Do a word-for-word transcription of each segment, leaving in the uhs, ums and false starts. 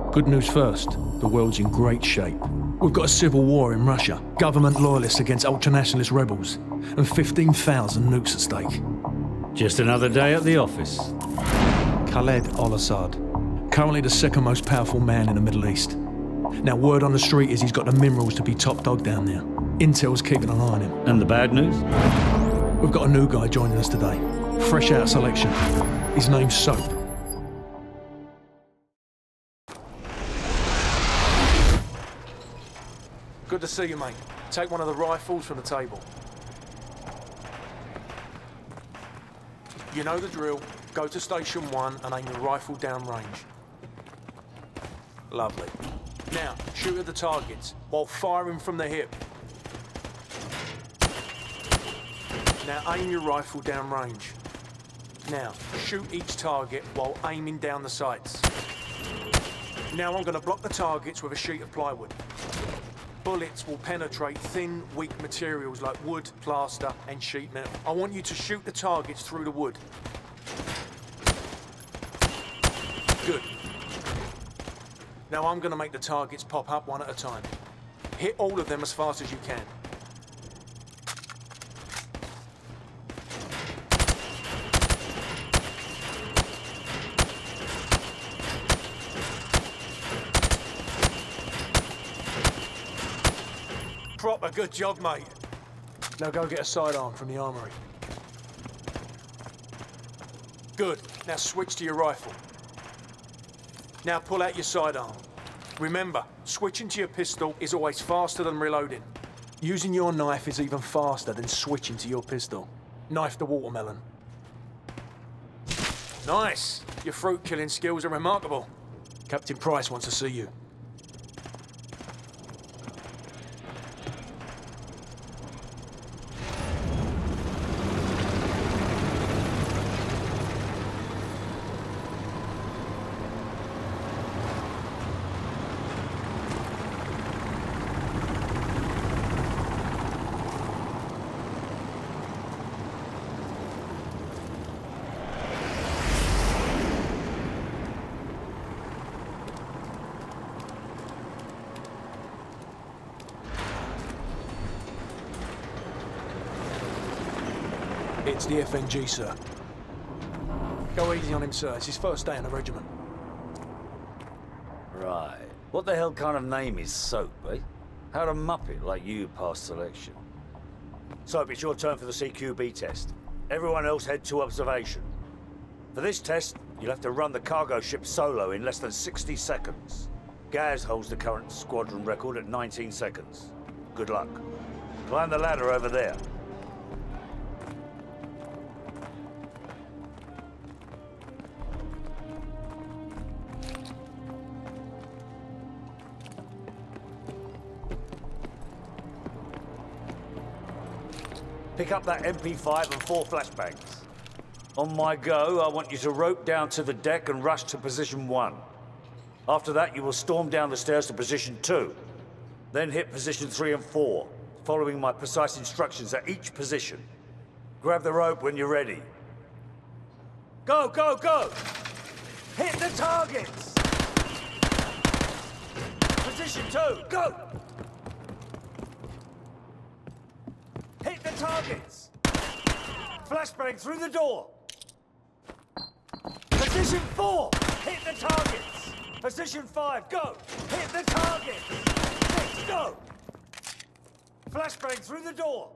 Good news first, the world's in great shape. We've got a civil war in Russia, government loyalists against ultranationalist rebels, and fifteen thousand nukes at stake. Just another day at the office. Khaled al-Assad, currently the second most powerful man in the Middle East. Now, word on the street is he's got the minerals to be top dog down there. Intel's keeping an eye on him. And the bad news? We've got a new guy joining us today. Fresh out of selection. His name's Soap. Good to see you, mate. Take one of the rifles from the table. You know the drill. Go to station one and aim your rifle down range. Lovely. Now, shoot at the targets while firing from the hip. Now aim your rifle down range. Now, shoot each target while aiming down the sights. Now I'm going to block the targets with a sheet of plywood. Bullets will penetrate thin, weak materials like wood, plaster, and sheet metal. I want you to shoot the targets through the wood. Good. Now I'm going to make the targets pop up one at a time. Hit all of them as fast as you can. Proper good job, mate. Now go get a sidearm from the armory. Good. Now switch to your rifle. Now pull out your sidearm. Remember, switching to your pistol is always faster than reloading. Using your knife is even faster than switching to your pistol. Knife the watermelon. Nice. Your fruit killing skills are remarkable. Captain Price wants to see you. It's the F N G, sir. Go easy on him, sir. It's his first day in the regiment. Right. What the hell kind of name is Soap, eh? How'd a muppet like you pass selection? Soap, it's your turn for the C Q B test. Everyone else head to observation. For this test, you'll have to run the cargo ship solo in less than sixty seconds. Gaz holds the current squadron record at nineteen seconds. Good luck. Climb the ladder over there. Pick up that M P five and four flashbangs. On my go, I want you to rope down to the deck and rush to position one. After that, you will storm down the stairs to position two. Then hit position three and four, following my precise instructions at each position. Grab the rope when you're ready. Go, go, go! Hit the targets! Position two, go! Hit the targets! Flashbang through the door! Position four! Hit the targets! Position five, go! Hit the targets! Six, go! Flashbang through the door!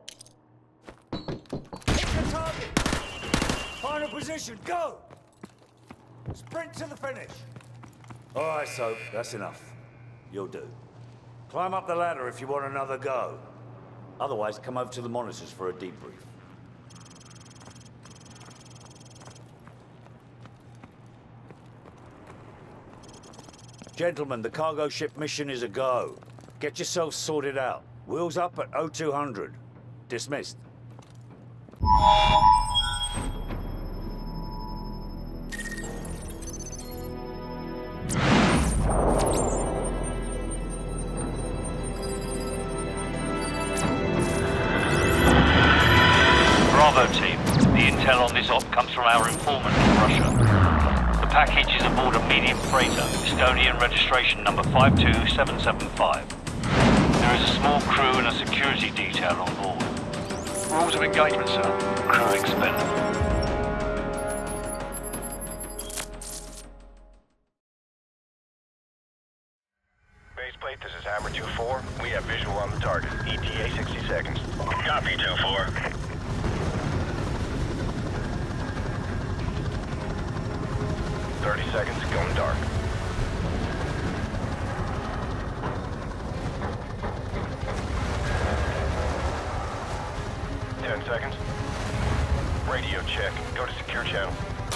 Hit the target! Final position, go! Sprint to the finish! All right, Soap, that's enough. You'll do. Climb up the ladder if you want another go. Otherwise, come over to the monitors for a debrief. Gentlemen, the cargo ship mission is a go. Get yourselves sorted out. Wheels up at oh two hundred. Dismissed. Bravo team. The intel on this op comes from our informant in Russia. The package is aboard a medium freighter, Estonian registration number five two seven seven five. There is a small crew and a security detail on board. Rules of engagement, sir. Crew expendable. Baseplate, this is Hammer two four. We have visual on the target. E T A sixty seconds. Copy, two four. thirty seconds, going dark. ten seconds. Radio check. Go to secure channel.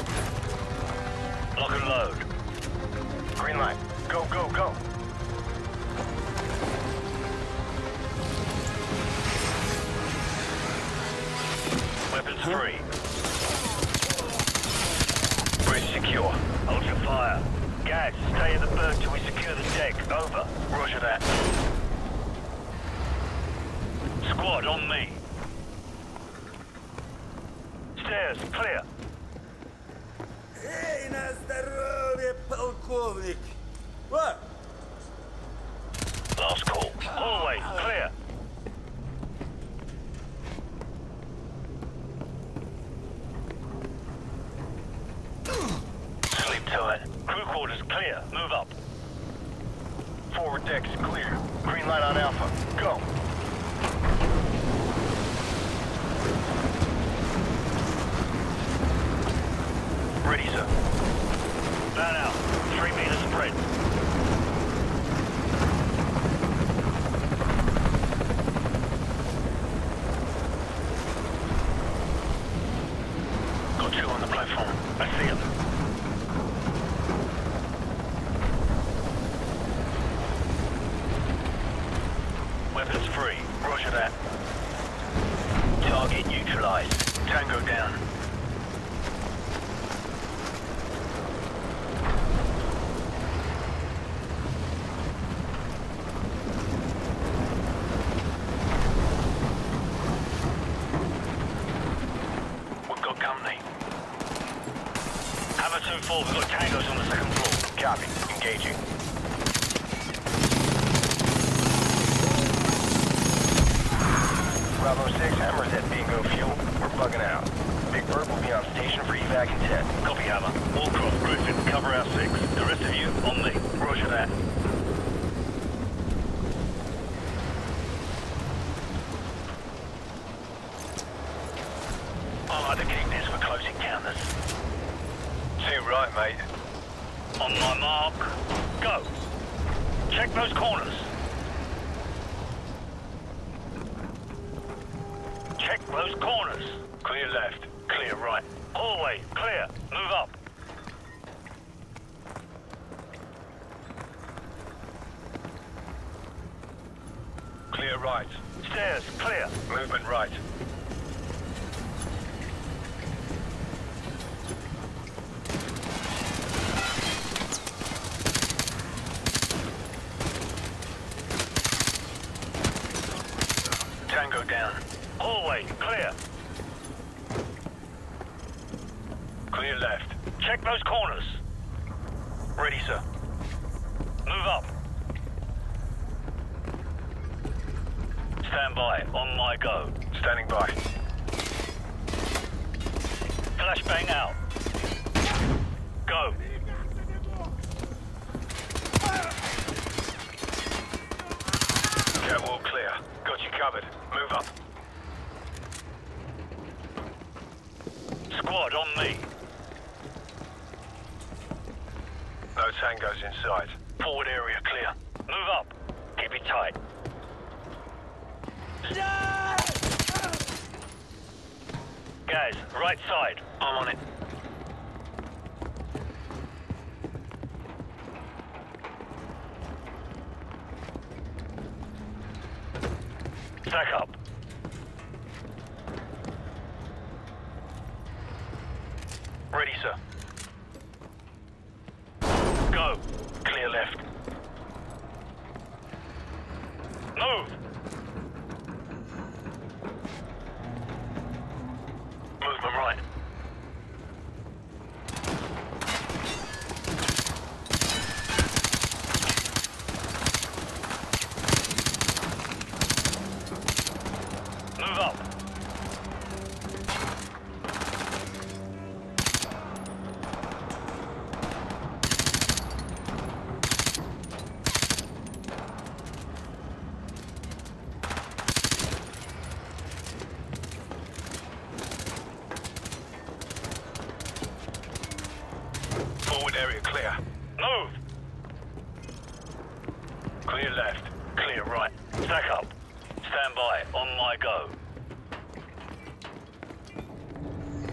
Lock and load. Green light. Go, go, go. Weapons free. Bridge secure. Hold your fire. Guys, stay in the berth till we secure the deck. Over. Roger that. Squad, on me. Stairs, clear. Эй, на здоровье, полковник! What? Last call. Hallway, clear. Sleep tight. Crew quarters clear. Move up. Forward deck's clear. Green light on Alpha. Go. Ready, sir. Fan out. Three meters spread. Got two on the platform. I see them. Weapons free. Roger that. Target neutralized. Tango down. We've got company. Hammer two four, we've got tangos on the second floor. Copy. Engaging. Bravo six, Hammer's at bingo fuel. We're bugging out. Big Bird will be on station for evac in ten. Copy, Hammer. Allcroft, Griffin, cover our six. The rest of you, on me. Roger that. I like to keep this for close encounters. Too right, mate. On my mark, go. Check those corners. Check those corners. Clear left. Clear right. Hallway, clear. Move up. Clear right. Stairs, clear. Movement right. Tango down. Hallway, clear. Clear left. Check those corners. Ready, sir. Move up. Stand by. On my go. Standing by. Flashbang out. Go. Catwalk clear. Got you covered. Move up. Squad, on me. No tangos inside. Forward area clear. Move up. Keep it tight. Guys, right side. I'm on it. Stack up. Ready, sir. Go. Clear left. Move. Movement right.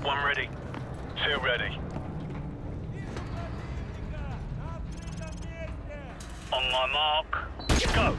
One ready. Two ready. On my mark, go!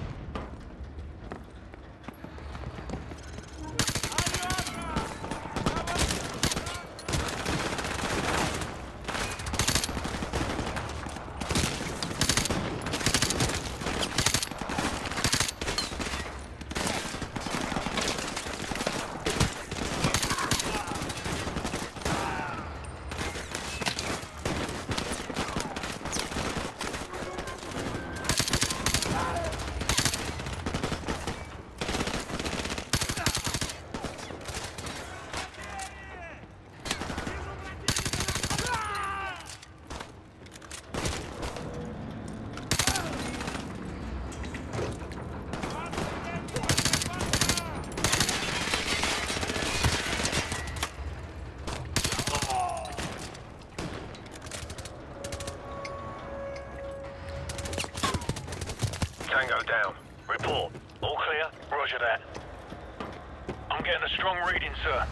Tango down. Report. All clear? Roger that. I'm getting a strong reading, sir.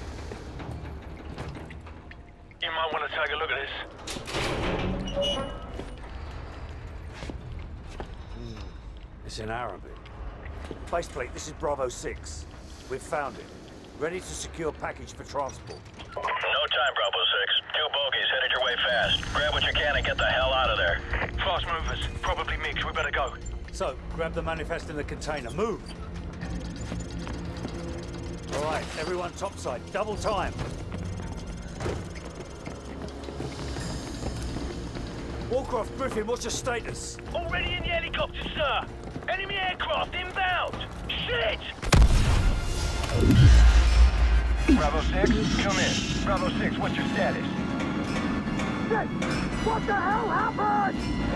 You might want to take a look at this. It's in Arabic. Faceplate, this is Bravo six. We've found it. Ready to secure package for transport. No time, Bravo six. Two bogies headed your way fast. Grab what you can and get the hell out of there. Fast movers. Probably mixed. We better go. So, grab the manifest in the container. Move! All right, everyone topside. Double time. Warcraft, Griffin, what's your status? Already in the helicopter, sir. Enemy aircraft inbound. Shit! Bravo six, come in. Bravo six, what's your status? Shit! What the hell happened?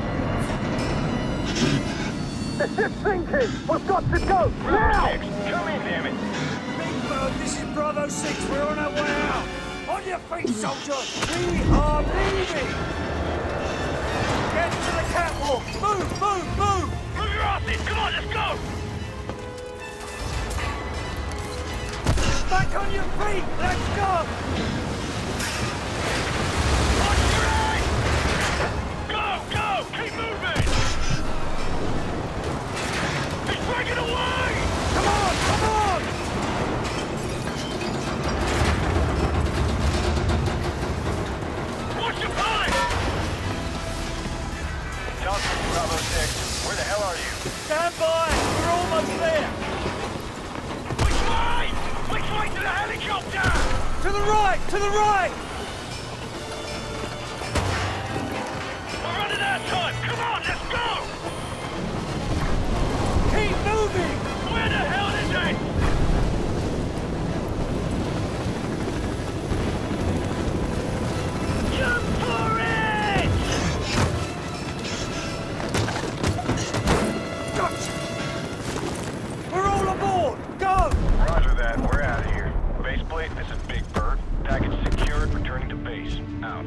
The ship's sinking! We've got to go! Bravo Now! six, come in, damn it! Big Bird, this is Bravo six. We're on our way out. On your feet, soldier. We are leaving. Get to the catwalk. Move, move, move. Move your asses! Come on, let's go! Back on your feet. Let's go. On your right! Go, go! Keep moving! He's breaking away! Come on, come on. Watch your pipe! Johnson, Bravo six, where the hell are you? Stand by. We're almost there. Which way? Which way to the helicopter? To the right, to the right. We're running out of time! Come on, let's go! Keep moving. Where the hell is it? Jump for it! Gotcha. We're all aboard. Go. Roger that, we're out of here. Baseplate, this is Big Bird. Package secured, returning to base. Out.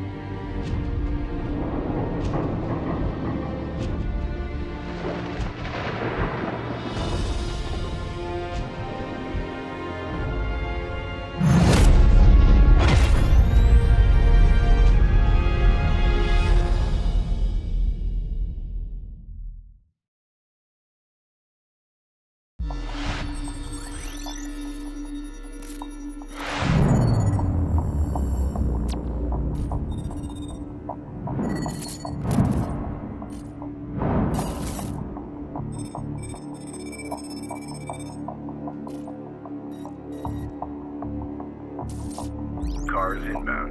Cars inbound.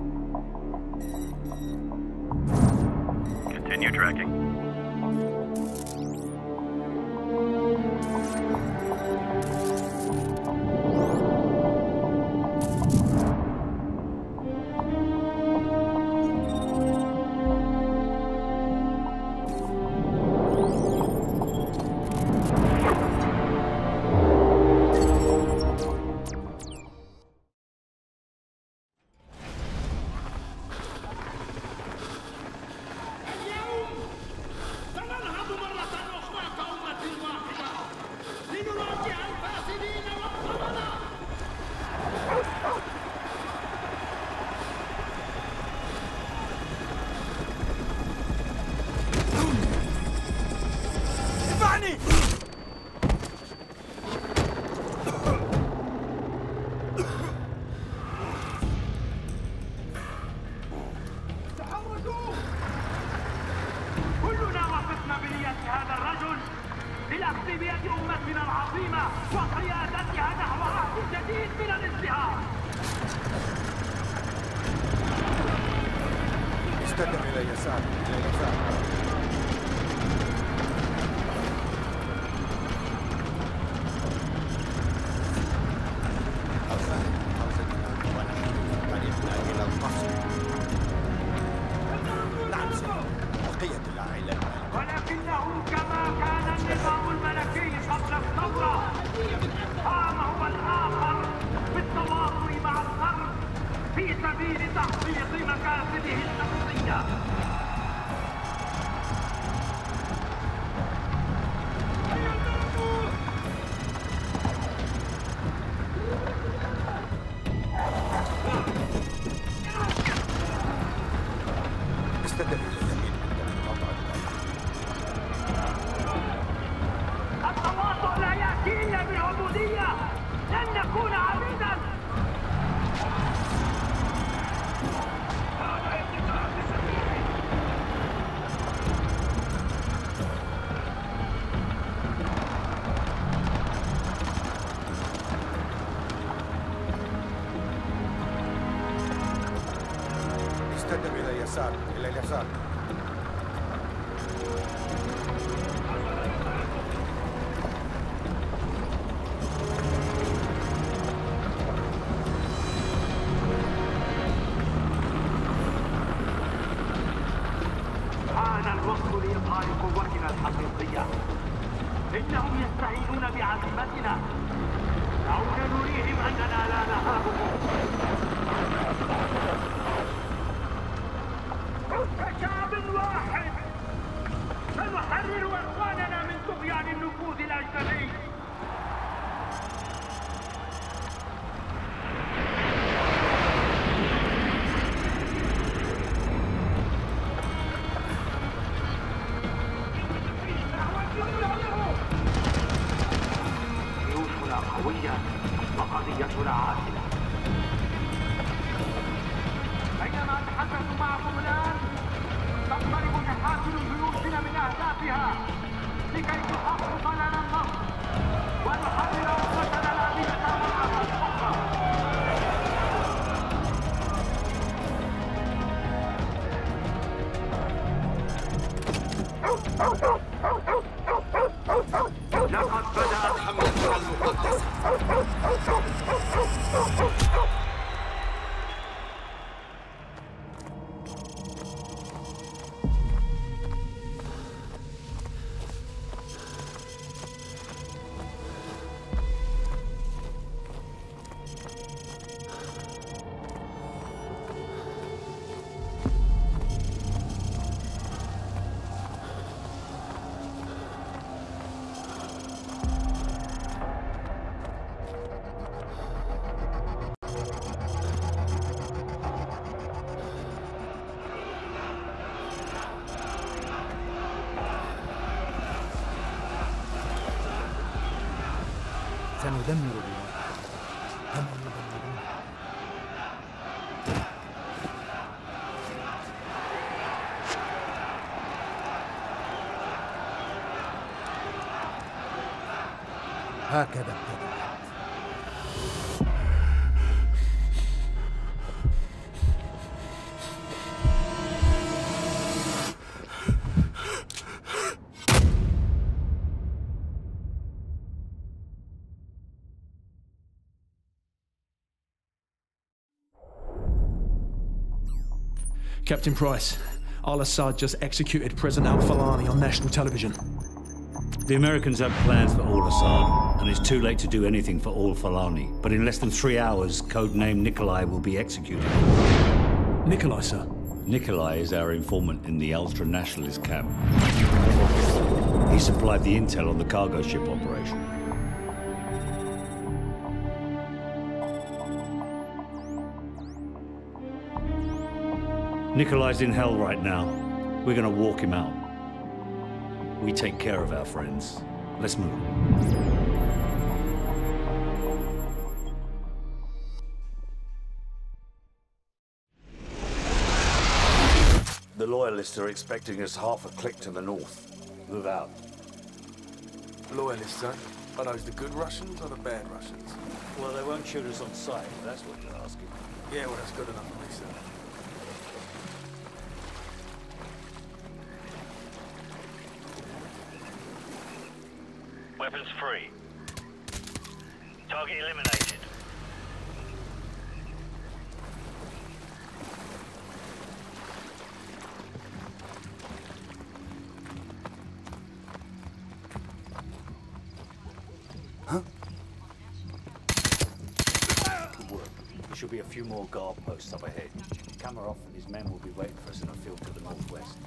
Continue tracking. إلى اليسار، إلى اليسار. ولكنه كما كان النظام الملكي قبل الثورة، قام هو الآخر بالتواصل مع الغرب في سبيل تحقيق مكاسبه الشخصية. التواطؤ لا يأتي إلا بالعبودية، لن نكون عبيدا. استدم إلى اليسار، إلى اليسار. حان الوقت لإظهار قوتنا الحقيقية. إنهم يستهينون بعزيمتنا. دعونا نريهم أننا لا نهابهم. كشعب واحد سنحرر إخواننا من طغيان النفوذ الأجنبي. جيوشنا قوية وقضيتنا عادلة. بينما أتحدث معكم الآن تقترب محافل جيوشنا من أهدافها لكي تحقق لنا النصر ونحرر أمتنا الأمينة مرة أخرى. لقد بدأت حملتنا المقدسة. سندمر بلادهم كما يدمرون. هكذا ابتدأت. Captain Price, Al-Assad just executed President Al-Falani on national television. The Americans have plans for Al-Assad, and it's too late to do anything for Al-Falani. But in less than three hours, codename Nikolai will be executed. Nikolai, sir? Nikolai is our informant in the ultra-nationalist camp. He supplied the intel on the cargo ship operation. Nikolai's in hell right now. We're gonna walk him out. We take care of our friends. Let's move. The Loyalists are expecting us half a click to the north. Move out. Loyalists, eh? Are those the good Russians or the bad Russians? Well, they won't shoot us on sight, if that's what you're asking. Yeah, well, that's good enough for me, sir. Weapons free. Target eliminated. Good work. There should be a few more guard posts up ahead. Kamarov and his men will be waiting for us in a field to the northwest.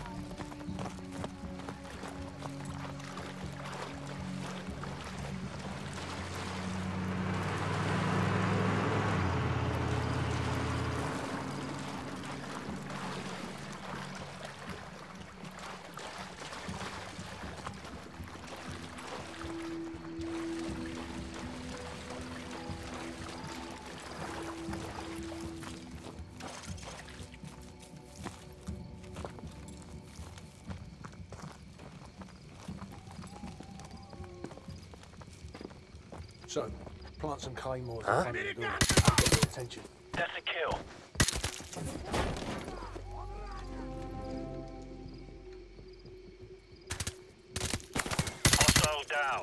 So, plant some claymores and hand it the door. Get their attention. That's a kill. Hostile down.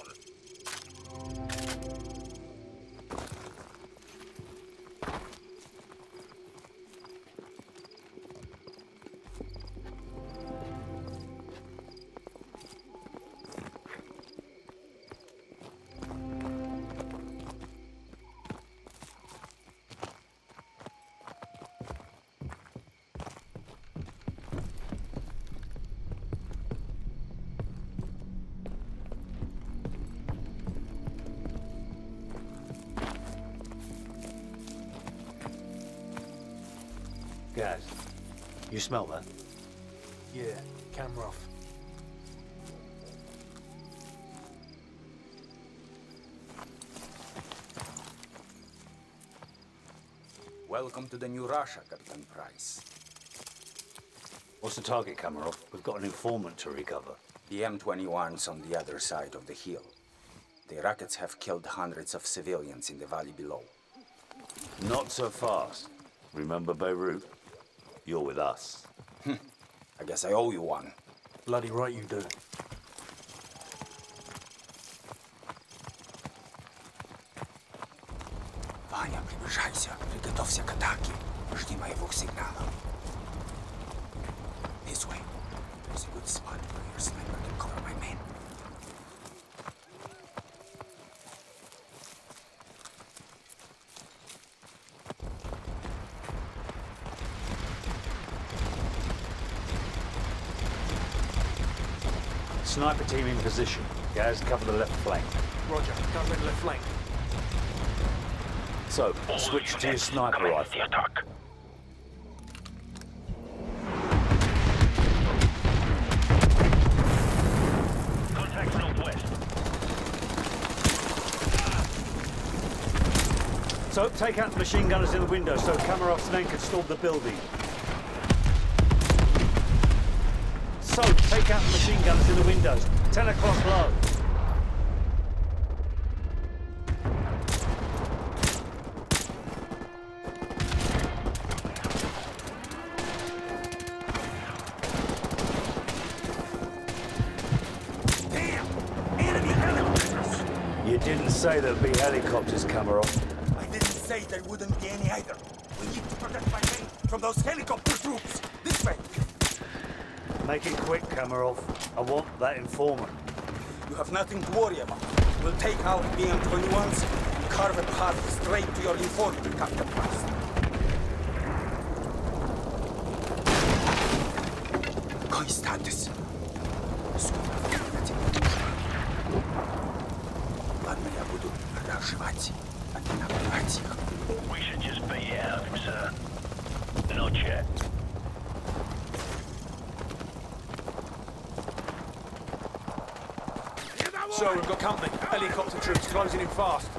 Gaz, you smell that? Yeah, Kamarov. Welcome to the new Russia, Captain Price. What's the target, Kamarov? We've got an informant to recover. The M twenty-one's on the other side of the hill. The rockets have killed hundreds of civilians in the valley below. Not so fast. Remember Beirut? You're with us. I guess I owe you one. Bloody right you do. Ваня, приближайся. Приготовься к атаке. Жди моего сигнала. This way. There's a good spot where your sniper can cover my men. Sniper team in position. Gaz, cover the left flank. Roger, cover the left flank. So, switch to your sniper rifle. The attack. Contact northwest. So, take out the machine gunners in the window so Kamarov's men can storm the building. So, take out the machine gunners in the windows. Ten o'clock low. You didn't say there'd be helicopters, Kamarov. I didn't say there wouldn't be any either. We need to protect my men from those helicopter troops. This way. Make it quick, Kamarov. I want that informant. You have nothing to worry about. We'll take out the M twenty-ones and carve a path straight to your informant, Captain Price. Какой статус? Ладно, я буду разжевать, а ты набивать их. We should just be out of him, sir. No chat. So, we've got company. Helicopter troops closing in fast.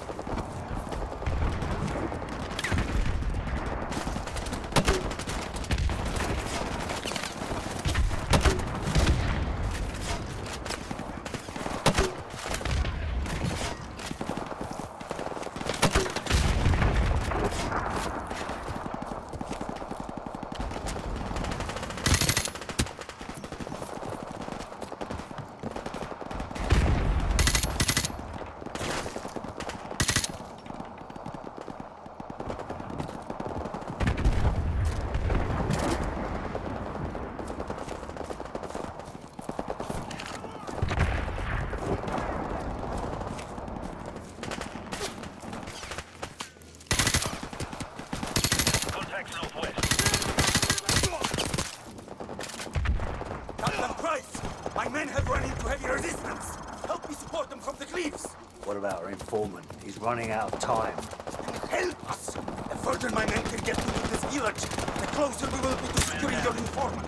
informant. He's running out of time. Help us! The further my men can get to this village, the closer we will be to securing your informant.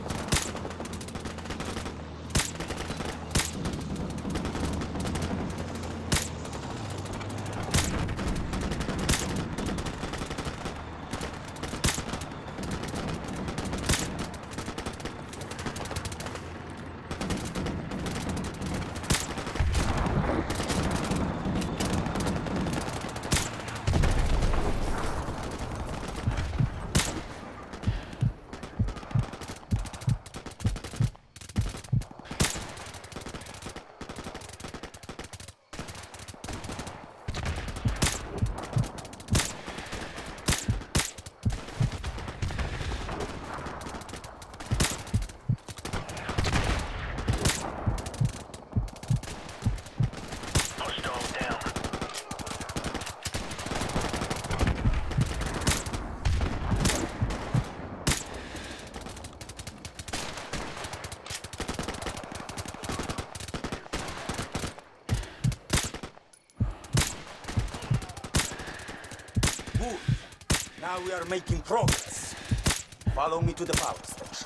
Good. Now we are making progress. Follow me to the power station.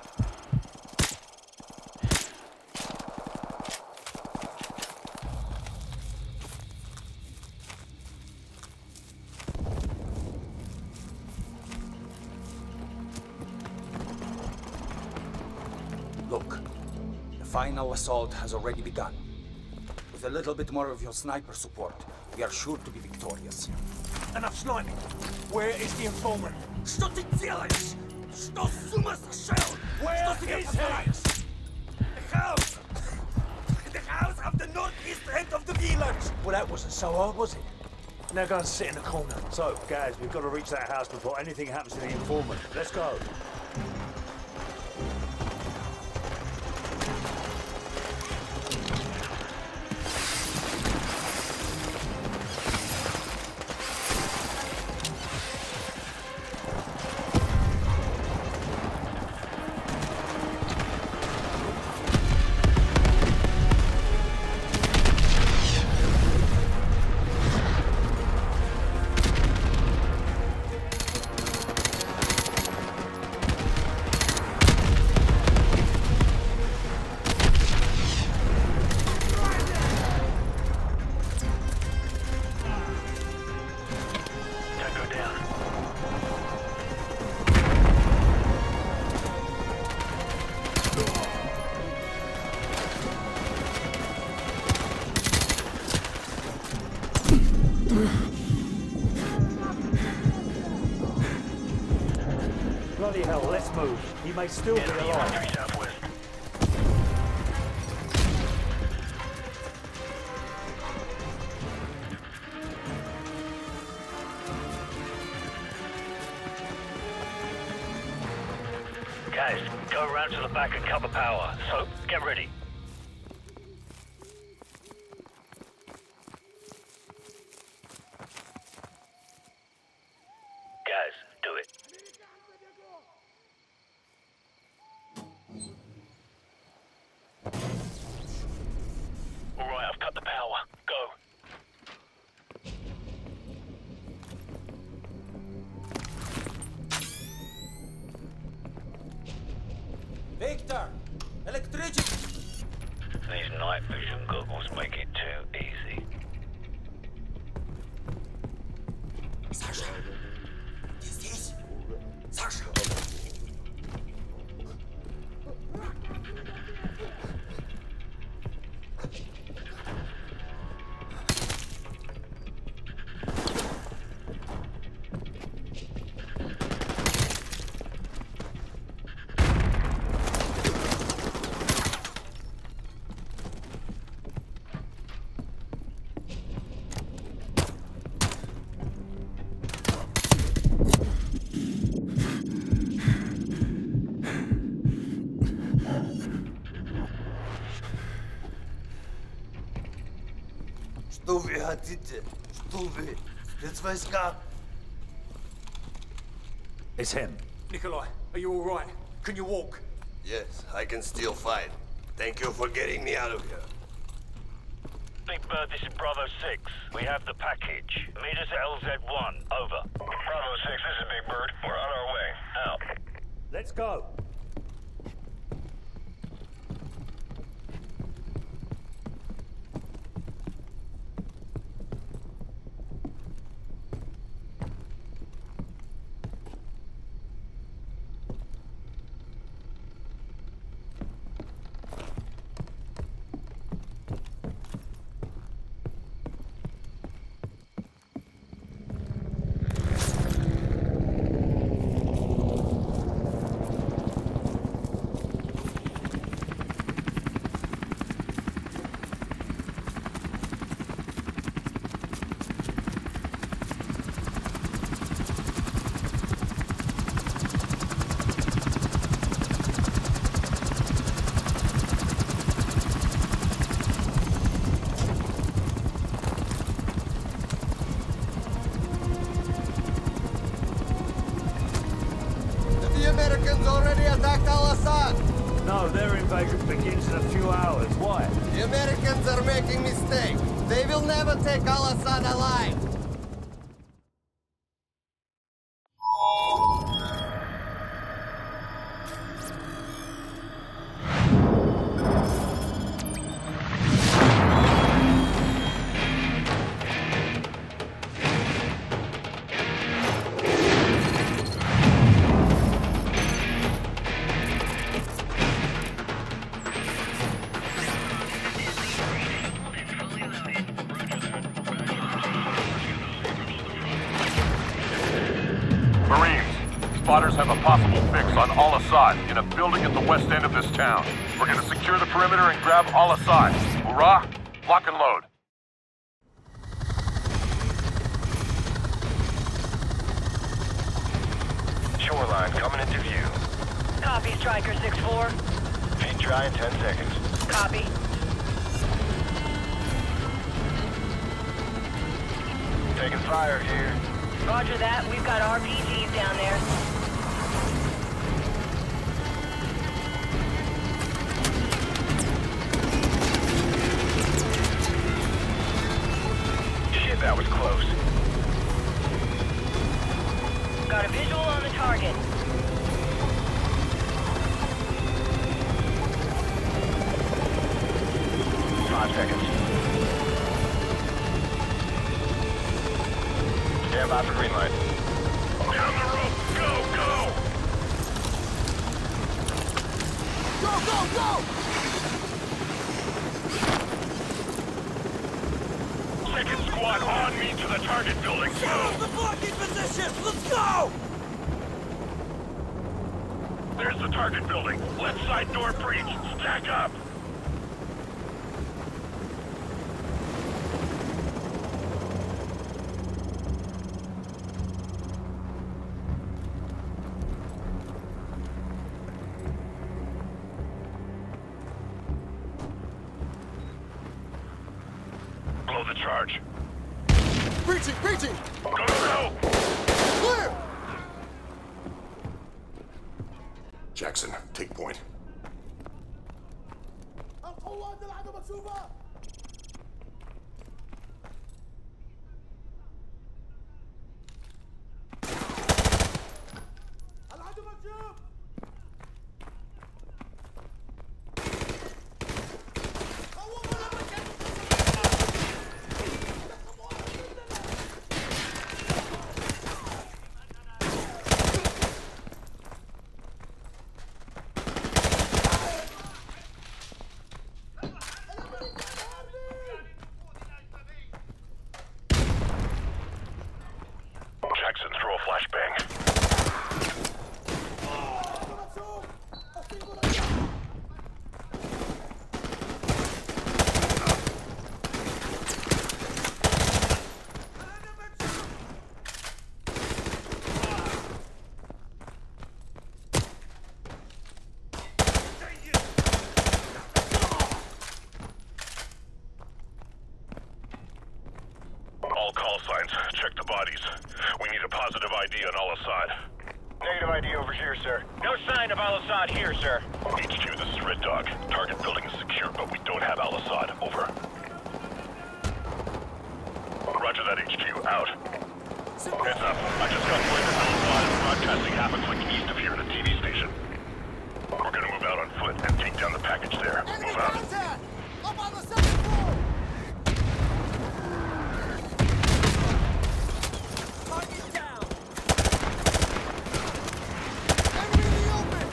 Look, the final assault has already begun. With a little bit more of your sniper support, we are sure to be victorious. Enough sniping. Where is the informant? Что ты делаешь? Что с ума сошел? Where Что тебе is позволяешь? The house! The house of the northeast end of the village! Well, that wasn't so hard, was it? Now go and sit in the corner. So, Gaz, we've got to reach that house before anything happens to the informant. Let's go. Bloody hell, let's move. He may still be alive. Guys, go around to the back and cover power. So, get ready. Guys, do it. All right, I've cut the power. Go. Victor! Electricity! These night vision goggles make it too easy. Sasha! This is... Sasha! Что вы хотите? Что вы? Спецвойска? It's him. Nikolai, are you all right? Can you walk? Yes, I can still fight. Thank you for getting me out of here. Be Blackbird, this is Bravo six. We have the package. Meet us at L Z one. Over. Bravo six, this is Big Bird. We're on our way. Out. Let's go. The Americans already attacked Al-Assad! No, their invasion begins in a few hours. Why? The Americans are making mistakes. They will never take Al-Assad alive! Marines, spotters have a possible fix on Al-Assad in a building at the west end of this town. We're gonna secure the perimeter and grab Al-Assad. Hoorah! Lock and load. Shoreline coming into view. Copy, Striker six four. Feet dry in ten seconds. Copy. Taking fire here. Roger that. We've got R P Gs down there. Shit, that was close. Got a visual on the target. Five seconds. Stand by for green light. Down the road! Go, go! Go, go, go! Second squad on me to the target building. Choose the blocking positions! Let's go! There's the target building. Left side door breach. Stack up. Blow the charge. Breaching, breaching! Go, go, go! Clear! Jackson, take point. Jackson, throw a flashbang. All call signs. Check the bodies. We need a positive I D on Al-Assad. Negative I D over here, sir. No sign of Al-Assad here, sir. H Q, this is Red Dog. Target building is secure, but we don't have Al-Assad. Over. Roger that, H Q. Out. Heads up. I just got word that those live broadcasting happens like east of here at a T V station. We're gonna move out on foot and take down the package there. Move out. Contact! Up on the second floor! Target down! Enemy in the open!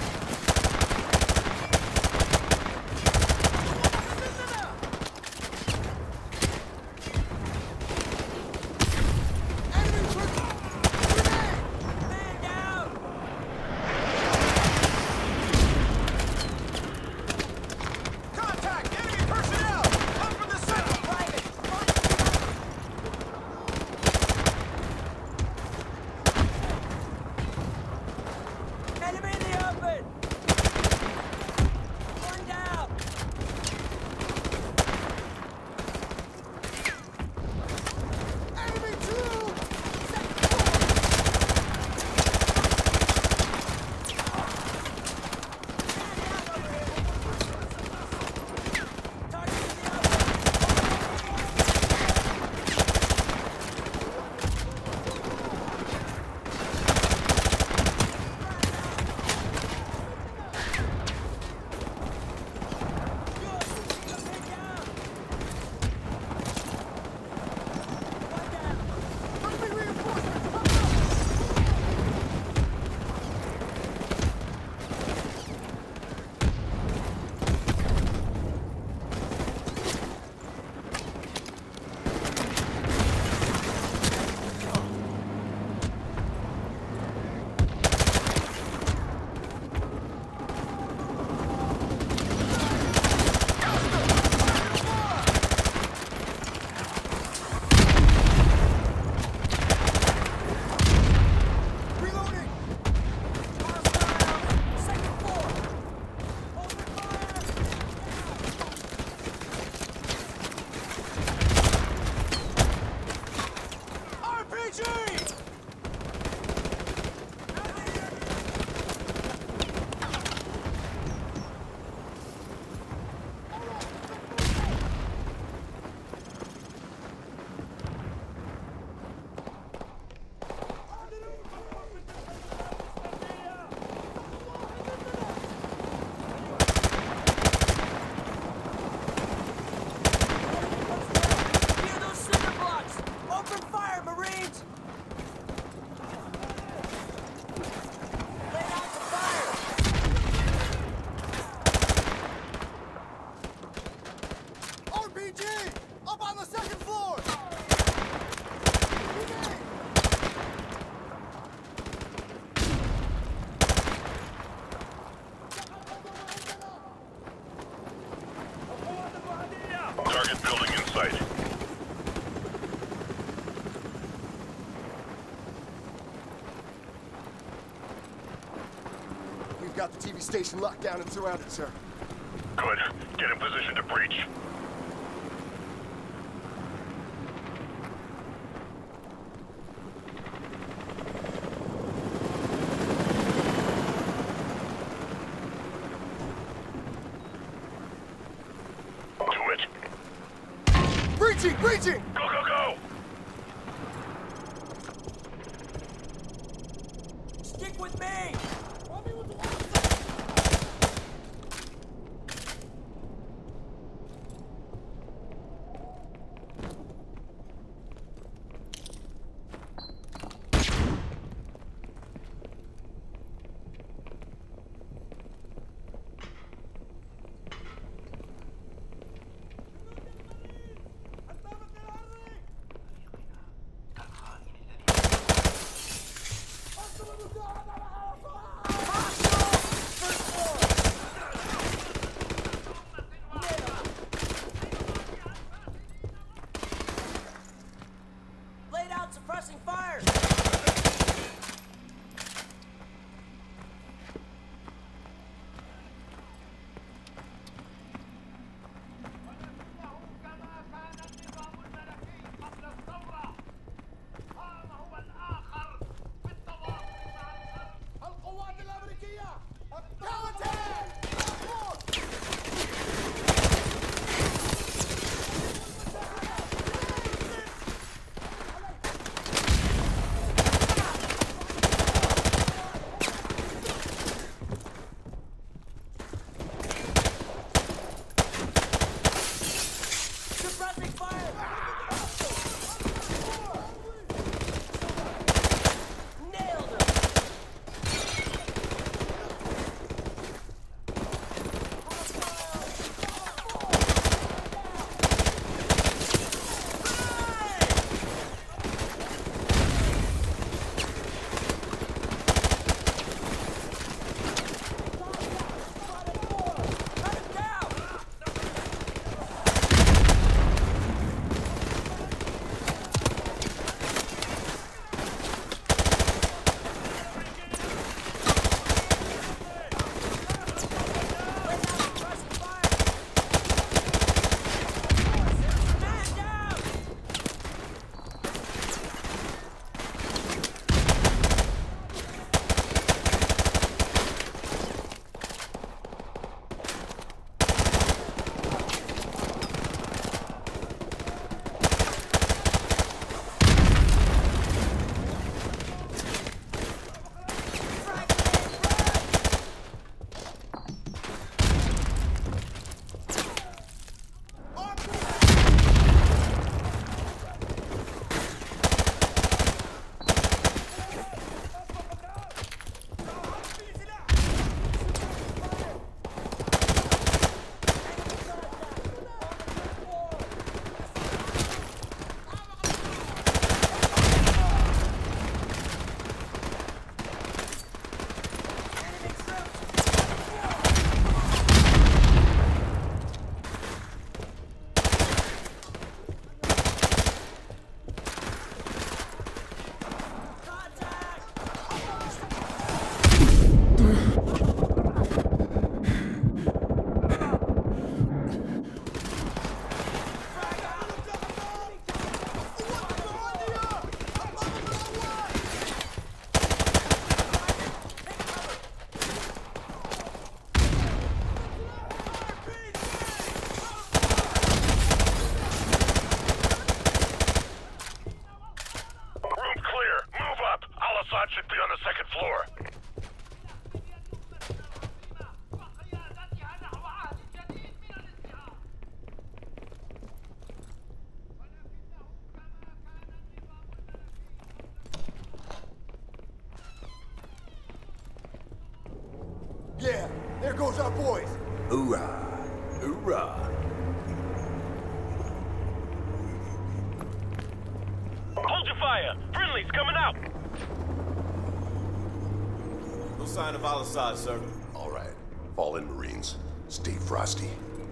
Enemy grenade! Man down! Contact! Enemy personnel! Come from the center! Private! Enemy in the open! One down! Enemy two! Second reloading! Second floor! Open fire! R P G! Near those cinder blocks! Open fire, Marines! Lay down some fire! R P G! Up on the second floor! Target building in sight. We've got the T V station locked down and surrounded, sir. Good. Get in position to breach. Do it. Breaching! Breaching! Go, go, go! Stick with me! Laid out suppressing fire! second floor. Yeah, there goes our boys. Hoorah! Hoorah! Hold your fire! Friendly's coming out! No sign of Al-Assad, sir. All right. Fall in, Marines. Stay frosty.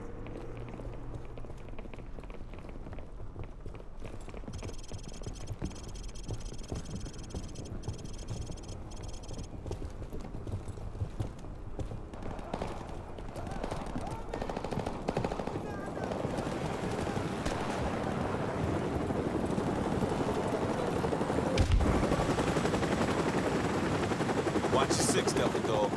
Watch your six, Delta Dog.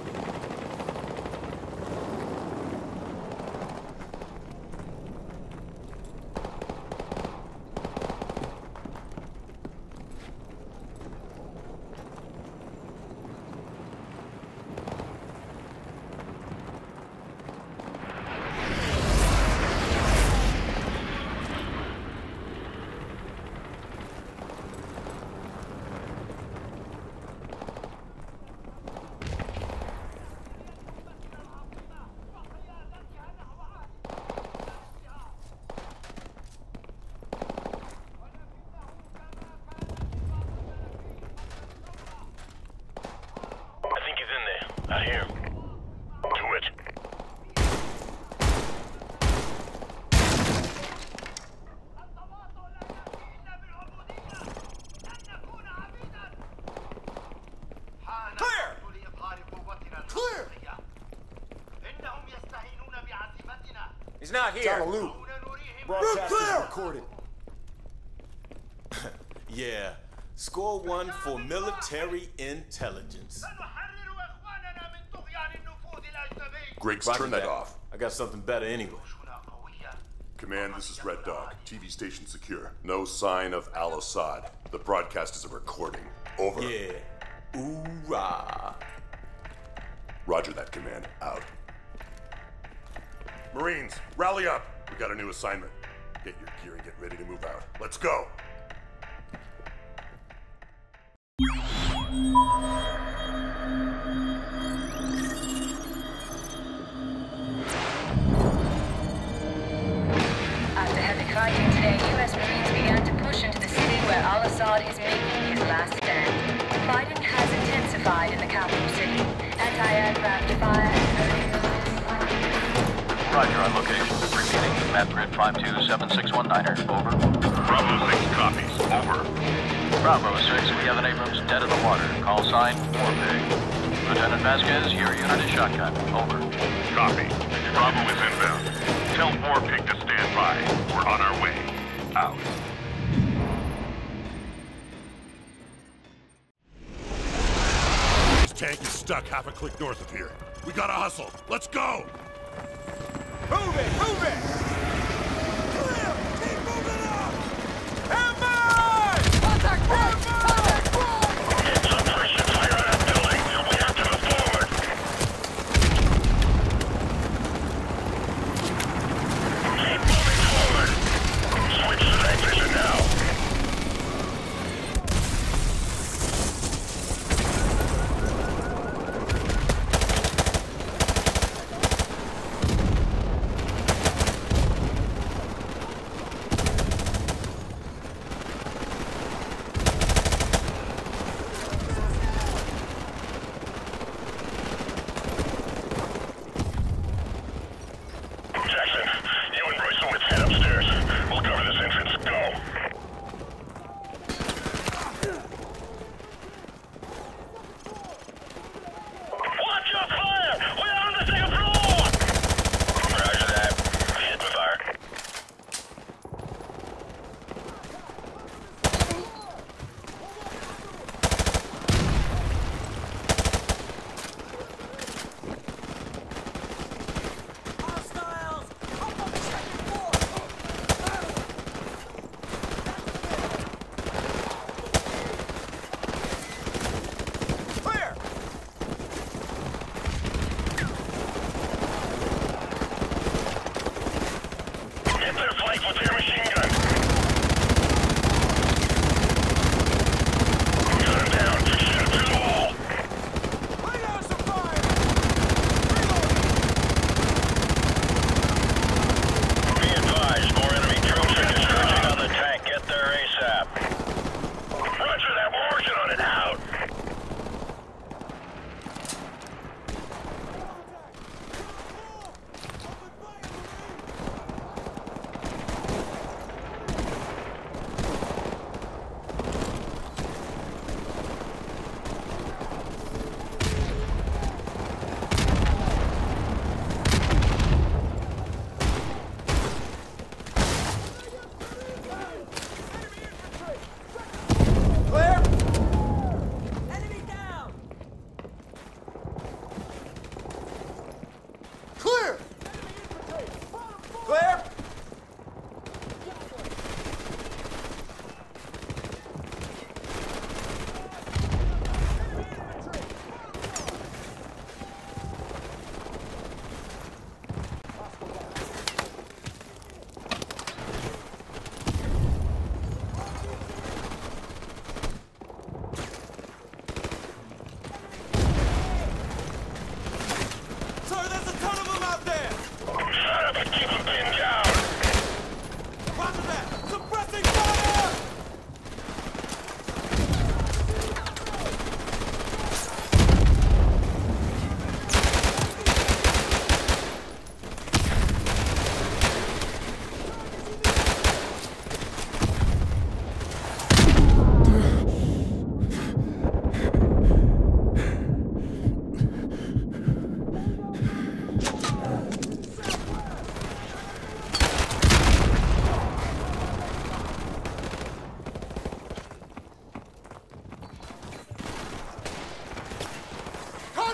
I hear him. Do it. Clear! Clear! He's not here. It's on a loop. Broadcast is recorded. Yeah. Score one for military intelligence. Griggs, Roger turn that that. off. I got something better anyway. Command, this is Red Dog. T V station secure. No sign of Al-Assad. The broadcast is a recording. Over. Yeah. Hoorah. Roger that, Command. Out. Marines, rally up. We got a new assignment. Get your gear and get ready to move out. Let's go. After heavy fighting today, U S Marines began to push into the city where Al-Assad is making his last stand. Fighting has intensified in the capital city. Anti-aircraft fire and early Roger on location. Repeating. Map grid five two seven six one niner. Over. Bravo six copies. Over. Bravo six, we have an Abrams dead in the water. Call sign, Warpig. Lieutenant Vasquez, your unit is shotgun. Over. Copy. Bravo is inbound. Tell Warpig to stand by. We're on our way. Out. This tank is stuck half a click north of here. We gotta hustle. Let's go! Move it! Move it! Clear! Keep moving up! Hammer! Contact point! Contact point! Get some pressure fire on that building. We have to move forward. Keep moving forward. Switch to night vision now.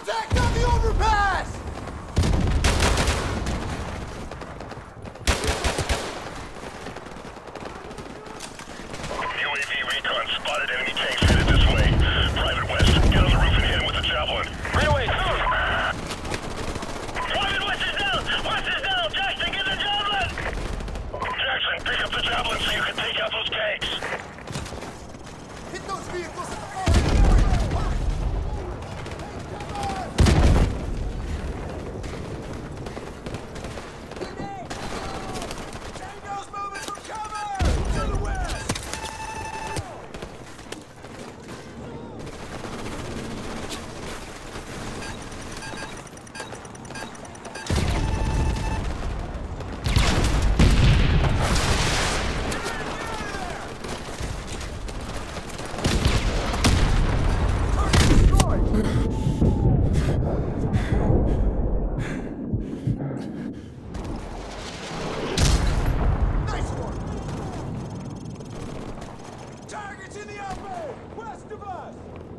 Contact on the overpass! U A V recon spotted enemy tanks headed this way. Private West, get on the roof and hit him with the javelin. Right away, move! Private West is down! West is down! Jackson, get the javelin! Jackson, pick up the javelin so you can take out those tanks. Hit those vehicles at the Tango's moving from cover! To the west! Nice one! Targets in the open! West of us!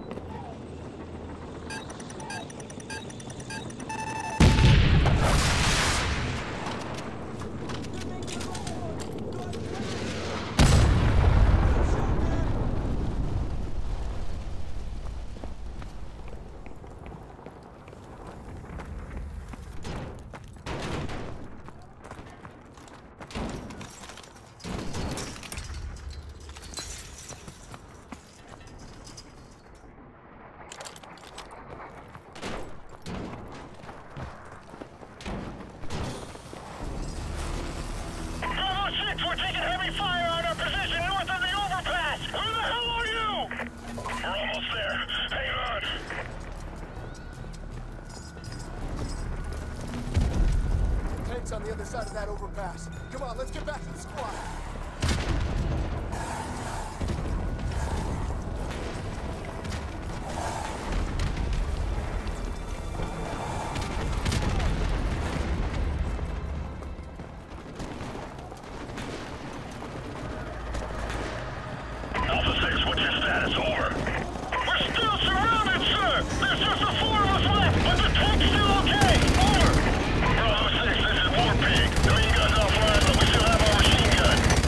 Bravo six, we're taking heavy fire on our position north of the overpass! Who the hell are you? We're almost there. Hang on. Tanks on the other side of that overpass. Come on, let's get back to the squad. Alpha six, what's your status? Over. We're still surrounded, sir! There's just the four of us left, but the tank's still okay! Over! Bravo six, this is War Pig. Green gun's offline, but we still have our machine gun.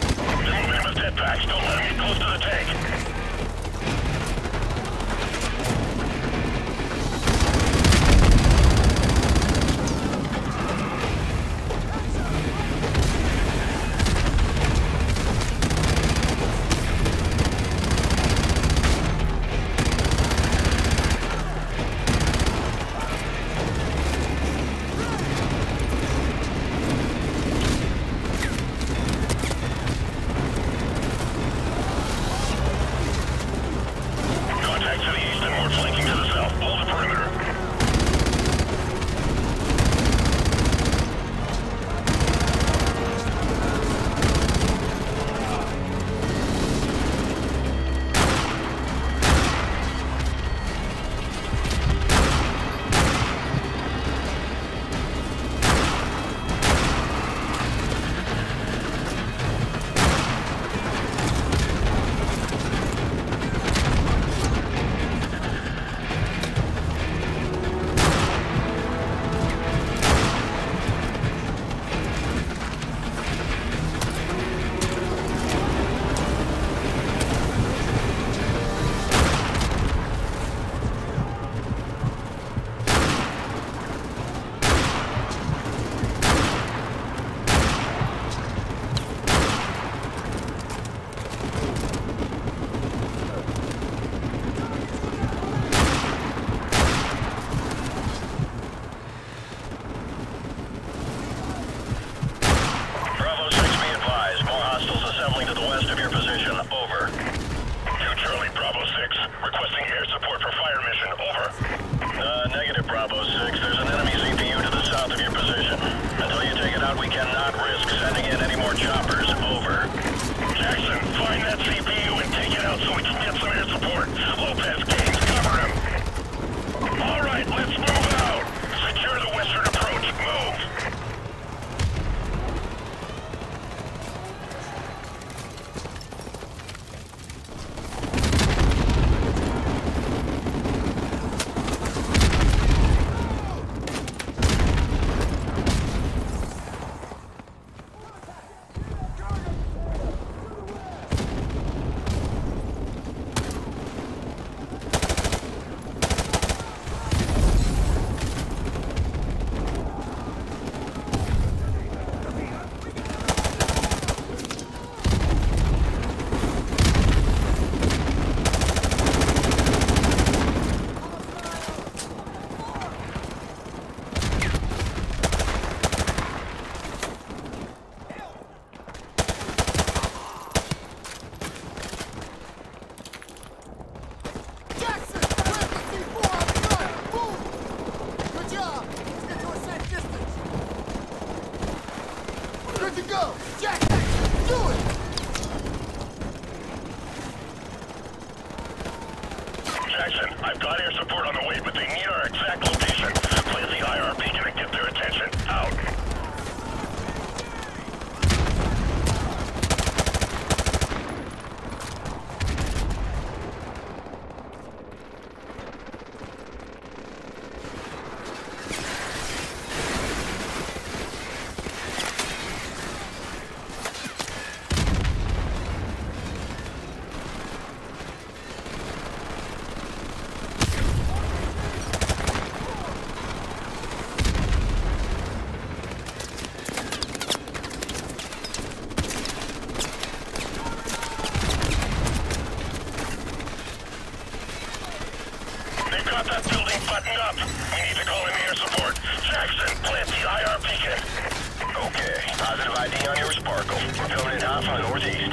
ain't buttoned up. We need to call in air support. Jackson, plant the I R beacon. Okay, positive I D on your Sparkle. We're coming in hot from the northeast.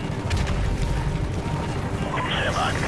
Stand by.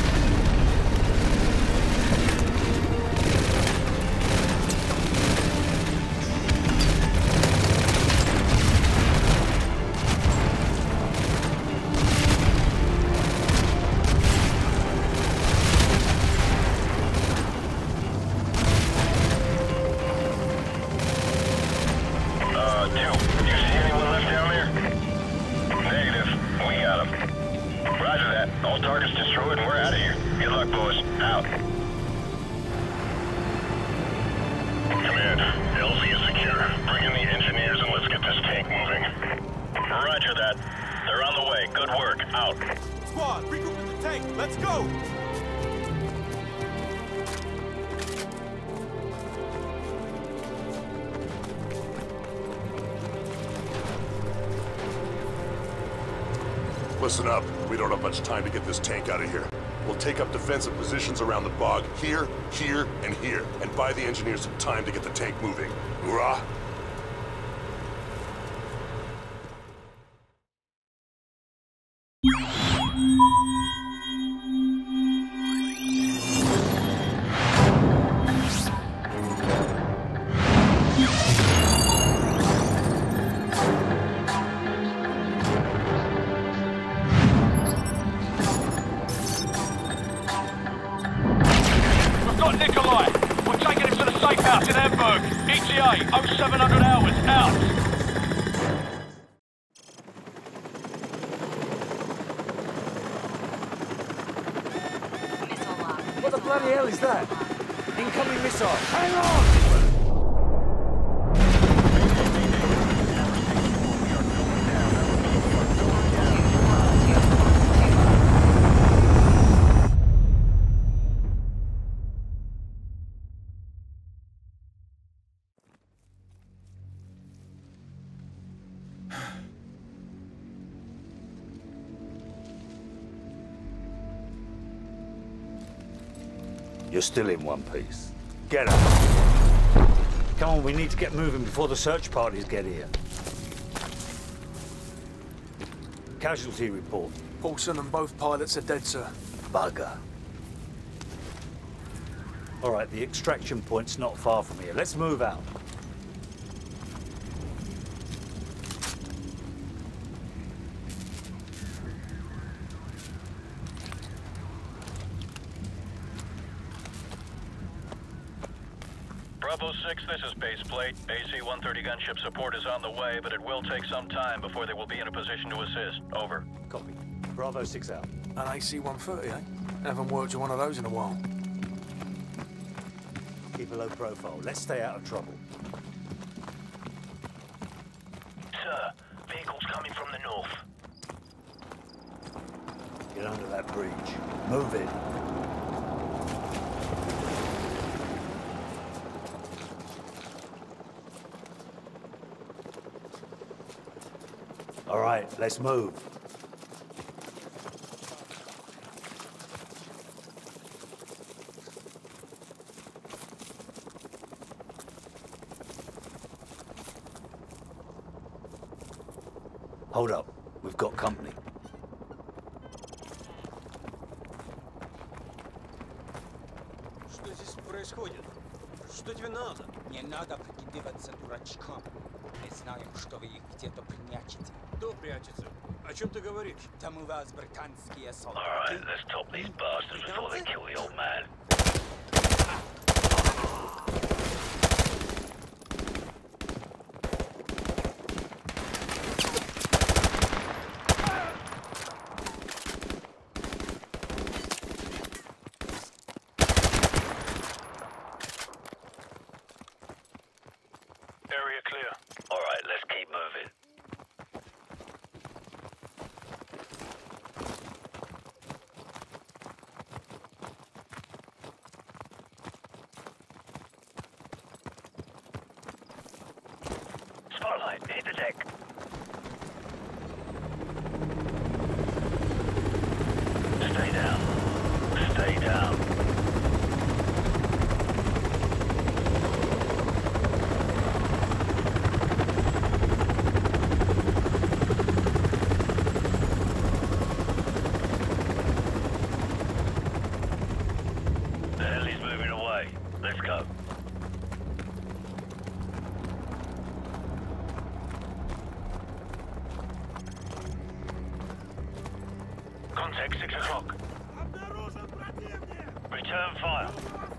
Listen up. We don't have much time to get this tank out of here. We'll take up defensive positions around the bog here, here, and here, and buy the engineers some time to get the tank moving. Hoorah! What the bloody hell is that? Incoming missile! Hang on! You're still in one piece. Get up. Come on, we need to get moving before the search parties get here. Casualty report. Paulson and both pilots are dead, sir. Bugger. All right, the extraction point's not far from here. Let's move out. Bravo six, this is Baseplate. A C one thirty gunship support is on the way, but it will take some time before they will be in a position to assist. Over. Copy. Bravo six out. An A C one thirty, eh? Haven't worked with one of those in a while. Keep a low profile. Let's stay out of trouble. Sir, vehicles coming from the north. Get under that bridge. Move it. All right, let's move. Hold up. We've got company. Что здесь происходит? Что тебе надо? Не надо прикидываться дурачком. Мы знаем, что вы их где-то прячете. Кто прячется? О чем ты говоришь? Там у вас британские солдаты. Alright, let's top these bastards before they kill the old man. Area clear. Alright, let's keep moving. Spotlight, hit the deck. Stay down. Stay down. Let's go. Contact six o'clock. Return fire.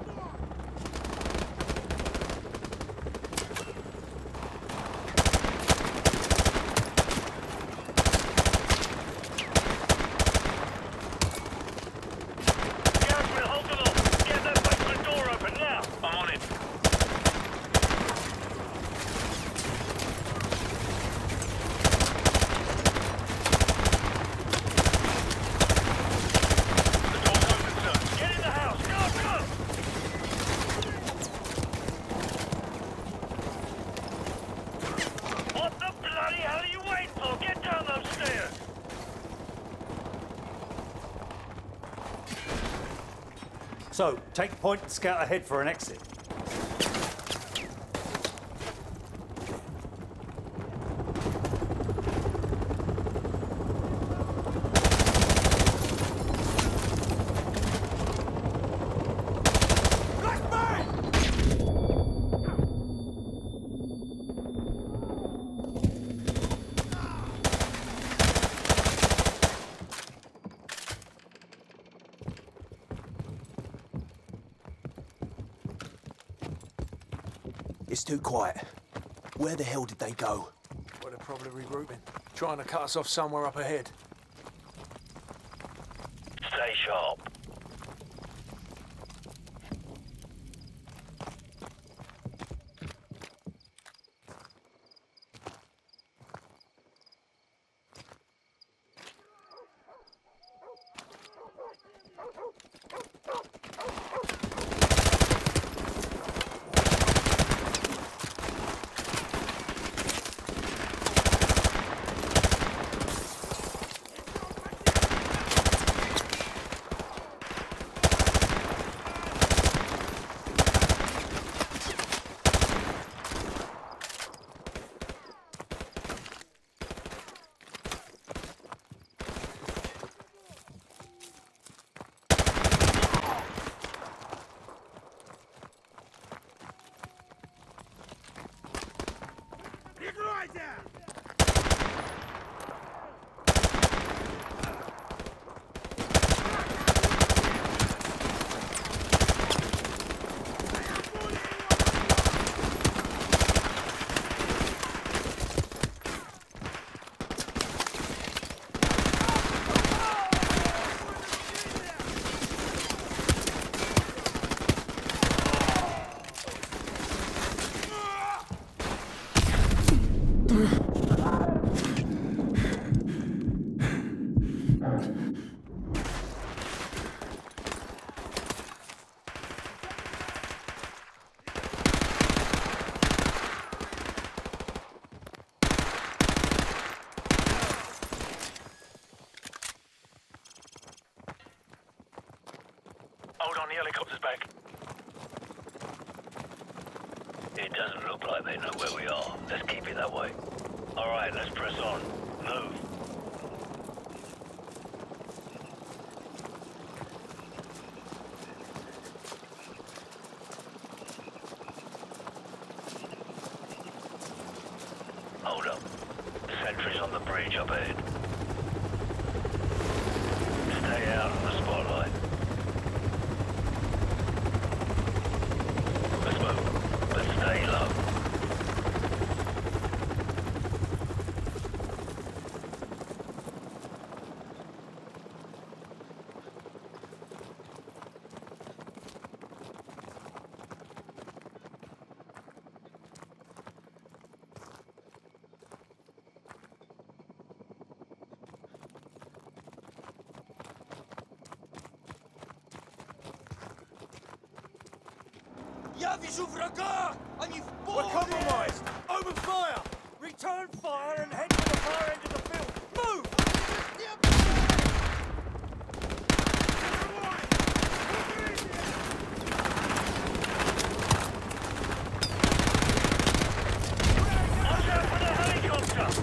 So, take point and scout ahead for an exit. It's too quiet. Where the hell did they go? Well, they're probably regrouping. Trying to cut us off somewhere up ahead. Stay sharp. Hold on, the helicopter's back. It doesn't look like they know where we are. Let's keep it that way. All right, let's press on. Move. Hold up. Sentries on the bridge up ahead. Stay out of the spotlight. Let's move, but stay low. Я вижу врага! Они в поле! We're compromised! Open fire! Return fire and head to the far end of the field! Move! Watch out for the helicopter!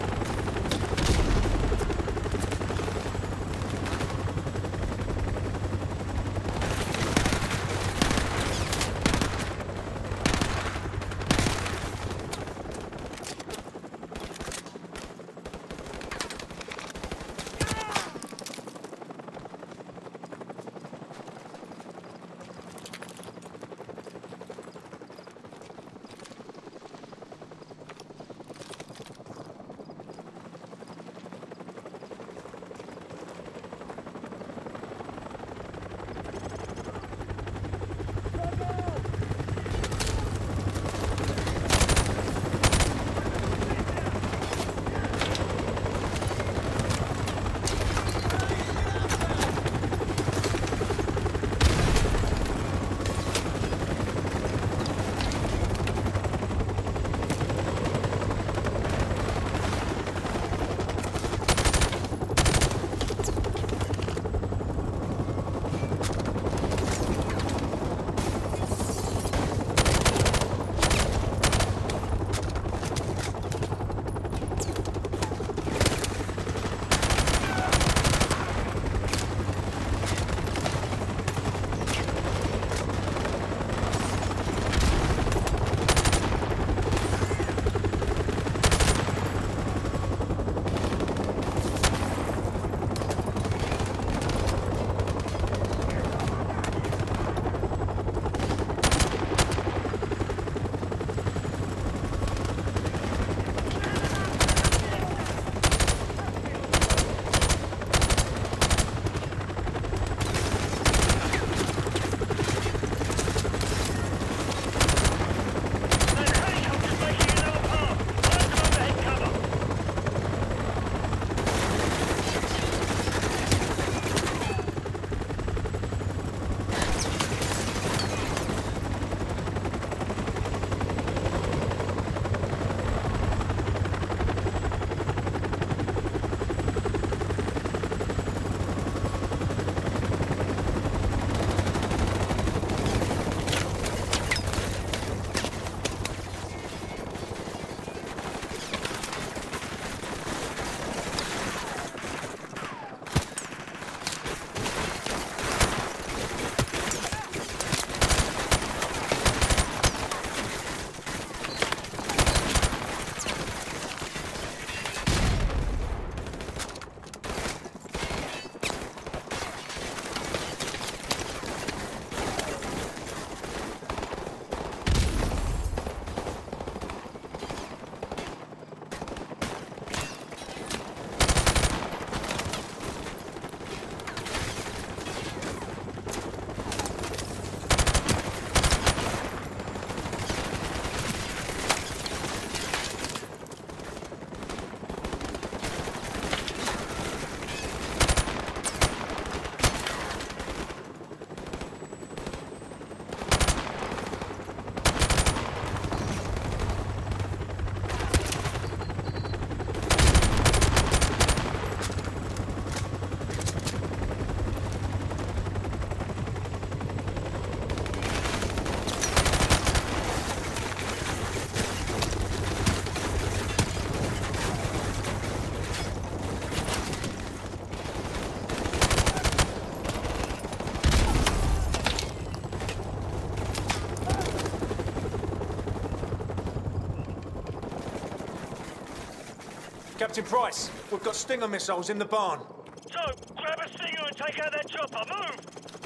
Captain Price, we've got Stinger missiles in the barn. So, grab a Stinger and take out that chopper. Move!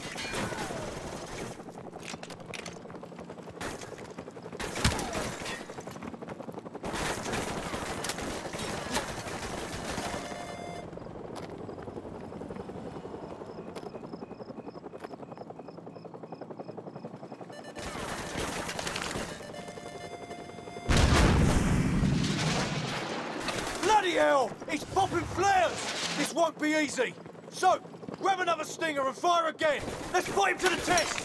Bloody hell! It's popping flares! This won't be easy. So, grab another Stinger and fire again. Let's put him to the test!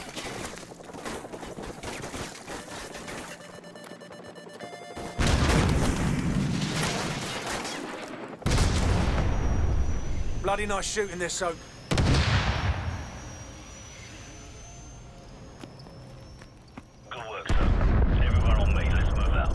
Bloody nice shooting this, Soap. Good work, sir. Everyone on me. Let's move out.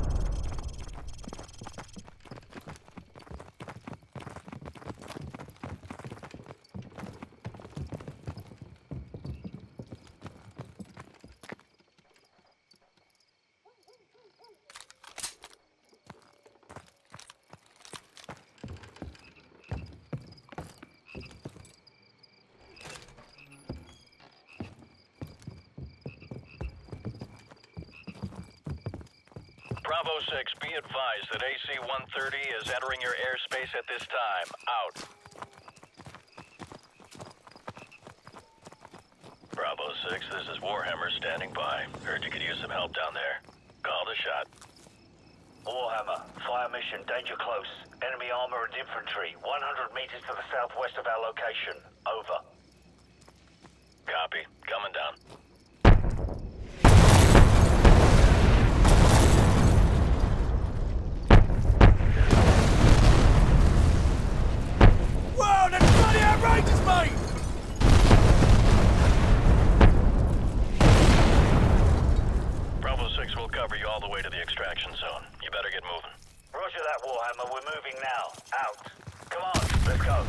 Bravo six, be advised that A C one thirty is entering your airspace at this time. Out. Bravo six, this is Warhammer standing by. Heard you could use some help down there. Call the shot. Warhammer, fire mission, danger close. Enemy armor and infantry, one hundred meters to the southwest of our location. Over. Copy. Coming down. Whoa, that's bloody outrageous, mate! Bravo six will cover you all the way to the extraction zone. You better get moving. Roger that, Warhammer. We're moving now. Out. Come on, let's go.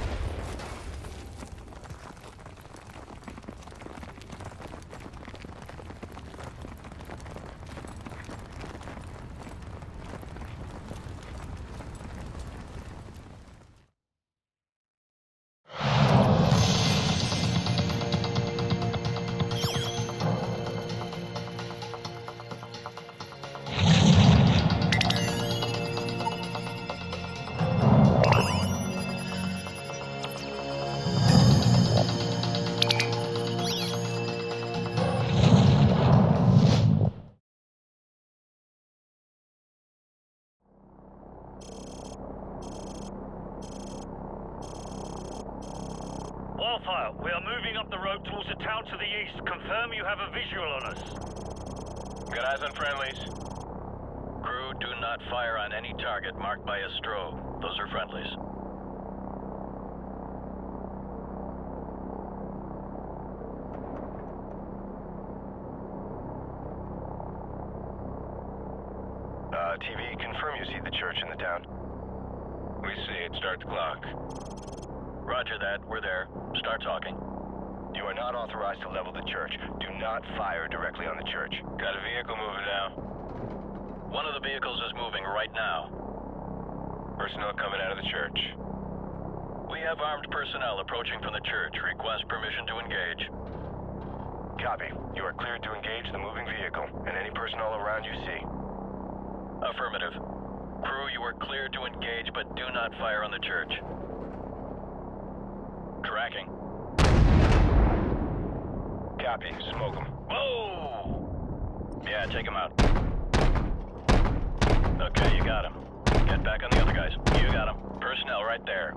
Wildfire, we are moving up the road towards the town to the east. Confirm you have a visual on us. Good eyes on friendlies. Crew, do not fire on any target marked by a strobe. Those are friendlies. Uh, T V, confirm you see the church in the town. We see it. Start the clock. Roger that. We're there. Start talking. You are not authorized to level the church. Do not fire directly on the church. Got a vehicle moving now. One of the vehicles is moving right now. Personnel coming out of the church. We have armed personnel approaching from the church. Request permission to engage. Copy. You are cleared to engage the moving vehicle and any personnel around you see. Affirmative. Crew, you are cleared to engage, but do not fire on the church. Tracking. Copy. Smoke them. Whoa! Yeah, take him out. Okay, you got him. Get back on the other guys. You got him. Personnel right there.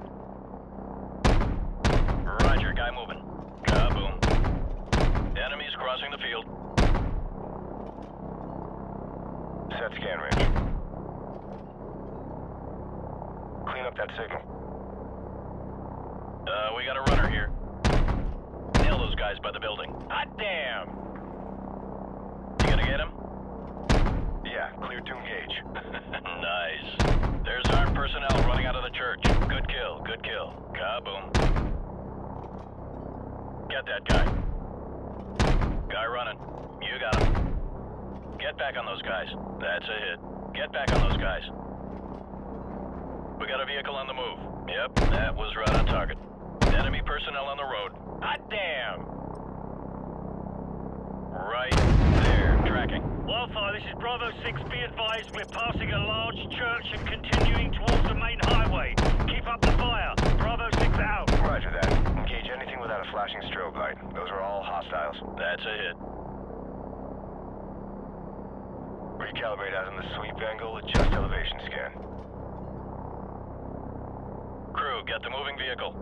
Roger, guy moving. Kaboom. Enemies crossing the field. Set scan range. Clean up that signal. Uh, we got a runner here. Nail those guys by the building. Hot damn! You gonna get him? Yeah, cleared to engage. Nice. There's armed personnel running out of the church. Good kill, good kill. Kaboom. Get that guy. Guy running. You got him. Get back on those guys. That's a hit. Get back on those guys. We got a vehicle on the move. Yep, that was right on target. Enemy personnel on the road. Hot damn! Right there, tracking. Wildfire, this is Bravo six. Be advised, we're passing a large church and continuing towards the main highway. Keep up the fire. Bravo six out. Roger that. Engage anything without a flashing strobe light. Those are all hostiles. That's a hit. Recalibrate as in the sweep angle, adjust elevation scan. Crew, get the moving vehicle.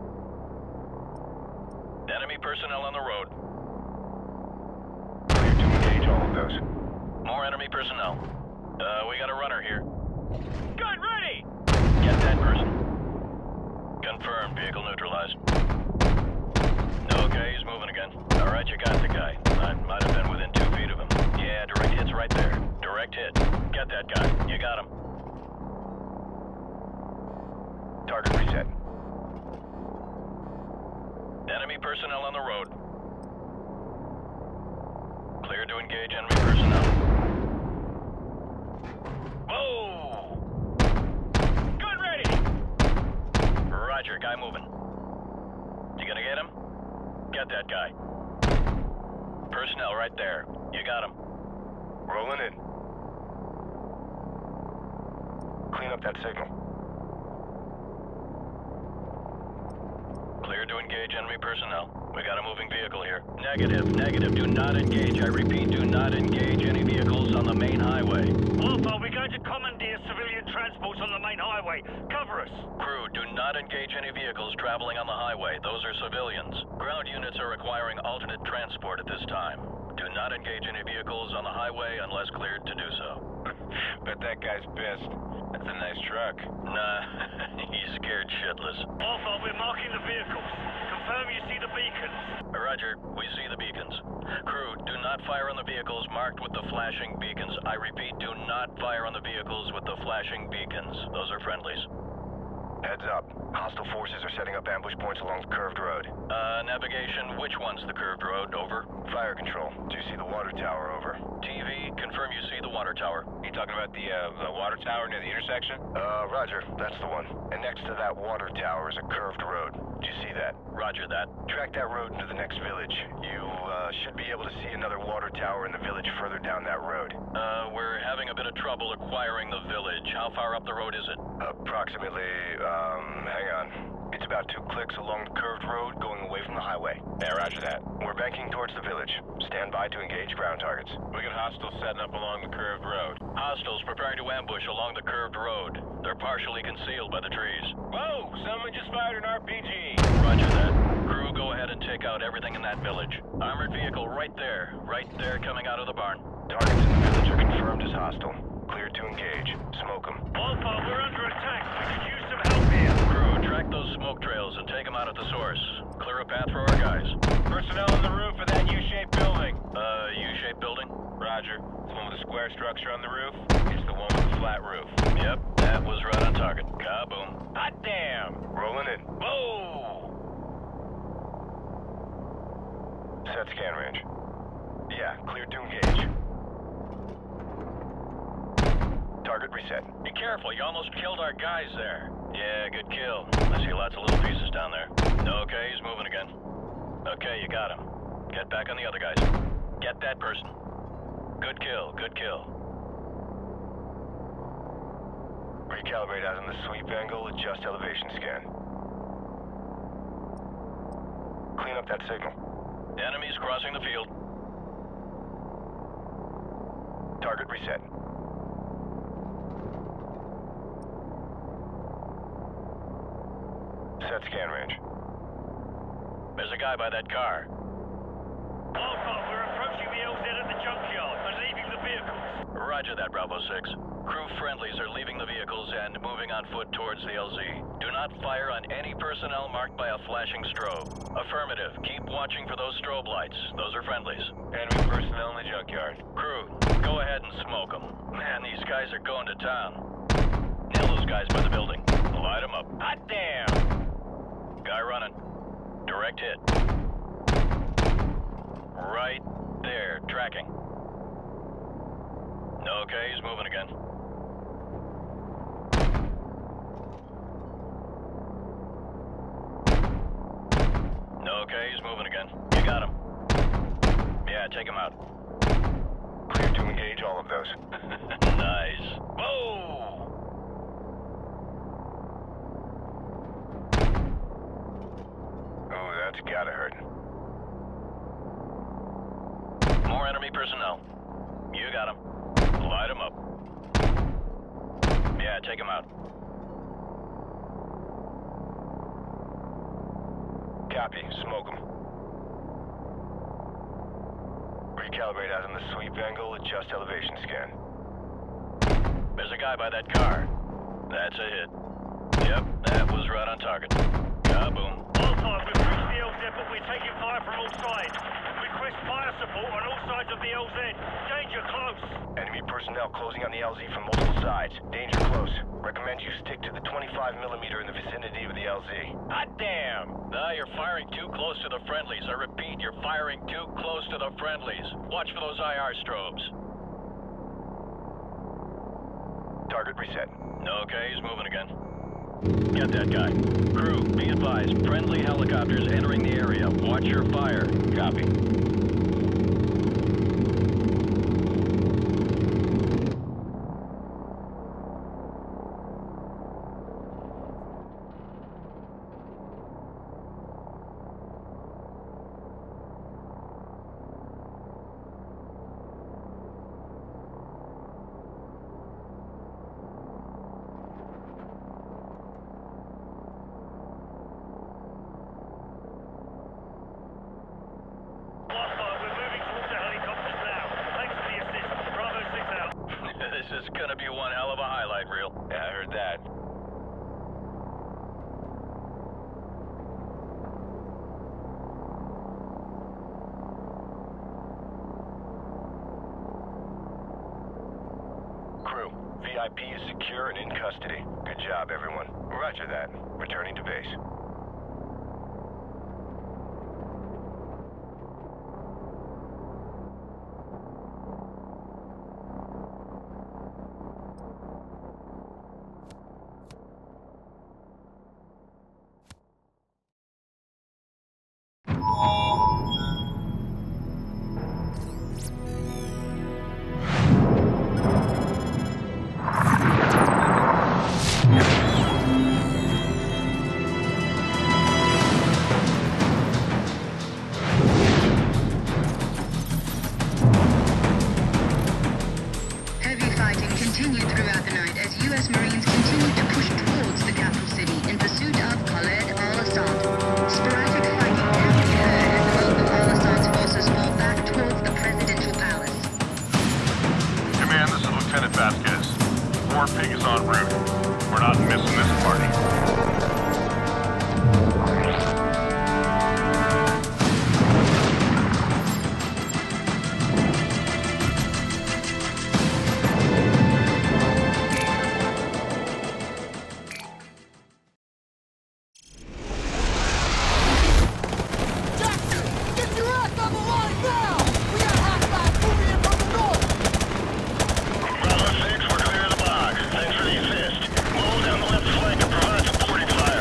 Enemy personnel on the road. Clear to engage all of those. More enemy personnel. Uh, we got a runner here. Gun ready! Get that person. Confirmed, vehicle neutralized. Okay, he's moving again. Alright, you got the guy. I might have been within two feet of him. Yeah, direct hit's right there. Direct hit. Get that guy. You got him. Target reset. Enemy personnel on the road. Clear to engage enemy personnel. Whoa! Gun ready! Roger, guy moving. You gonna get him? Get that guy. Personnel right there. You got him. Rolling in. Clean up that signal. Clear to engage enemy personnel. We got a moving vehicle here. Negative, negative. Do not engage. I repeat, do not engage any vehicles on the main highway. Alpha, we're going to commandeer civilian transports on the main highway. Cover us. Crew, do not engage any vehicles traveling on the highway. Those are civilians. Ground units are requiring alternate transport at this time. Do not engage any vehicles on the highway unless cleared to do so. Bet that guy's pissed. That's a nice truck. Nah, he's scared shitless. Alpha, we're marking the vehicles. Confirm you see the beacons. Roger, we see the beacons. Crew, do not fire on the vehicles marked with the flashing beacons. I repeat, do not fire on the vehicles with the flashing beacons. Those are friendlies. Heads up. Hostile forces are setting up ambush points along the curved road. Uh, navigation, which one's the curved road? Over. Fire control. Do you see the water tower? Over. T V, confirm you see the water tower. You talking about the, uh, the water tower near the intersection? Uh, roger. That's the one. And next to that water tower is a curved road. Do you see that? Roger that. Track that road into the next village. You, uh, should be able to see another water tower in the village further down that road. Uh, we're having a bit of trouble acquiring the village. How far up the road is it? Approximately, um, hang on. It's about two clicks along the curved road going away from the highway. Yeah, roger that. We're banking towards the village. Stand by to engage ground targets. We got hostiles setting up along the curved road. Hostiles preparing to ambush along the curved road. They're partially concealed by the trees. Whoa! Someone just fired an R P G! Roger that. Crew, go ahead and take out everything in that village. Armored vehicle right there. Right there coming out of the barn. Targets in the village are confirmed as hostile. Cleared to engage. Smoke them. Alpha, we're under attack. We could use some help here. Crew, track those smoke trails and take them out at the source. Clear a path for our guys. Personnel on the roof of that U-shaped building. Uh, U-shaped building? Roger. The one with the square structure on the roof? It's the one with the flat roof. Yep, that was right on target. Kaboom. Hot damn! Rolling in. Whoa! Set scan range. Yeah, cleared to engage. Target reset. Be careful, you almost killed our guys there. Yeah, good kill. I see lots of little pieces down there. Okay, he's moving again. Okay, you got him. Get back on the other guys. Get that person. Good kill, good kill. Recalibrate as in the sweep angle, adjust elevation scan. Clean up that signal. Enemies crossing the field. Target reset. Set scan range. There's a guy by that car. Alpha, we're approaching the L Z at the junkyard and leaving the vehicles. Roger that, Bravo six. Crew friendlies are leaving the vehicles and moving on foot towards the L Z. Do not fire on any personnel marked by a flashing strobe. Affirmative. Keep watching for those strobe lights. Those are friendlies. Enemy personnel in the junkyard. Crew, go ahead and smoke them. Man, these guys are going to town. Nail those guys by the building. Light them up. Hot damn! Guy running. Direct hit. Right there. Tracking. Okay, he's moving again. Okay, he's moving again. You got him. Yeah, take him out. Clear to engage all of those. Nice. Whoa! Oh, that's gotta hurt. More enemy personnel. You got him. Light him up. Yeah, take him out. Copy. Smoke him. Recalibrate out on the sweep angle, adjust elevation scan. There's a guy by that car. That's a hit. Yep, that was right on target. Kaboom. All time, we've reached the L Z, but we're taking fire from all sides. Request fire support on all sides of the L Z. Danger close. Enemy personnel closing on the L Z from multiple sides. Danger close. Recommend you stick to the twenty-five millimeter in the vicinity of the L Z. Hot damn! Nah, you're firing too close to the friendlies. I repeat, you're firing too close to the friendlies. Watch for those I R strobes. Target reset. Okay, he's moving again. Get that guy. Crew, be advised. Friendly helicopters entering the area. Watch your fire. Copy. This is gonna be one hell of a highlight reel. Yeah, I heard that. Crew, V I P is secure and in custody. Good job, everyone. Roger that. Returning to base. Continued throughout the night as U S Marines continued to push towards the capital city in pursuit of Khaled al-Assad. Sporadic fighting can be heard as the bulk of al-Assad's forces fall back towards the presidential palace. Command, this is Lieutenant Vasquez. War Pig is en route. We're not missing this party. Bravo six, we're clear of the bog. Thanks for the assist. Move down the left flank and provide supporting fire.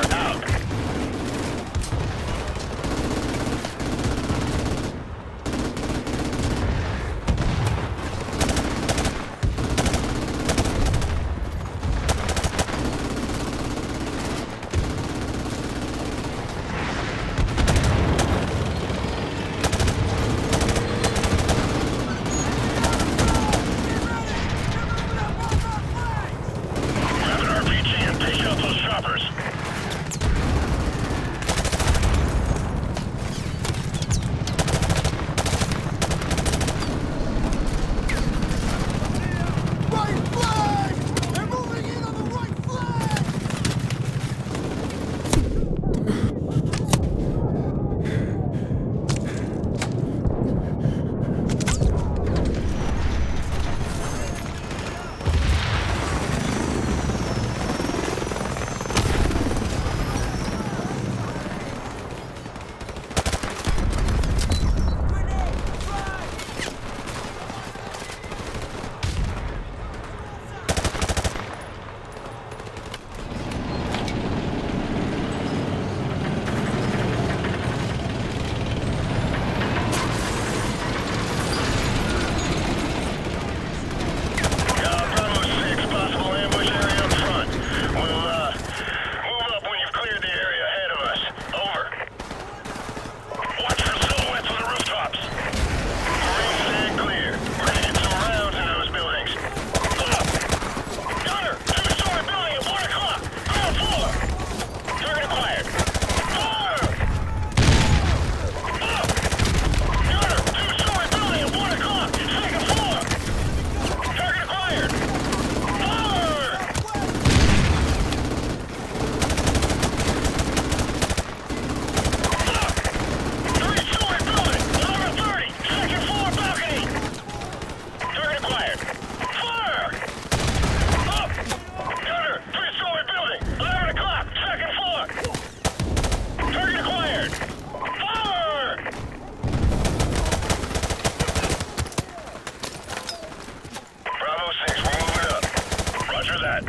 that.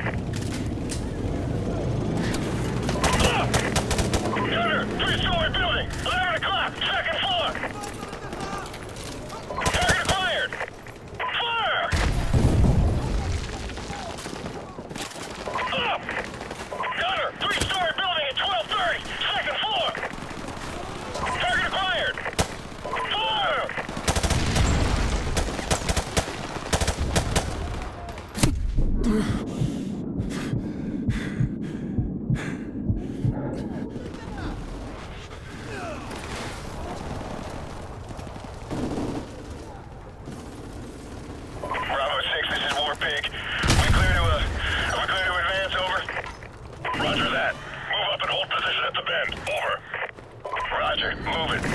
Gunner, three-story building, eleven o'clock, second floor. Target acquired. Fire! Up! Gunner, three-story building at twelve thirty, second floor. Target acquired. Fire! Bravo six, this is Warpig. We clear to, uh, are we clear to advance, over? Roger that. Move up and hold position at the bend, over. Roger, move it.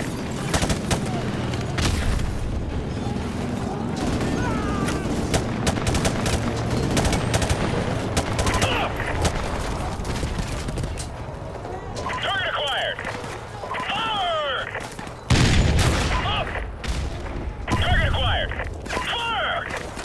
Target acquired. Fire! Up! Target acquired. Fire!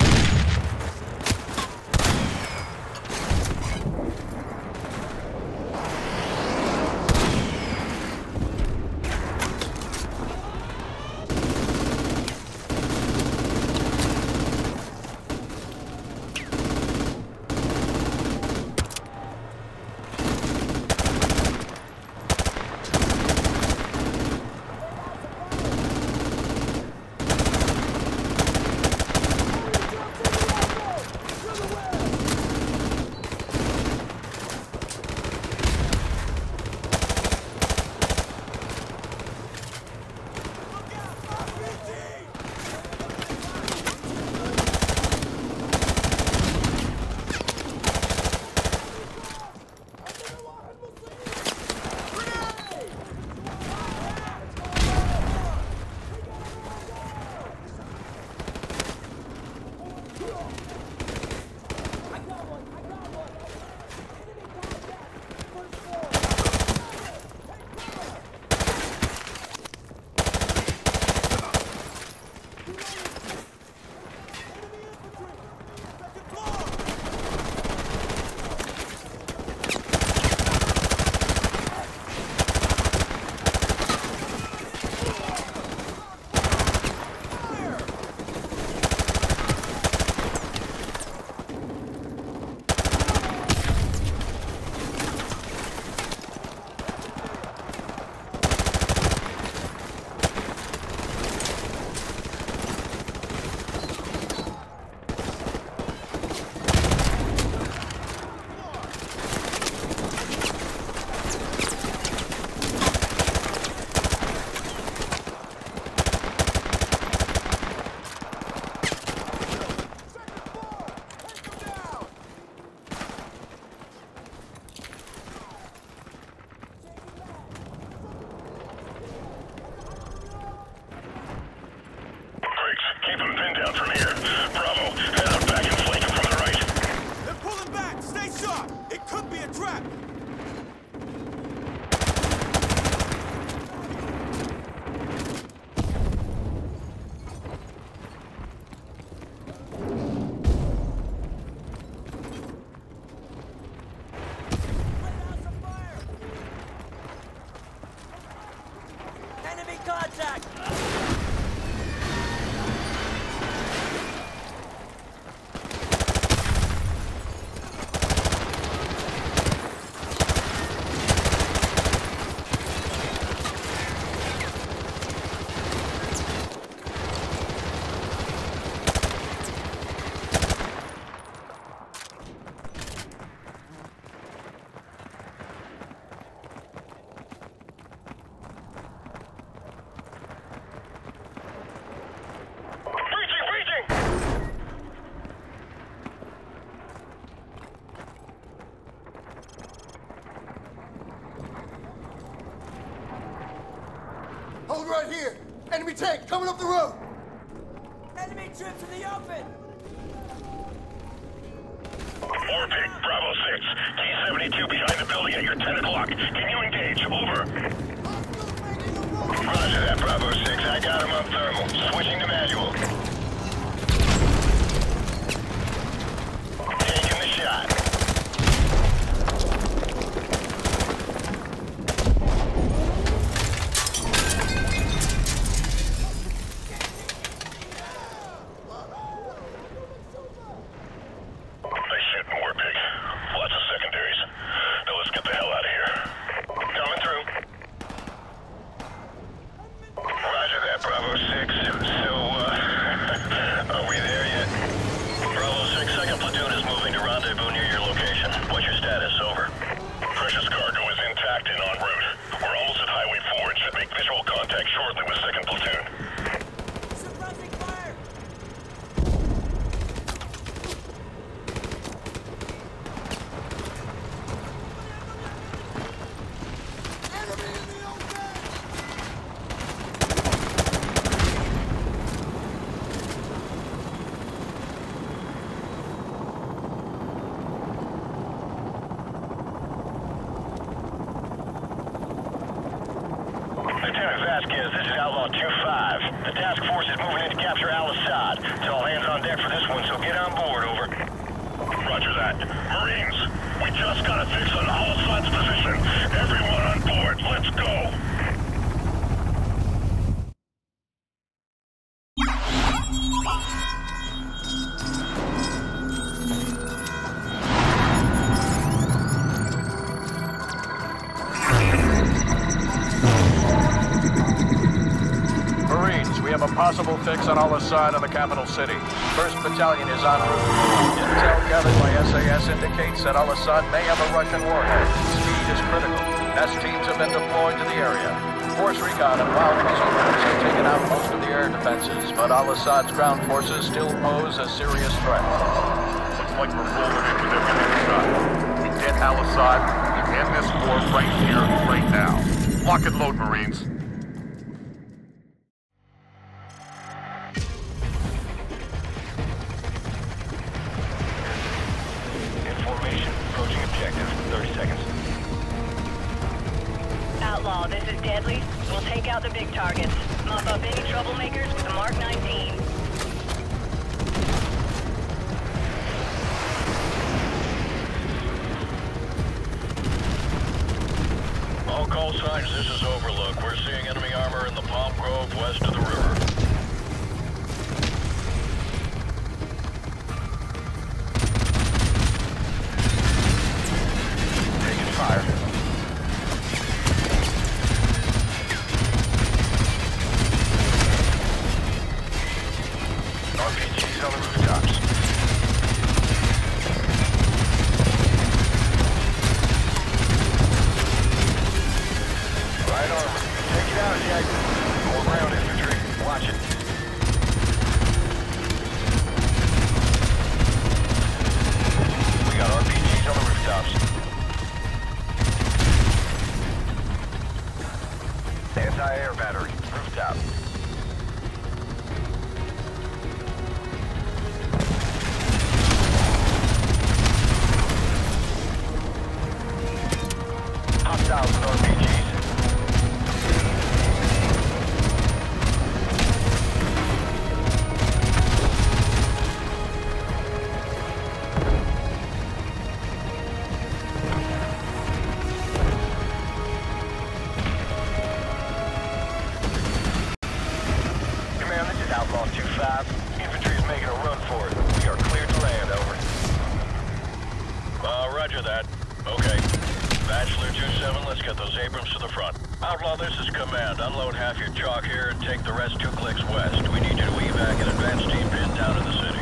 Keep them pinned down from here. Bravo, head out back and flank them from the right. They're pulling back! Stay sharp! It could be a trap! Enemy contact! Hold right here! Enemy tank coming up the road! Enemy troops in the open! Warpig, Bravo six. T seventy-two behind the building at your ten o'clock. Can you engage? Over. Roger that, Bravo six. I got him on thermal. Switching to manual. Taking the shot. Outlaw two five. The task force is moving in to capture Al-Assad. It's all hands on deck for this one, so get on board, over. Roger that. Marines, we just got a fix on Al-Assad's position. Everyone on board, let's go! We have a possible fix on Al-Assad in the capital city. First Battalion is en route. Intel gathered by S A S indicates that Al-Assad may have a Russian warhead. Speed is critical. S teams have been deployed to the area. Force recon and wild missile groups have taken out most of the air defenses, but Al-Assad's ground forces still pose a serious threat. Looks like we're rolling in with everything we got. We get Al-Assad, we end this war right here, right now. Lock and load, Marines. Outlaw, this is Deadly. We'll take out the big targets. Mop up any troublemakers with the Mark nineteen. All call signs, this is Overlook. We're seeing enemy armor in the Palm Grove west of the river. Taking fire. R P Gs on the rooftops. Right armor. Take it out, Jack. More ground infantry. Watch it. We got R P Gs on the rooftops. Anti-air battery. Rooftop. Hostiles with R P Gs. Command, this is Outlaw two five. Infantry is making a run for it. We are cleared to land, over. Uh, roger that. Okay. Bachelor two seven, let's get those Abrams to the front. Outlaw, this is Command. Unload half your chalk here and take the rest two clicks west. We need you to evac an advance team pinned down in the city.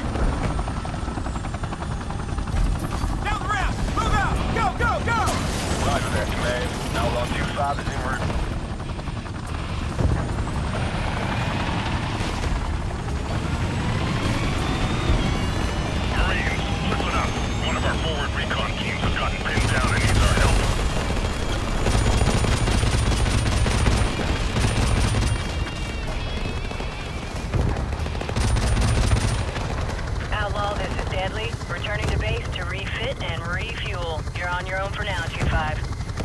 Down the ramp! Move out! Go, go, go! Roger that, Command. Outlaw two five is en route. Marines, listen up. One of our forward recon teams has gotten pinned down and needs our help. Outlaw, this is Deadly. Returning to base to refit and refuel. You're on your own for now, two five.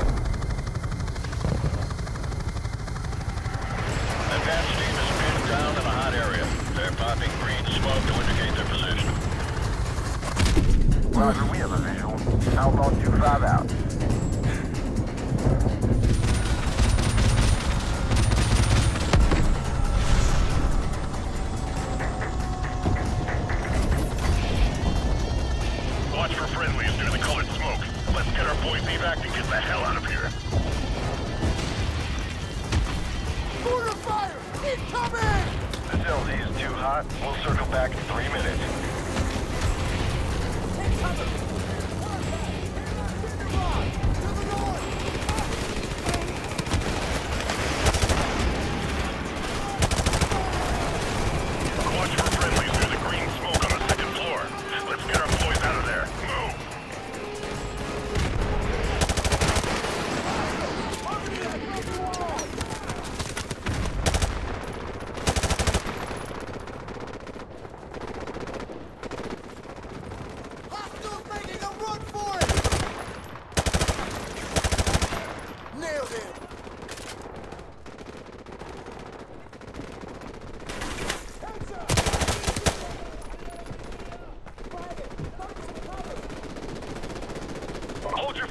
Advance team is pinned down in a hot area. They're popping green smoke to indicate their position. Roger, we have a visual. Outlaw two five out. Watch for friendlies near the colored smoke. Let's get our boys evac and get the hell out of here. Mortar fire! Incoming! Facility is too hot. We'll circle back in three minutes. Watch for friendlies near the green smoke on the second floor. Let's get our boys out of there. Move!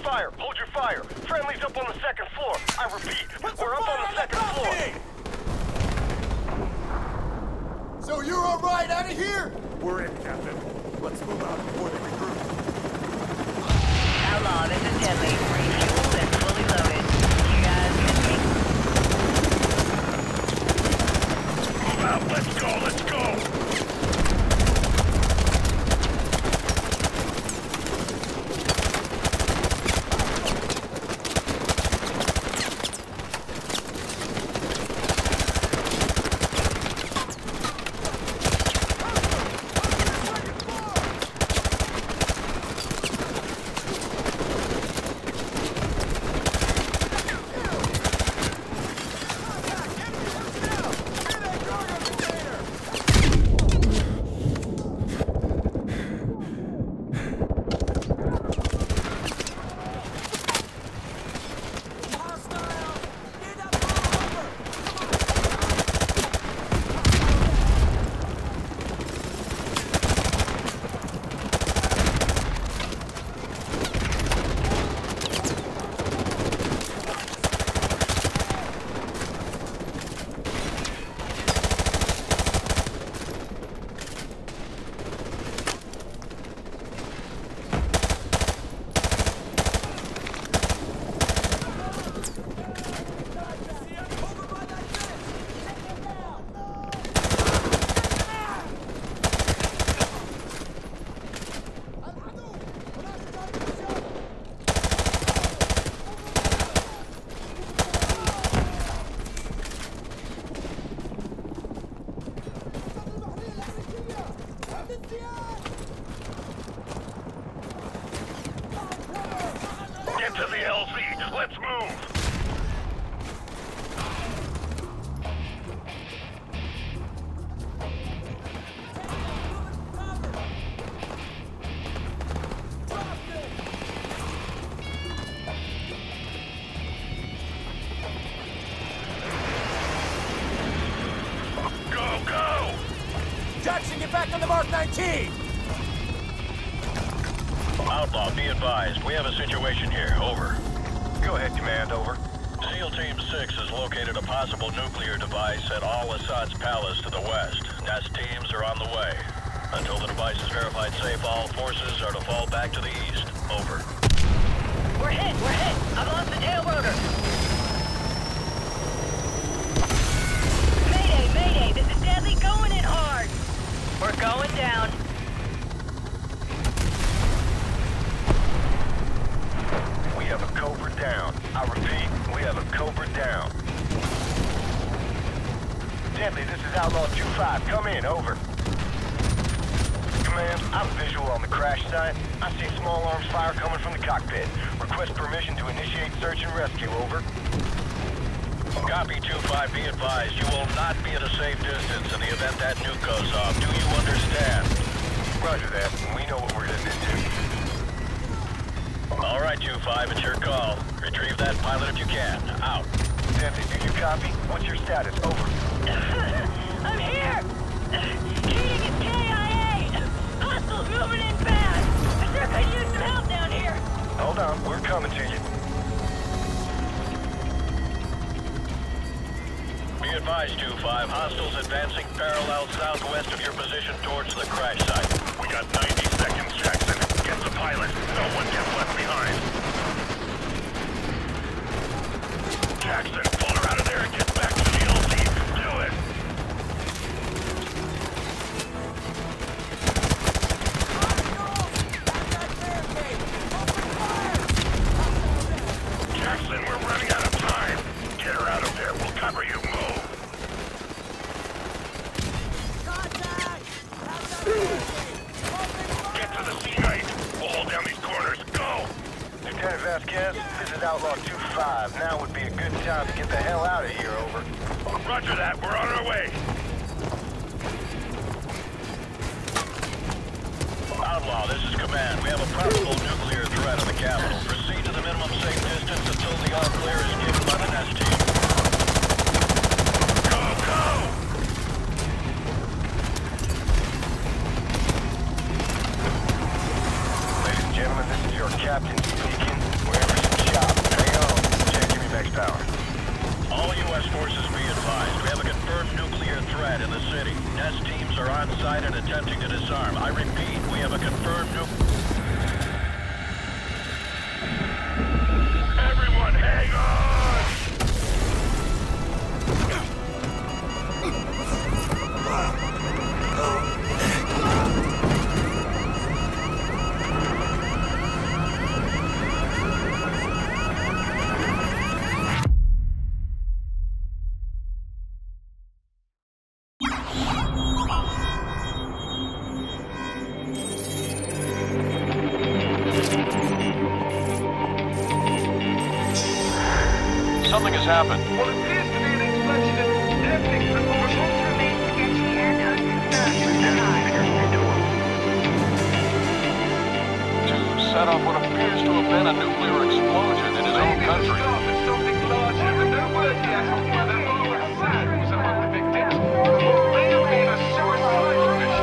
fire. Hold your fire. Friendly's up on the second floor. I repeat, we're up on the second floor. So you're all right out of here? We're in, Captain. Let's move out before they regroup. Outlaw, this is Deadly. Refueled and fully loaded. You guys with me? Move out. Let's go. Let's go. Get to the L Z. Let's move. Go, go! Jackson, get back on the Mark nineteen! Outlaw, be advised. We have a situation here. Over. Go ahead, Command. Over. SEAL Team six has located a possible nuclear device at Al-Assad's palace to the west. Nest teams are on the way. Until the device is verified safe, all forces are to fall back to the east. Over. We're hit! We're hit! I've lost the tail rotor! Mayday! Mayday! This is Deadly going in hard! We're going down. We have a Cobra down. I repeat, we have a Cobra down. Deadly, this is Outlaw two five. Come in, over. Command, I have a visual on the crash site. I see small arms fire coming from the cockpit. Request permission to initiate search and rescue, over. Copy two five, be advised. You will not be at a safe distance in the event that nuke goes off. Do you understand? Roger that. We know what we're heading into. All right, two five, it's your call. Retrieve that pilot if you can. Out. Deadly, do you copy? What's your status? Over. I'm here! Cheating is K I A! Hostiles moving in fast! I sure could use some help down here! Hold on, we're coming to you. Be advised, two five. Hostiles advancing parallel southwest of your position towards the crash site. We got ninety seconds, Jackson. Get the pilot. No one gets left behind. Jackson, pull her out of there and get back to the L Z. Do it. Jackson, we're running out of time. Get her out of there. We'll cover you. Move. Get to the sea height. We'll hold down these corners. Go. Lieutenant Vasquez, this is Outlaw two five. Now would be a good time to get the hell out of here, over. Roger that. We're on our way. Outlaw, this is Command. We have a probable nuclear threat on the capital. Proceed to the minimum safe distance until the all clear is given by the Nest team. Go, go! Ladies and gentlemen, this is your captain speaking. We're in site and attempting to disarm. I repeat, we have a confirmed nuke. Everyone, hang on! Something has happened. What appears to be an explosion in epic proportions remain sketchy and uncertain. To set off what appears to have been a nuclear explosion in his own country. Something larger, but no word yet on whether Barbara Hassan was among the victims, or merely a suicide mission.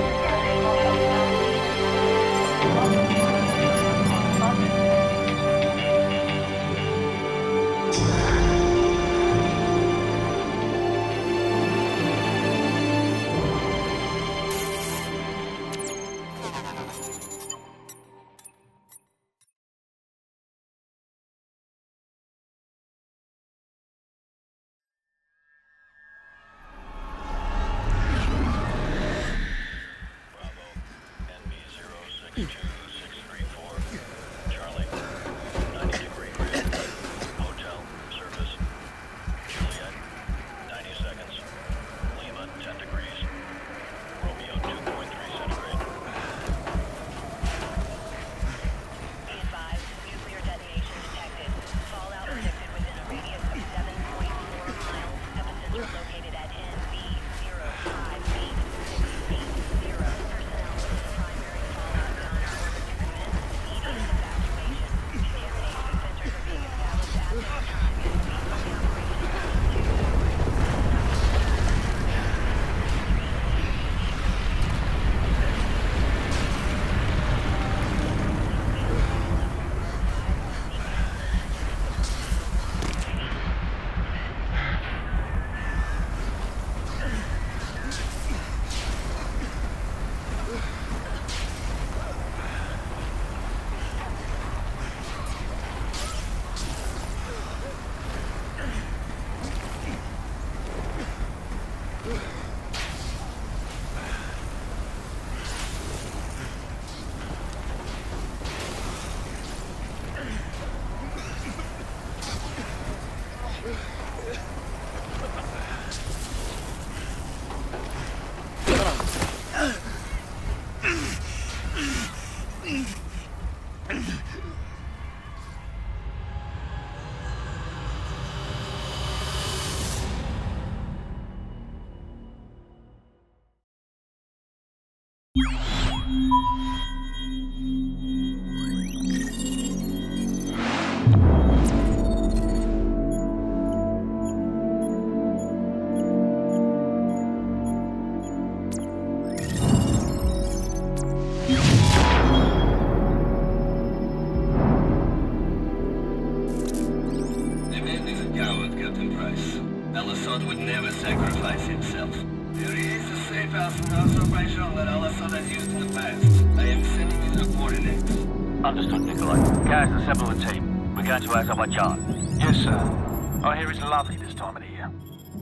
Al-Assad would never sacrifice himself. There is a safe house and house operation that Al-Assad has used in the past. I am sending you the coordinates. Understood, Nikolai. Guys, assemble the team. We're going to Azerbaijan. Yes, sir. I hear it's lovely this time of the year.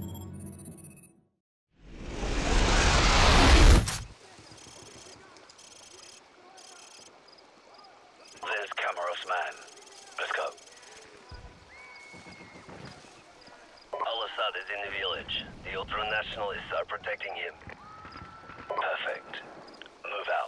There's Kamaros, man. Let's go. Al-Assad is in the village. The ultra-nationalists are protecting him. Perfect. Move out.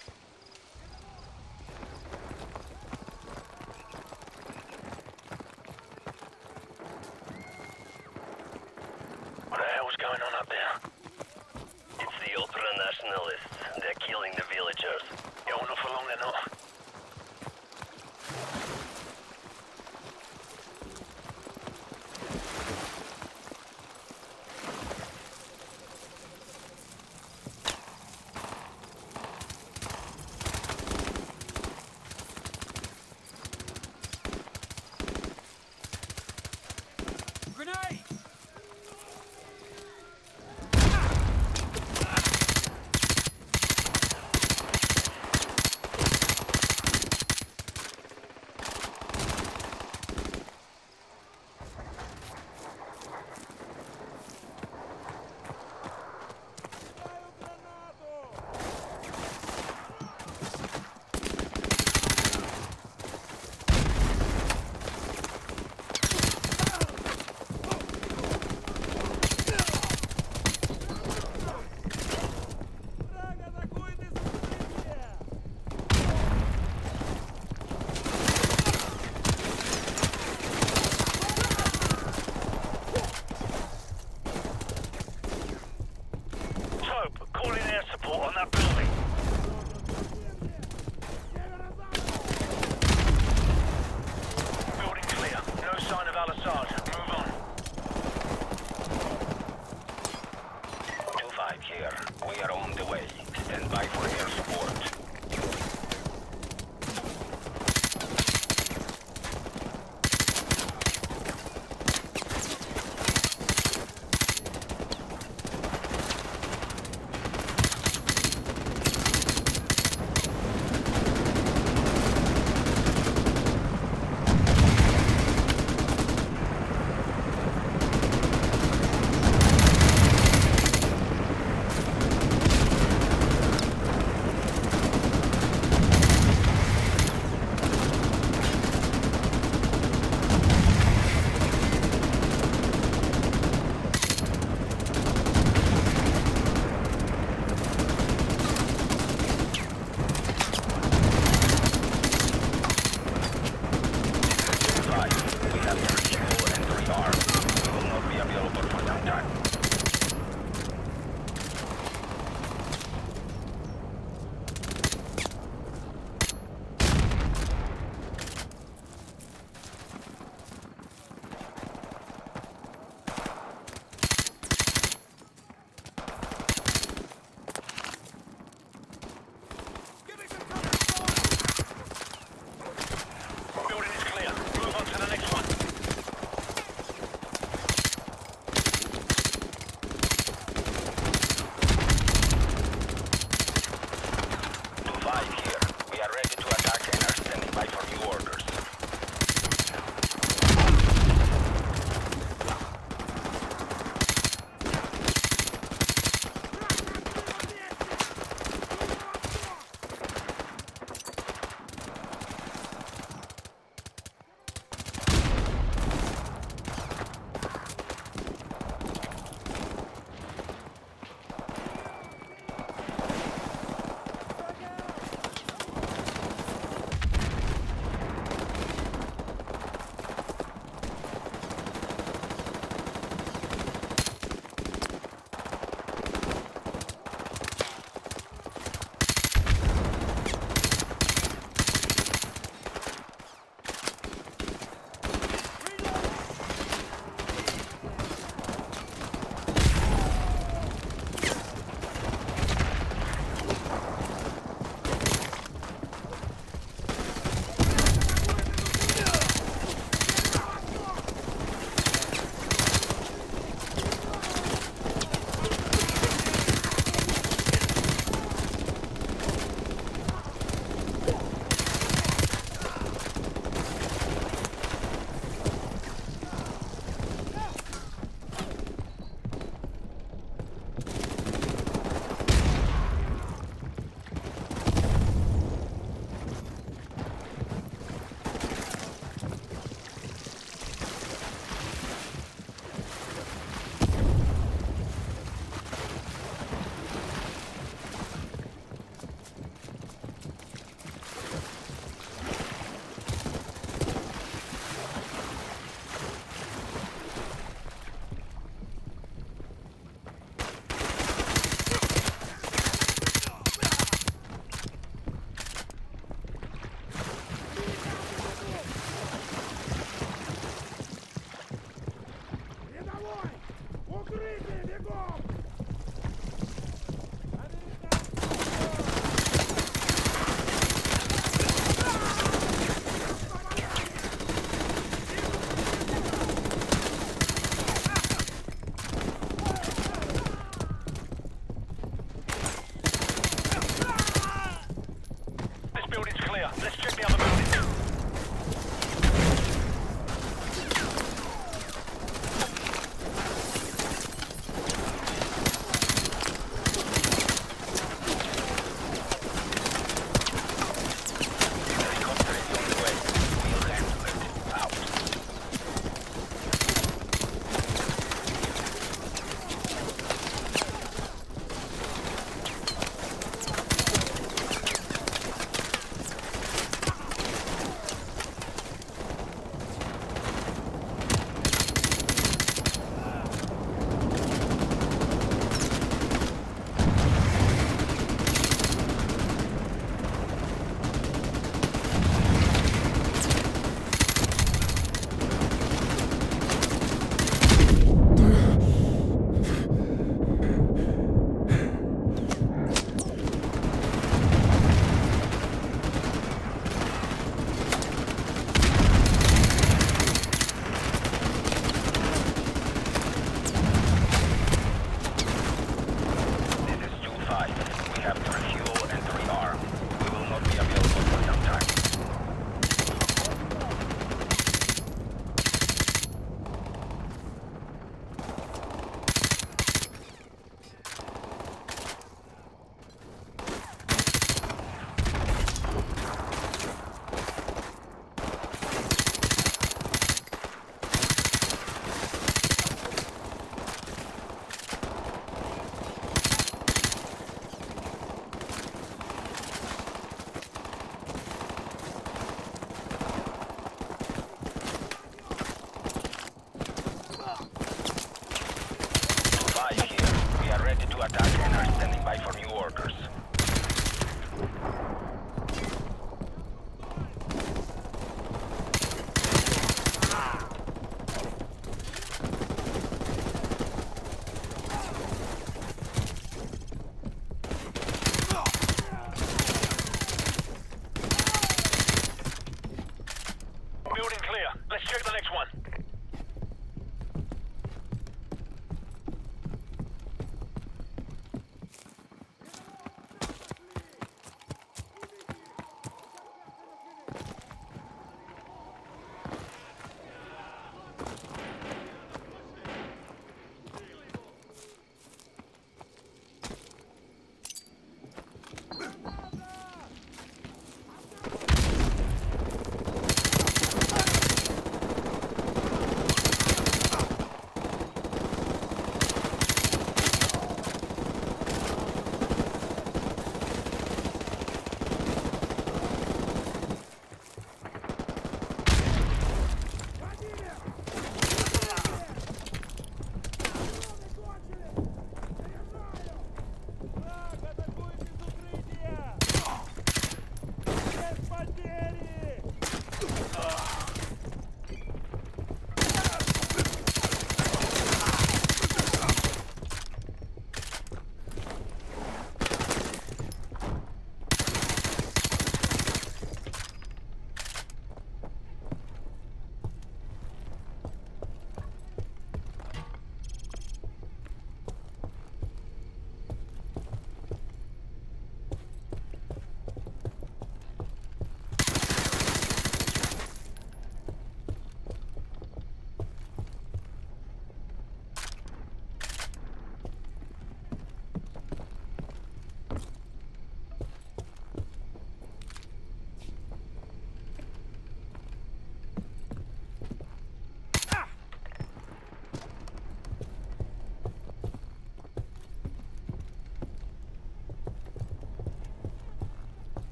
What the hell's going on up there? It's the ultra-nationalists. They're killing the villagers. Yeah, well, not for long they're not.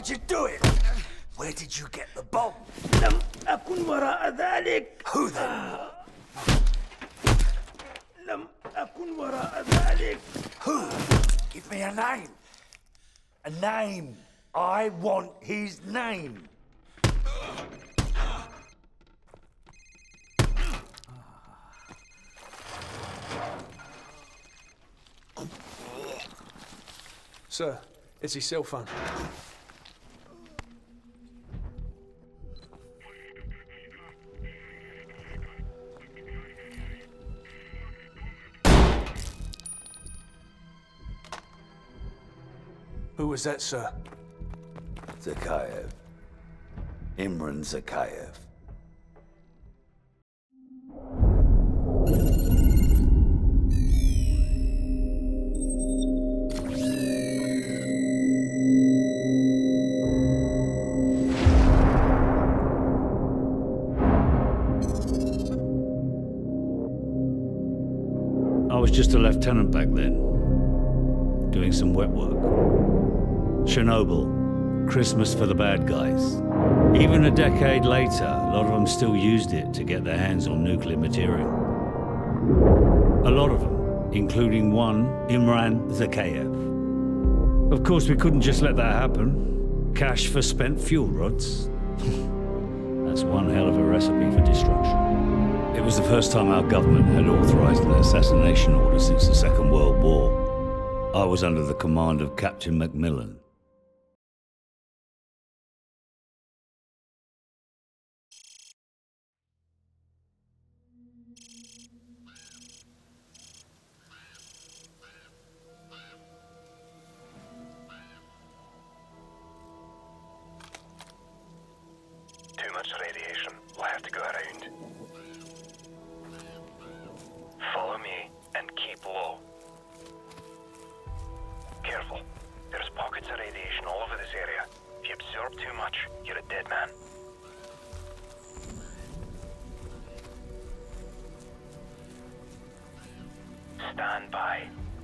Why'd you do it? Where did you get the bomb? لم أكن وراء ذلك. Who then? لم أكن وراء ذلك. Who? Give me a name. A name. I want his name. Sir, it's his cell phone. Who was that, sir? Zakhaev. Imran Zakhaev. I was just a lieutenant back then, doing some wet work. Chernobyl, Christmas for the bad guys. Even a decade later, a lot of them still used it to get their hands on nuclear material. A lot of them, including one, Imran Zakhaev. Of course, we couldn't just let that happen. Cash for spent fuel rods. That's one hell of a recipe for destruction. It was the first time our government had authorized an assassination order since the Second World War. I was under the command of Captain Macmillan. Too much radiation. We'll have to go around. Follow me and keep low. Careful. There's pockets of radiation all over this area. If you absorb too much, you're a dead man. Stand by.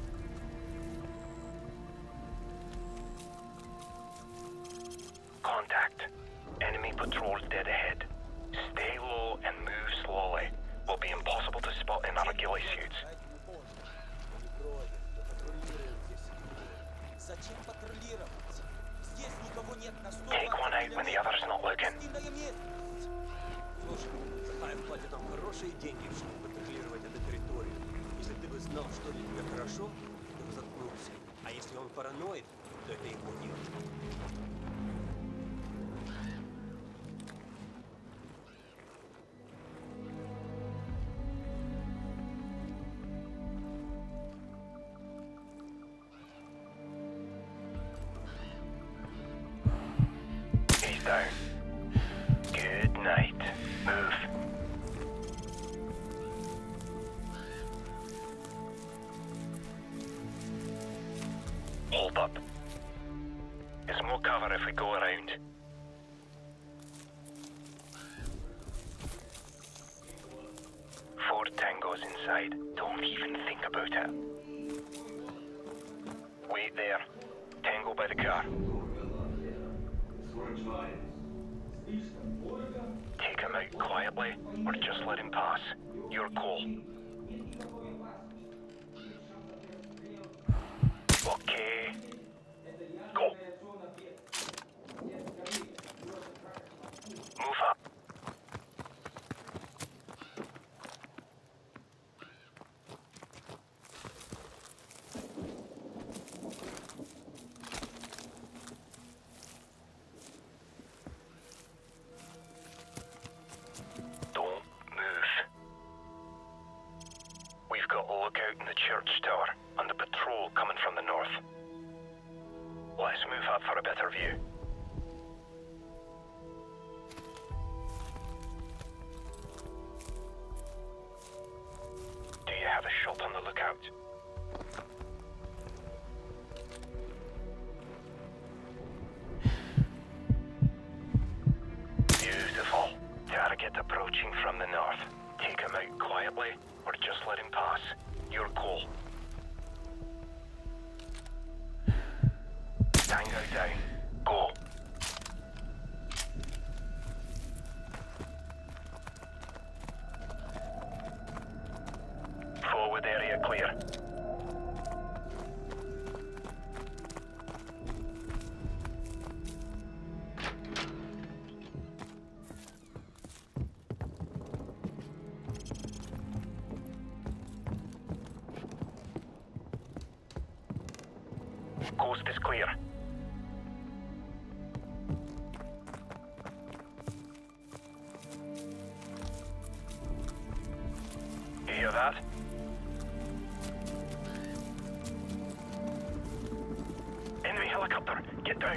Contact. Enemy patrols dead ahead. Stay low and move slowly. Will be impossible to spot in our ghillie suits. Take one out when the other's not looking. Слушай, Захаев платит нам хорошие деньги, чтобы патрулировать эту территорию. Если ты бы знал, что для тебя хорошо, ты бы заткнулся. А если он параноид, то это его дело. He's down. Good night. Move. Hold up. There's more cover if we go around. Four tangos inside. Don't even think about it. Wait there. Tango by the car. Take him out quietly, or just let him pass. Your call. Okay. Go. Move up. Don't move. We've got a lookout in the church tower and the patrol coming from the north. Let's move up for a better view. Do you have a shot on the lookout? Beautiful. Target approaching from the north. Take him out quietly, or just let him pass. Your call. Tango down. Go. Forward area clear. Coast is clear. You hear that? Enemy helicopter, get down.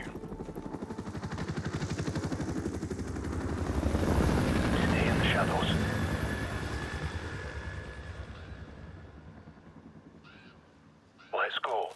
Stay in the shadows. Let's go.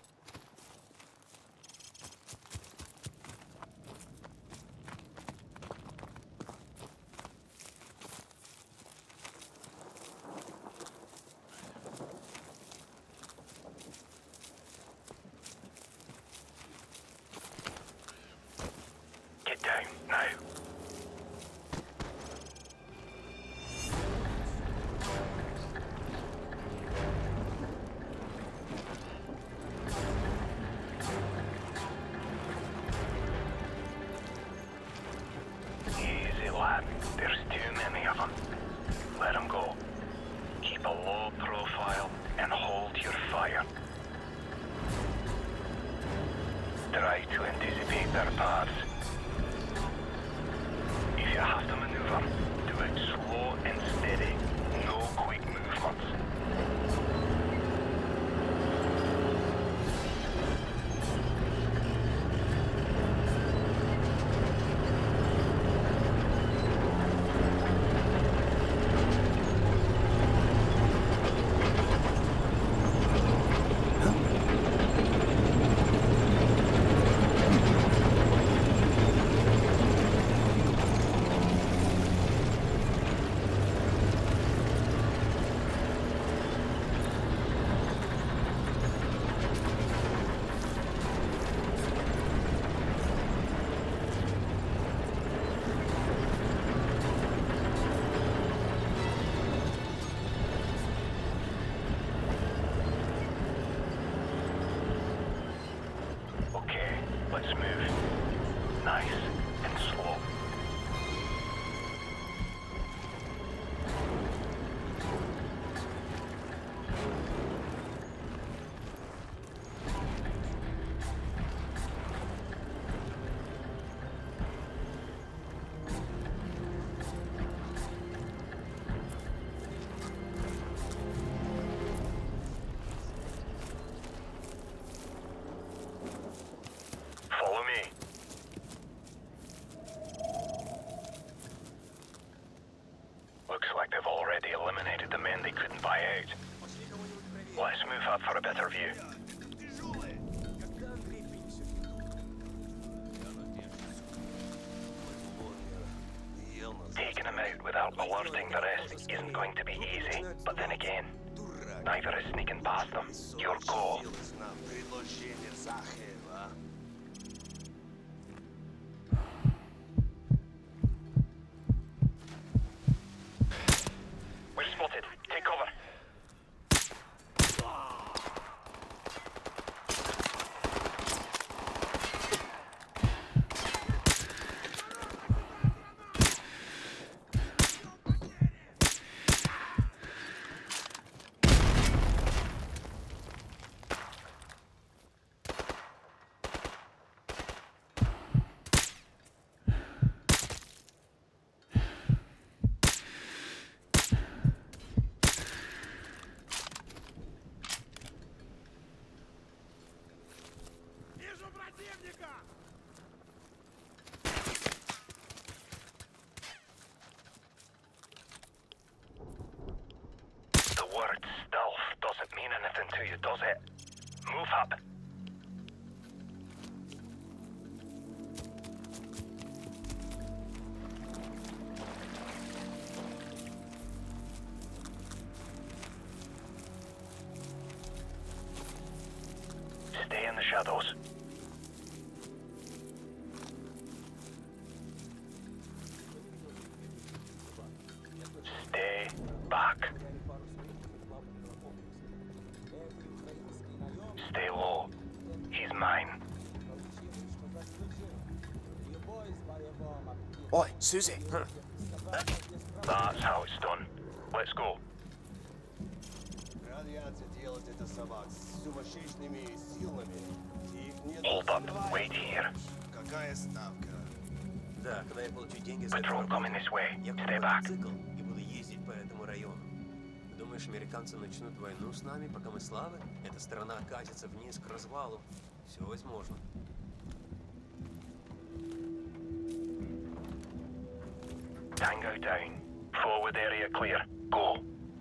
Get down, now. Easy, lad. There's too many of them. Let them go. Keep a low profile and hold your fire. Try to anticipate their paths. If you have to maneuver, do it slow and steady. No quick movements. Let's move. Nice and slow. Follow me. Looks like they've already eliminated the men they couldn't buy out. Let's move up for a better view. Taking them out without alerting the rest isn't going to be easy, but then again, neither is sneaking past them. Your call. We're spotted. Take cover. The word stealth doesn't mean anything to you, does it? Move up. Stay in the shadows. Stay back. Oi, Susie. That's how it's done. Let's go. Hold up. Wait here. Да, когда я получу деньги за Patrol coming this way. я Stay куплю back. мотоцикл и буду ездить по этому району. Думаешь, американцы начнут войну с нами, пока мы слабы? Эта страна катится вниз к развалу. Все возможно. Tango down. Forward area clear. Go.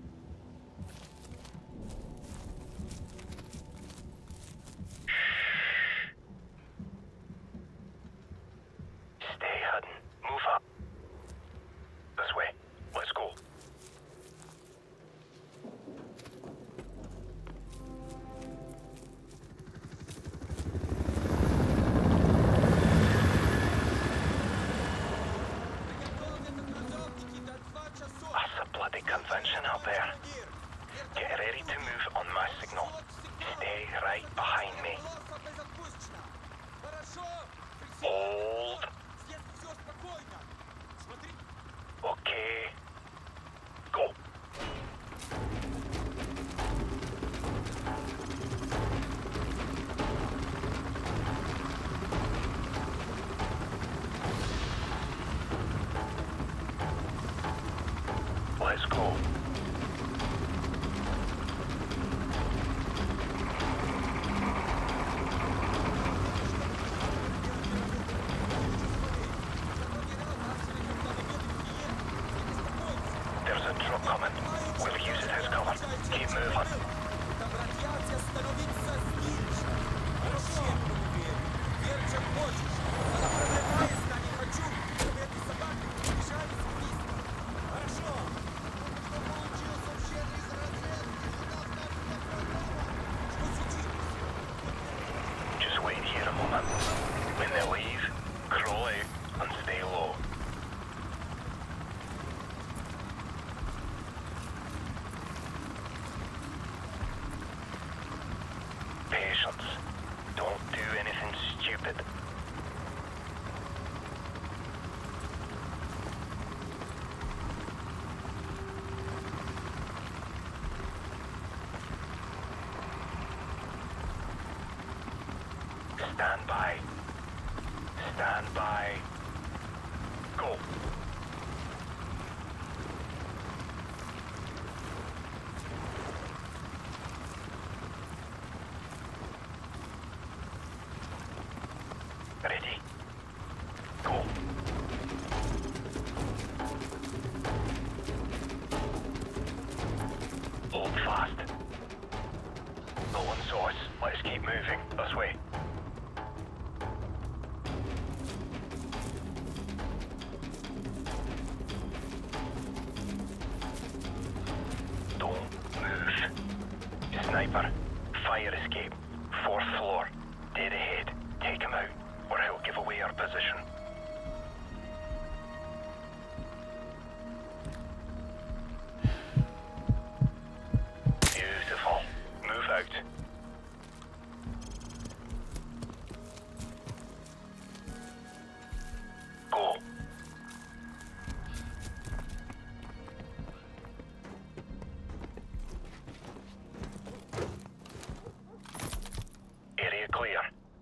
Stay hidden. Move up. This way. Let's go. That's a bloody convention out there. Get ready to move on my signal. Stay right behind me. Hold. Okay. Go. Let's go. There's a truck coming. We'll use it as cover. Keep moving. Just wait here a moment. When they leave, crawl out and stay low. Patience. Don't do anything stupid. Stand by. Stand by. Go. Ready. Go. Hold fast. No one saw us. Let's keep moving. This way. Don't move. Sniper. Fire escape. Fourth floor. Dead ahead. Take him out, or he'll give away our position. Beautiful. Move out. Go. Area clear.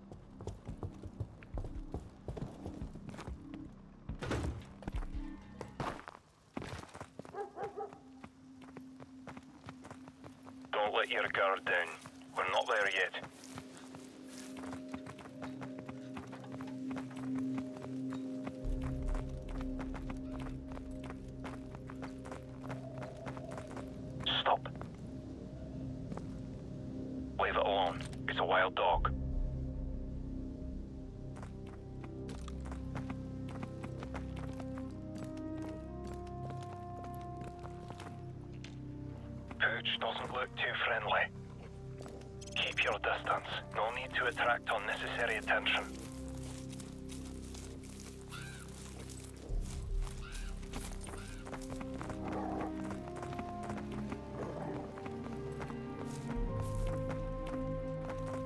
Don't let your guard down. We're not there yet. Stop. Leave it alone. It's a wild dog. Pooch doesn't look too friendly. Keep your distance. No need to attract unnecessary attention.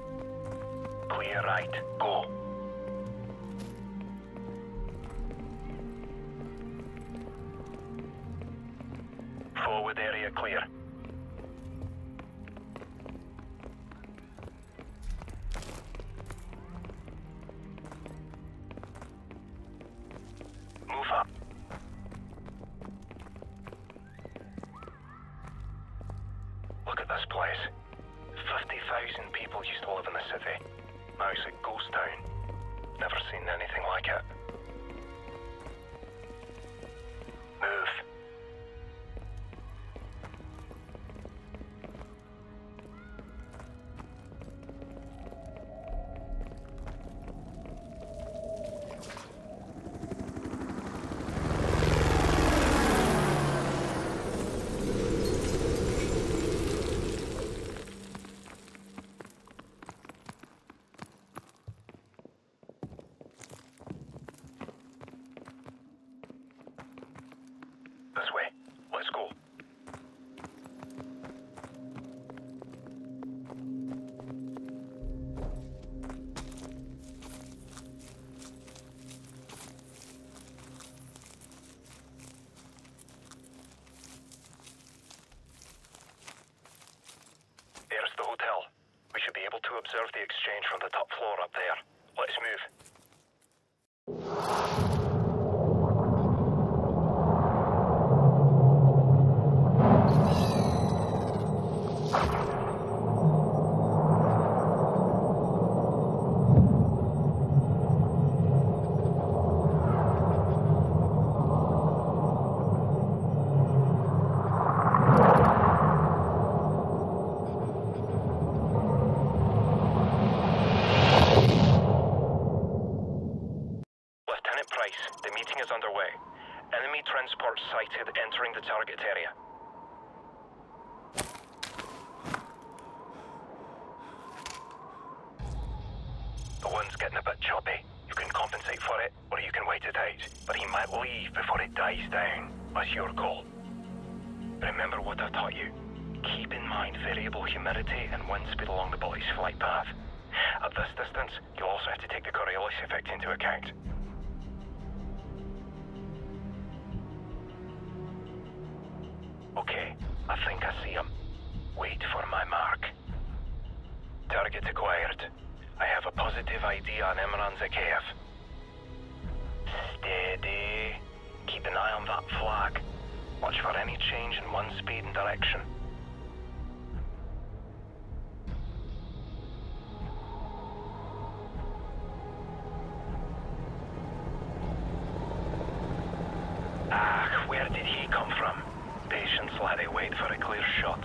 Clear right. Go. Forward area clear. Move up. Look at this place. fifty thousand people used to live in the city. Now it's a ghost town. Never seen anything like it. Move. This way. Let's go. There's the hotel. We should be able to observe the exchange from the top floor up there. Let's move. The meeting is underway. Enemy transport sighted entering the target area. The wind's getting a bit choppy. You can compensate for it, or you can wait it out. But he might leave before it dies down. That's your call. Remember what I taught you. Keep in mind variable humidity and wind speed along the bullet's flight path. At this distance, you'll also have to take the Coriolis effect into account. Okay, I think I see him. Wait for my mark. Target acquired. I have a positive I D on Imran Zakhaev. Steady. Keep an eye on that flag. Watch for any change in wind speed and direction. Ah, where did he come from? Patience, laddie, wait for a clear shot.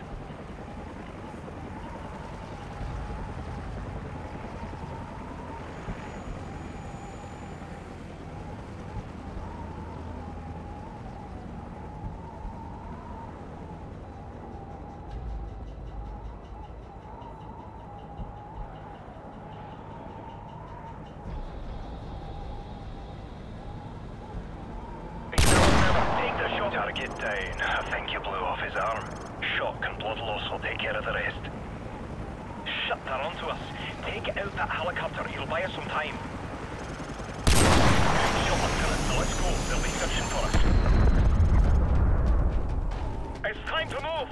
Target down. I think you blew off his arm. Shock and blood loss will take care of the rest. Shut that onto us. Take out that helicopter. It'll buy us some time. Shot lieutenant, now let's go. There'll be friction for us. It's time to move.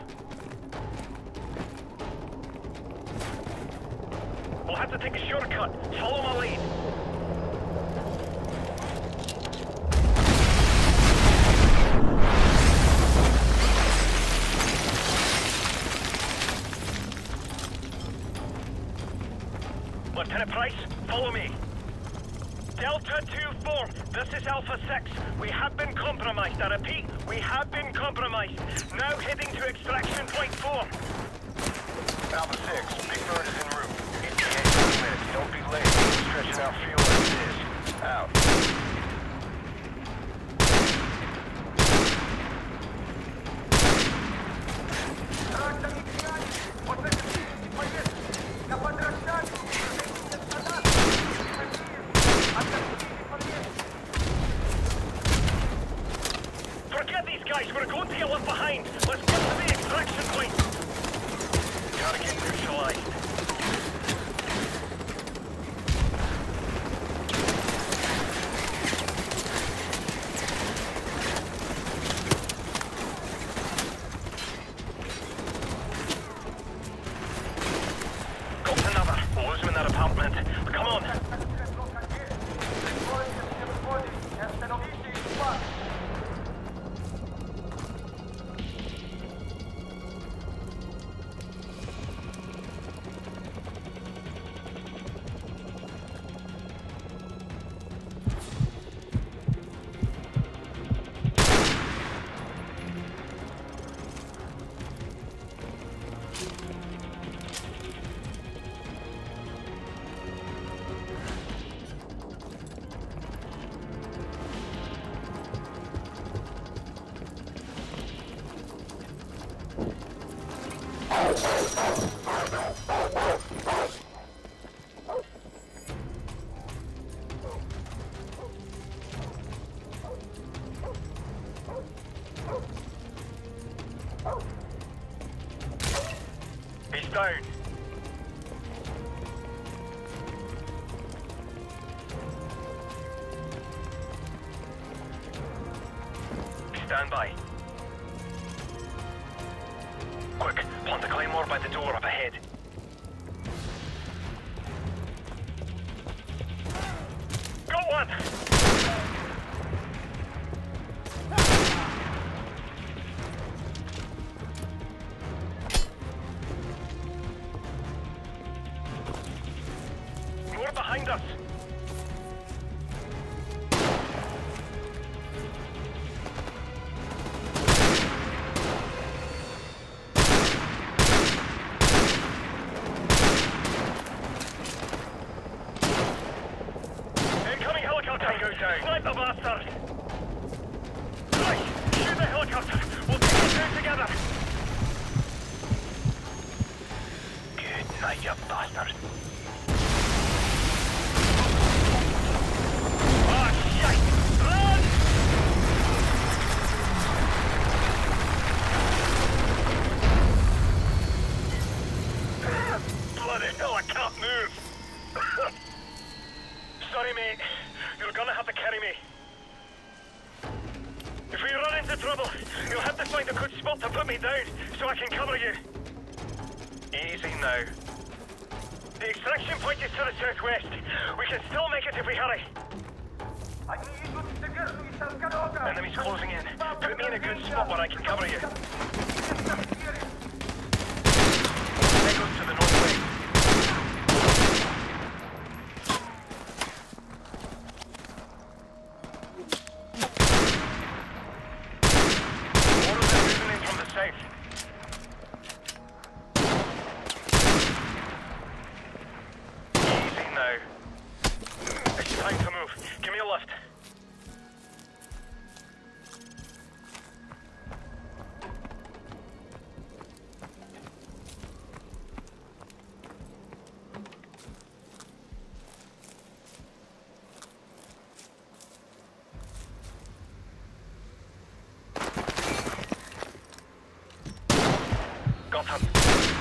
We'll have to take a shortcut. Follow my lead. Lieutenant Price, follow me. Delta two four, this is Alpha six. We have been compromised. I repeat, we have been compromised. Now heading to extraction point four. Alpha six, Big Bird is en route. E T A per minute. Don't be late. Stretching out fuel as it is. Out. Forget these guys, we're going to get left behind. Let's get to the extraction point. Gotta get neutralized. He's down. Stand by. Quick, plant the claymore by the door up ahead. Got one! More behind us! Incoming helicopter! Tango down! Snipe the bastard! Right! Shoot the helicopter! We'll take it down together! Good night, you bastard! Bloody hell, I can't move! Sorry, mate. You're gonna have to carry me. If we run into trouble, you'll have to find a good spot to put me down so I can cover you. Easy now. The extraction point is to the southwest. We can still make it if we hurry. Enemies closing in. Put me in a good spot where I can cover you. Echoes to the northwest. More of them moving in from the south. Easy now. It's time to move. Give me a lift. Got him.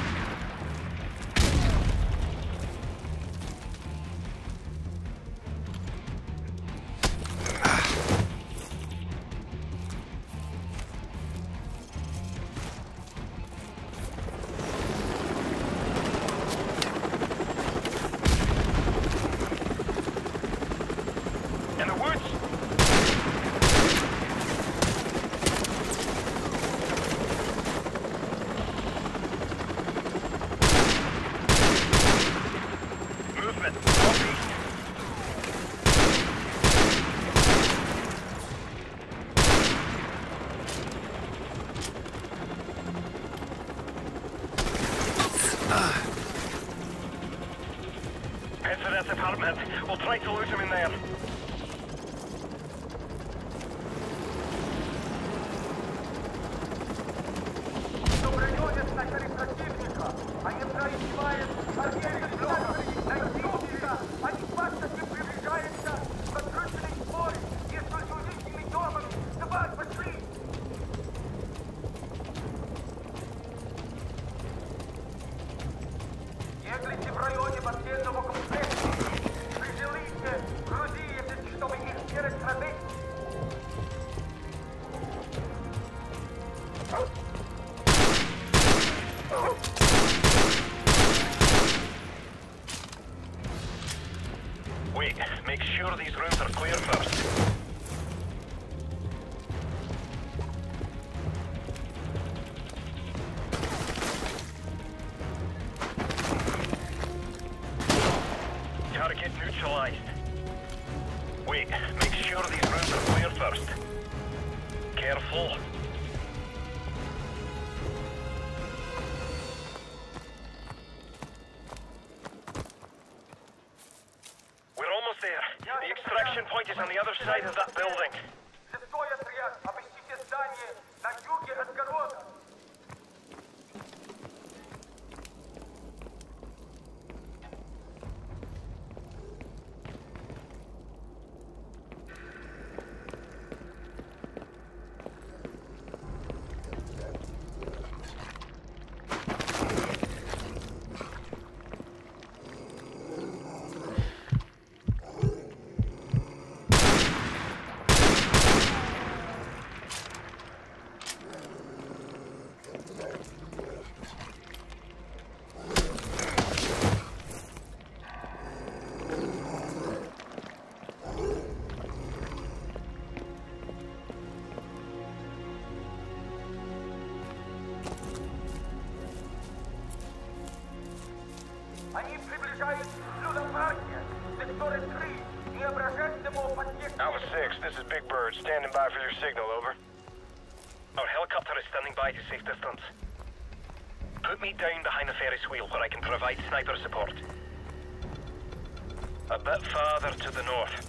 In the woods. Movement. Northeast. Head for that apartment. We'll try to lose him in there. Wait, make sure these rooms are clear first. Target neutralized. Wait, make sure these rooms are clear first. Careful. We're almost there. The extraction point is on the other side of that building. this is Big Bird, standing by for your signal, over. Our helicopter is standing by to safe distance. Put me down behind the Ferris wheel where I can provide sniper support. A bit farther to the north.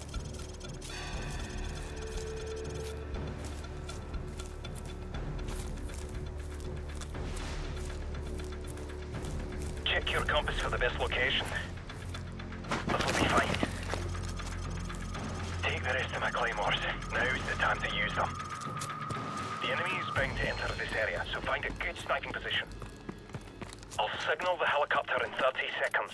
Check your compass for the best location. This will be fine. Take the rest of my claymores. Now's the time to use them. The enemy is bound to enter this area, so find a good sniping position. I'll signal the helicopter in thirty seconds.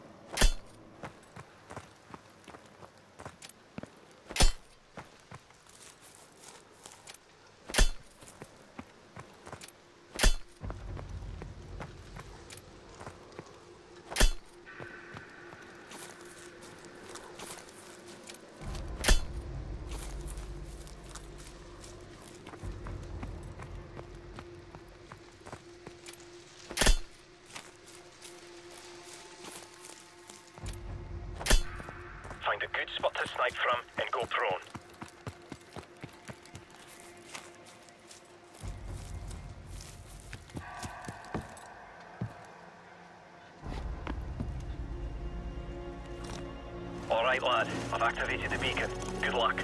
Find a good spot to snipe from and go prone. All right, lad. I've activated the beacon. Good luck.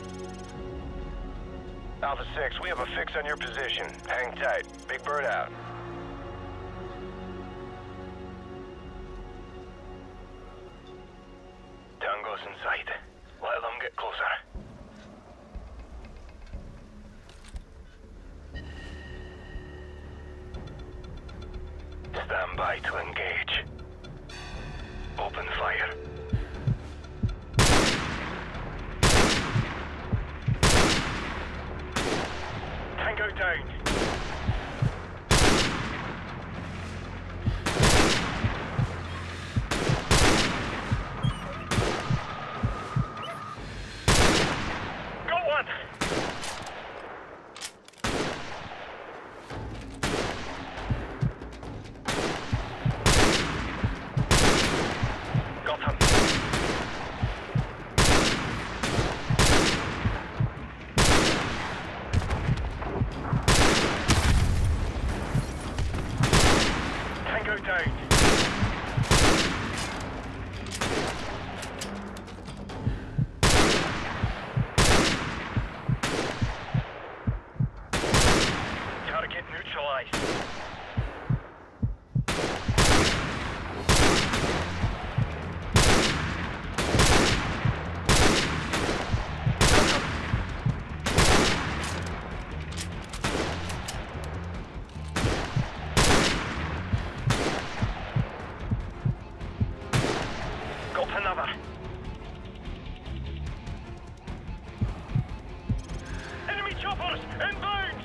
Alpha six, we have a fix on your position. Hang tight. Big Bird out. Tango's in sight. Let them get closer. Stand by to engage. Open fire. Tango down. Got one. Got him. Tango down. Target neutralized. Got another. Enemy choppers inbound.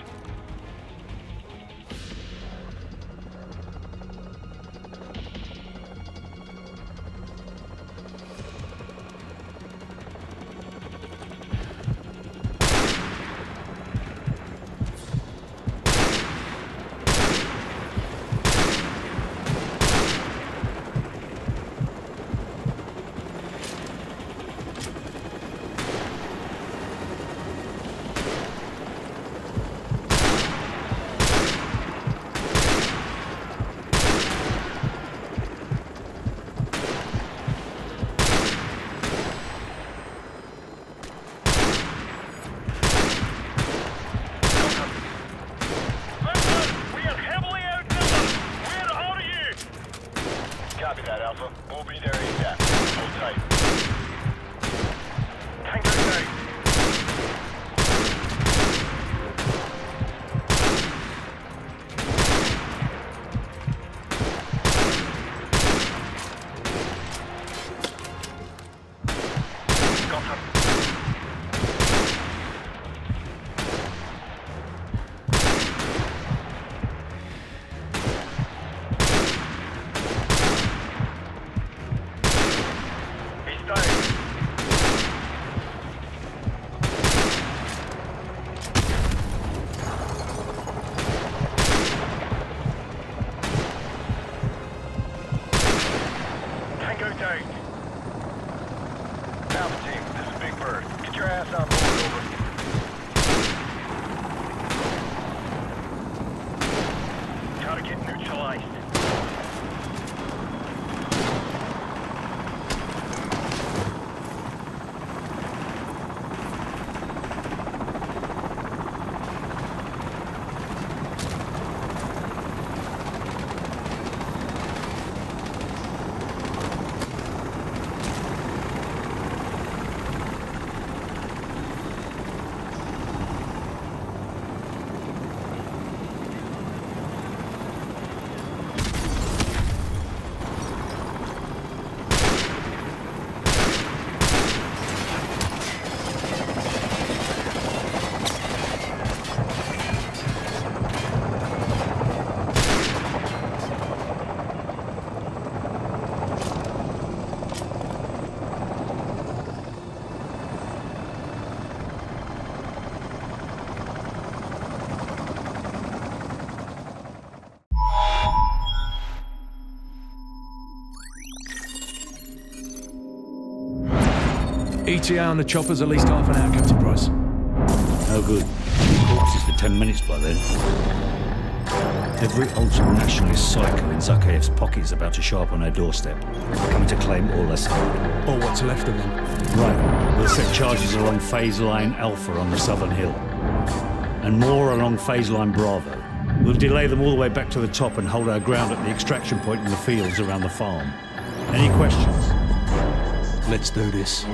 E T A on the chopper's at least half an hour, Captain Price. No good. Corpses for ten minutes by then. Every ultra-nationalist psycho in Zakhaev's pocket is about to show up on our doorstep, coming to claim Al-Assad. Or what's left of them. Right. We'll set charges along phase line Alpha on the southern hill. And more along phase line Bravo. We'll delay them all the way back to the top and hold our ground at the extraction point in the fields around the farm. Any questions? Let's do this.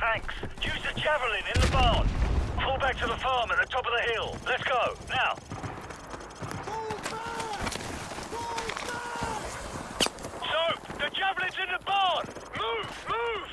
tanks. Use the javelin in the barn. Fall back to the farm at the top of the hill. Let's go, now. So, the javelin's in the barn. Move, move.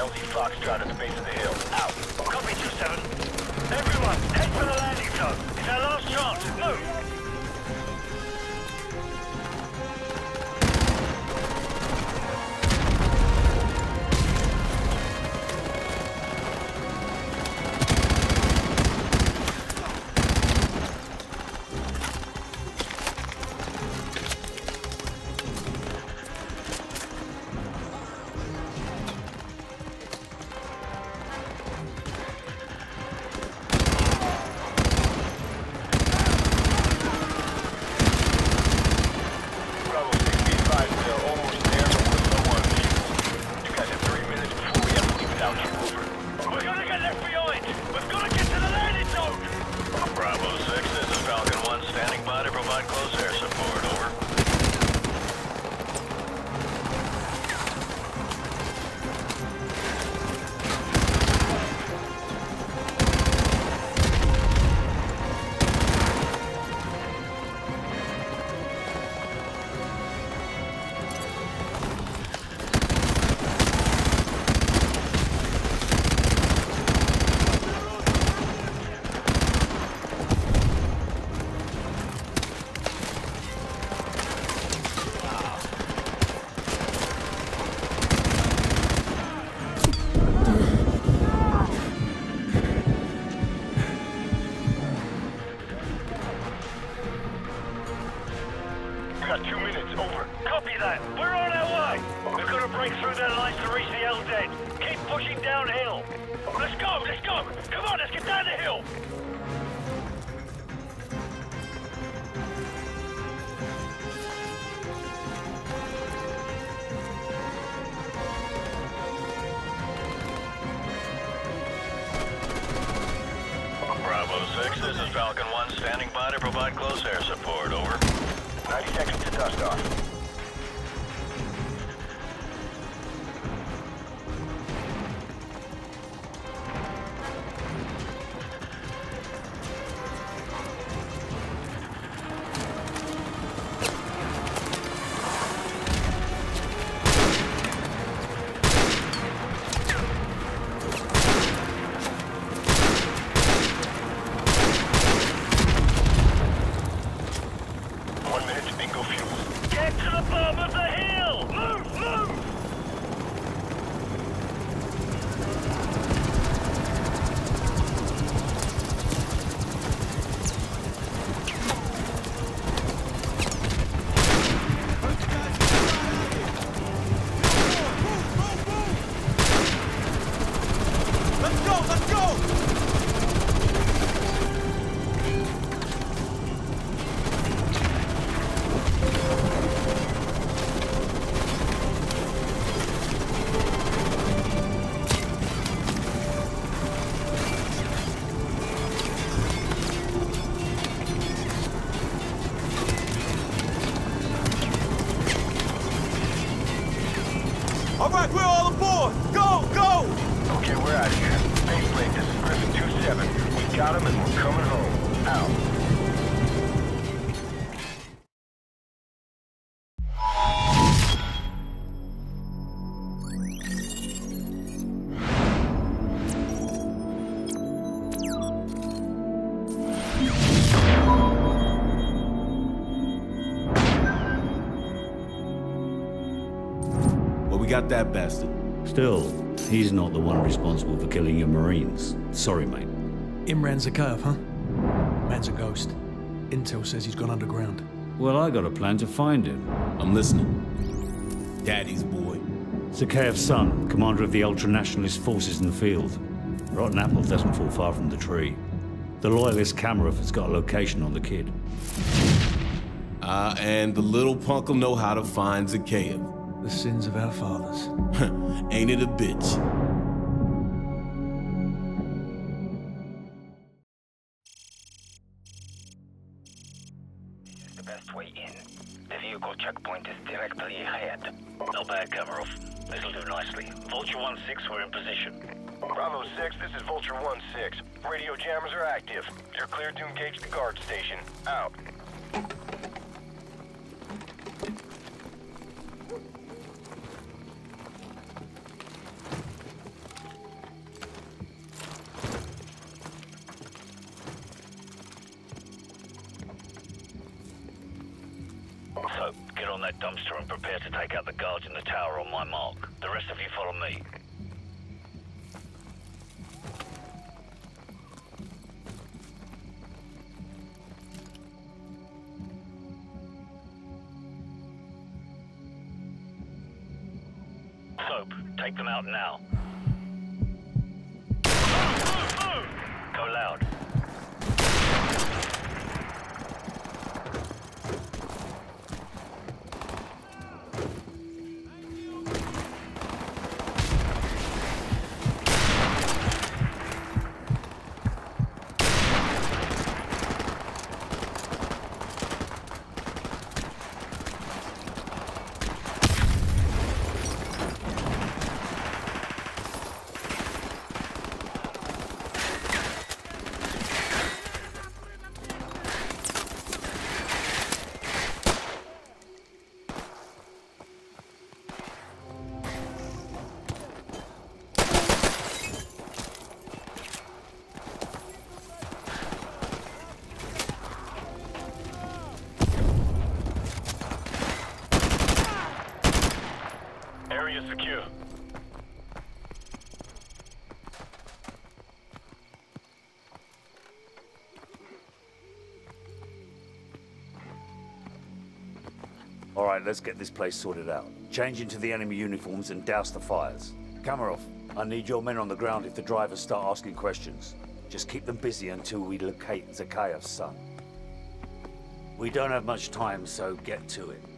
Delta Foxtrot at the base of the hill. Out. Copy two seven. Everyone, head for the landing zone. It's our last chance. Move. This is Falcon one, standing by to provide close air support, over. ninety seconds to dust off. All right, we're all aboard! Go, go! Okay, we're out of here. Faceplate, this is Griffin two seven. We got him and we're coming home. Out. We got that bastard. Still, he's not the one responsible for killing your Marines. Sorry, mate. Imran's a curve, huh? Man's a ghost. Intel says he's gone underground. Well, I got a plan to find him. I'm listening. Daddy's boy. Zakhaev's son, commander of the ultra-nationalist forces in the field. Rotten apple doesn't fall far from the tree. The loyalist Kamarov has got a location on the kid. Ah, uh, and the little punk'll know how to find Zakhaev. The sins of our fathers. Ain't it a bitch? The best way in. The vehicle checkpoint is directly ahead. Not bad, Kamarov. This'll do nicely. Vulture one six, we're in position. Bravo six, this is Vulture one six. Radio jammers are active. You're cleared to engage the guard station. Out. that dumpster and prepare to take out the guards in the tower on my mark. The rest of you follow me. Soap, take them out now. Go loud. Area secure. All right, let's get this place sorted out. Change into the enemy uniforms and douse the fires. Kamarov, I need your men on the ground if the drivers start asking questions. Just keep them busy until we locate Zakhaev's son. We don't have much time, so get to it.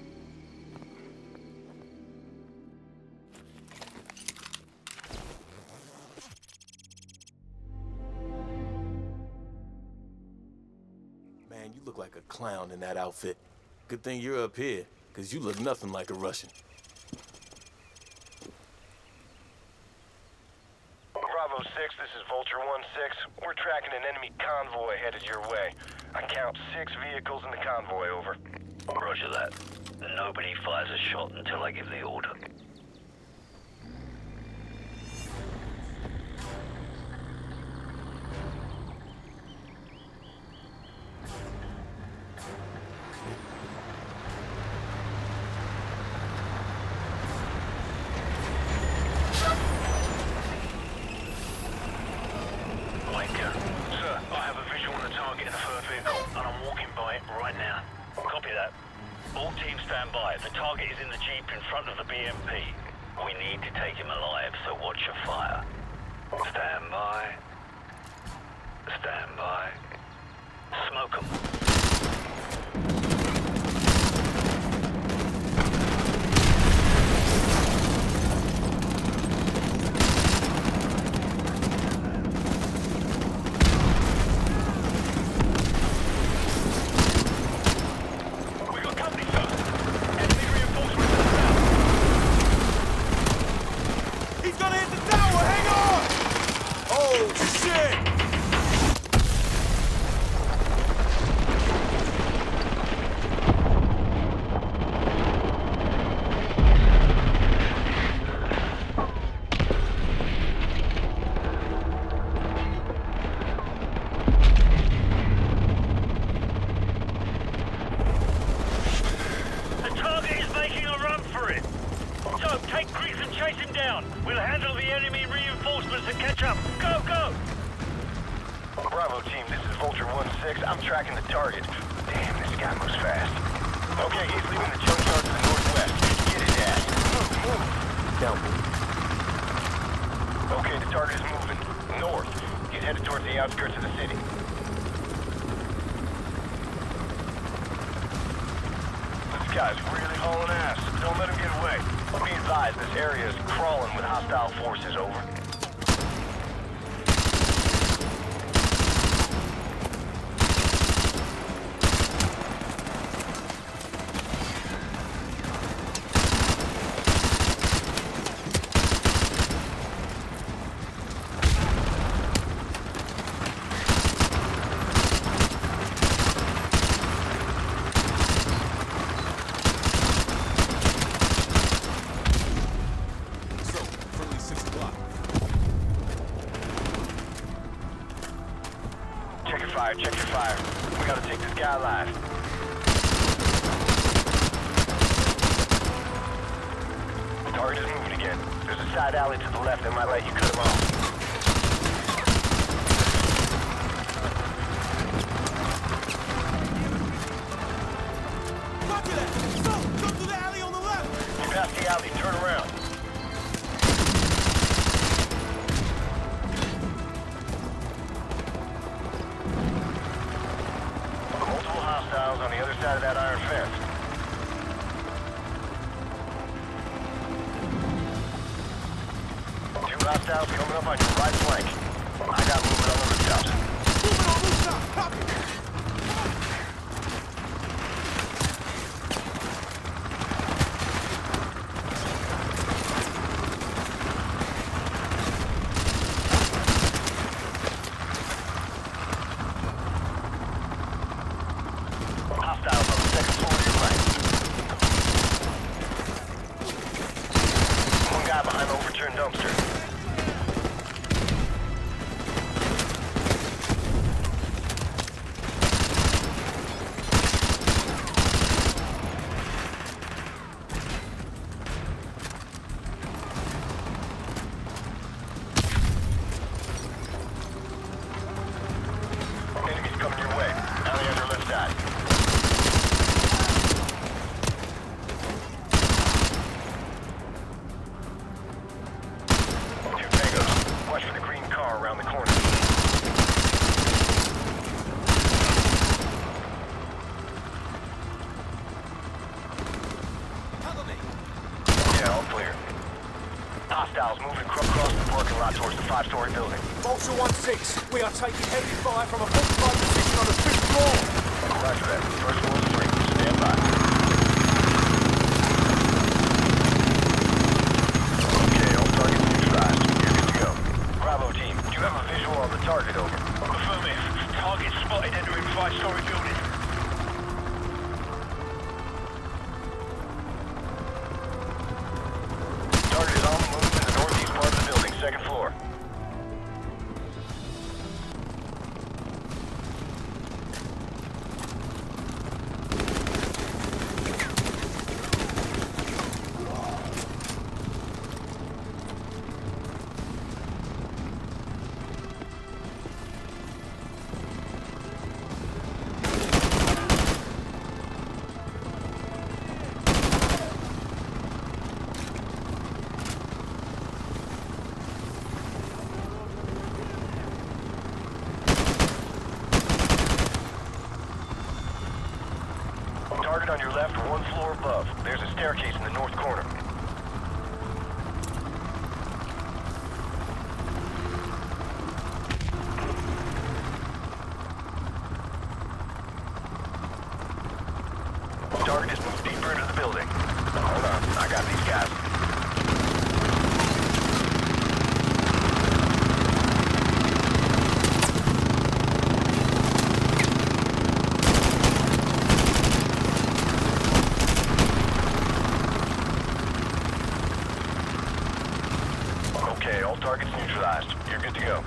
Man, you look like a clown in that outfit. Good thing you're up here, because you look nothing like a Russian. Bravo six, this is Vulture one six. We're tracking an enemy convoy headed your way. I count six vehicles in the convoy, over. Roger that. Nobody fires a shot until I give the order. The target is in the Jeep in front of the B M P. We need to take him alive, so watch your fire. Stand by. Stand by. Smoke him. Bravo team, this is Vulture one six. I'm tracking the target. Damn, this guy moves fast. Okay, he's leaving the junkyard to the northwest. Get his ass. Move, move. Down. Okay, the target is moving. North. He's headed towards the outskirts of the city. This guy's really hauling ass. Don't let him get away. Be advised, this area is crawling with hostile forces, over. Check your fire. We gotta take this guy alive. Target is moving again. There's a side alley to the left that might let you cut him off. Roger that! Stop! Go to the alley on the left! You passed the alley, turn around. Multiple hostiles on the other side of that iron fence. Two hostiles coming up on your right flank. I got movement on the rooftops. Moving on rooftop! Copy! Hostiles on the second floor to your right. One guy behind the overturned dumpster. Enemies coming your way. Alley on your left side. Two tangos. Watch for the green car around the corner. Cover me! Yeah, all clear. Hostiles moving across the parking lot towards the five-story building. Vulture one six, we are taking heavy fire from a fortified position on the fifth floor. Roger that. First floor is free. Stand by. Okay, all targets neutralized. You're good to go. Bravo team, do you have a visual on the target, over? Affirmative. Target spotted entering five-story building. Target is on the move in the northeast part of the building, second floor. Target on your left, one floor above. There's a staircase in the north corner. Target has moved deeper into the building. Hold on, I got these guys. Okay, all targets neutralized. You're good to go.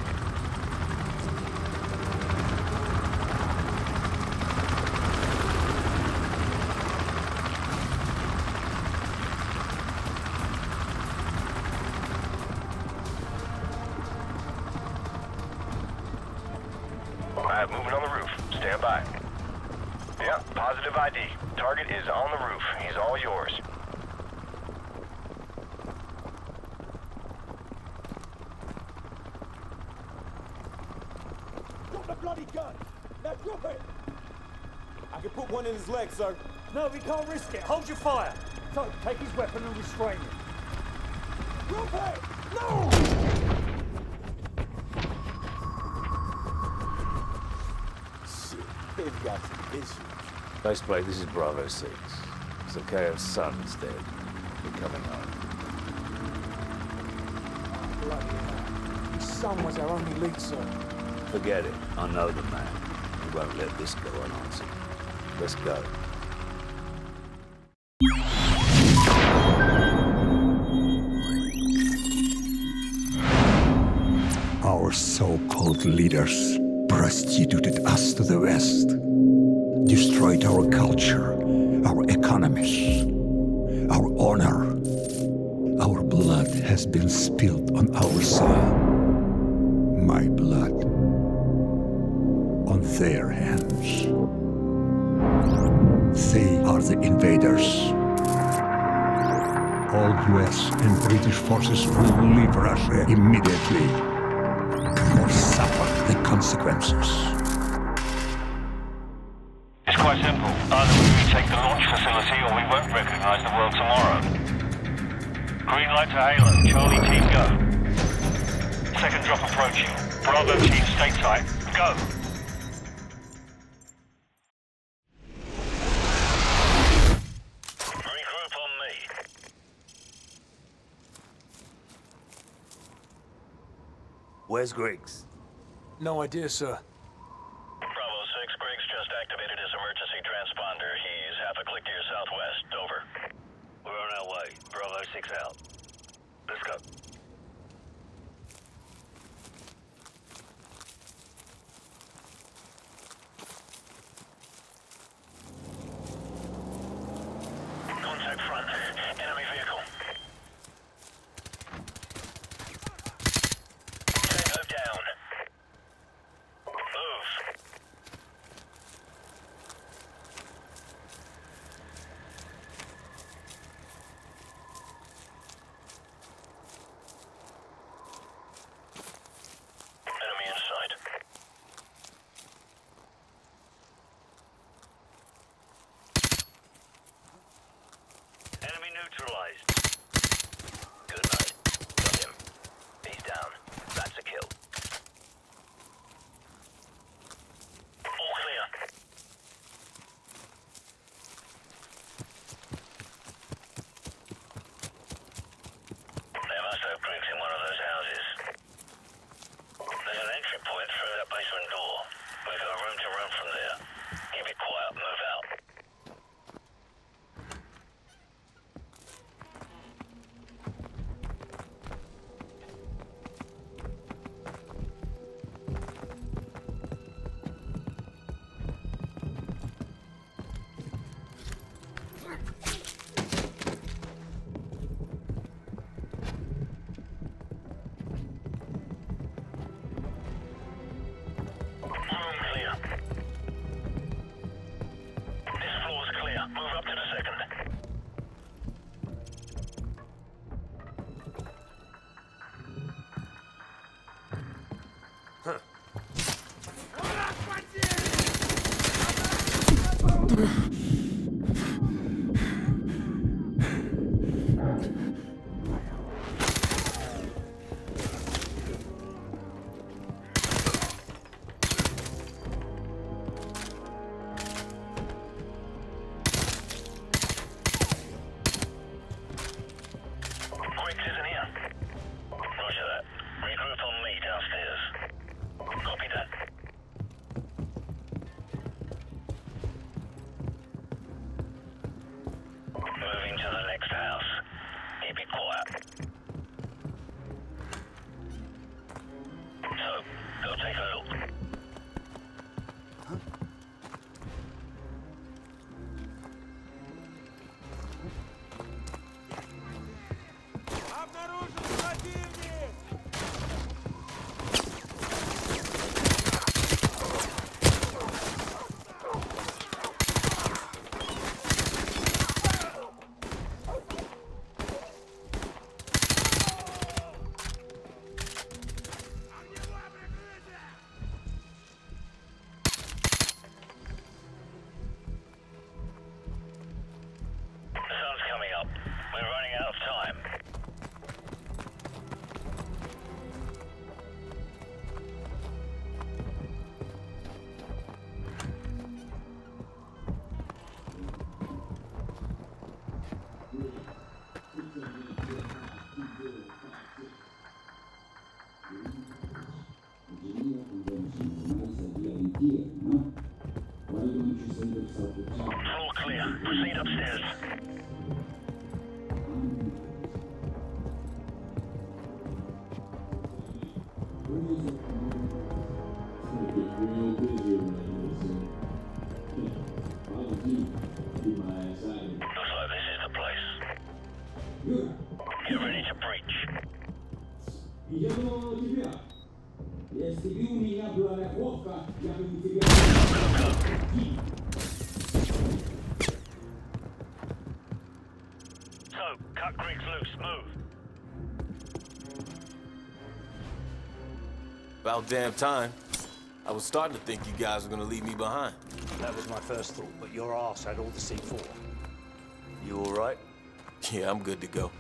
I have movement on the roof. Stand by. Yeah, positive I D. Target is on the roof. He's all yours. Drop the bloody gun! Now drop it! I can put one in his leg, sir. No, we can't risk it. Hold your fire. So, take his weapon and restrain him. Drop it! No! Shit, they've got some issues. Faceplate, this is Bravo six. Zakhaev's son is dead. We're coming home. Bloody hell. His son was our only lead, sir. Forget it. I know the man. We won't let this go unanswered. Let's go. Our so-called leaders prostituted us to the West, destroyed our culture, our economies, our honor, our has been spilled on our soil. My blood on their hands. They are the invaders. All U S and British forces will leave Russia immediately or suffer the consequences. It's quite simple. Either we retake the launch facility or we won't recognize the world tomorrow. Green light to Halo. Charlie team, go. Second drop approaching. Bravo team, stay tight. Go. Regroup on me. Where's Griggs? No idea, sir. Bravo six, Griggs just activated his emergency transponder. He's half a click to your southwest. Over. We're on our way. Bravo six out. Let's go. Contact front. Enemy vehicle. Tango down. Move. Enemy in sight. Enemy neutralized. Good night. Got him. He's down. That's a kill. All clear. They must have Griggs in one of those houses. There's an entry point through that basement door. We've got room to run from there. Keep it quiet, move out. Room clear. This floor's clear. Move up to the second. Griggs isn't here. Roger that. Regroup on me downstairs. Copy that. Moving to the next house. Keep it quiet. So, go take a look. The sun's coming up. We're running out of time. Floor clear. Proceed upstairs. Looks like this is the place. Get ready to breach. So, cut Griggs loose, move. About damn time. I was starting to think you guys were gonna leave me behind. That was my first thought, but your ass had all the C four. You all right? Yeah, I'm good to go.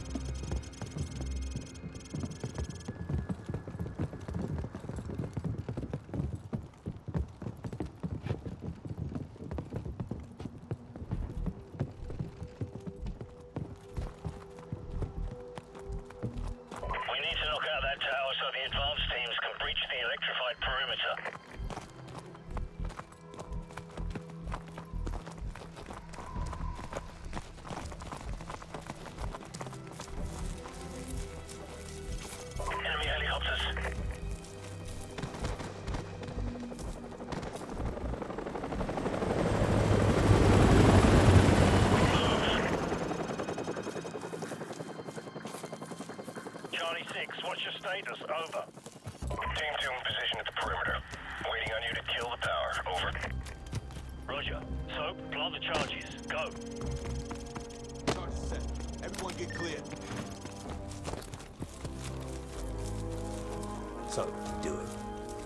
What's your status? Over. Team two in position at the perimeter. Waiting on you to kill the power. Over. Roger. So, plant the charges. Go. Charge set. Everyone get clear. So, do it.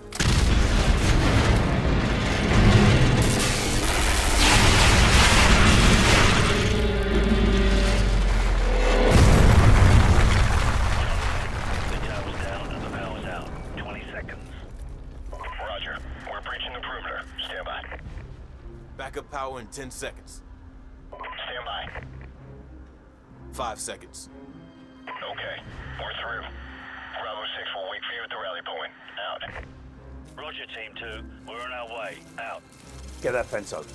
Backup power in ten seconds. Stand by. Five seconds. Okay, we're through. Bravo six will wait for you at the rally point. Out. Roger, Team two. We're on our way. Out. Get that fence open.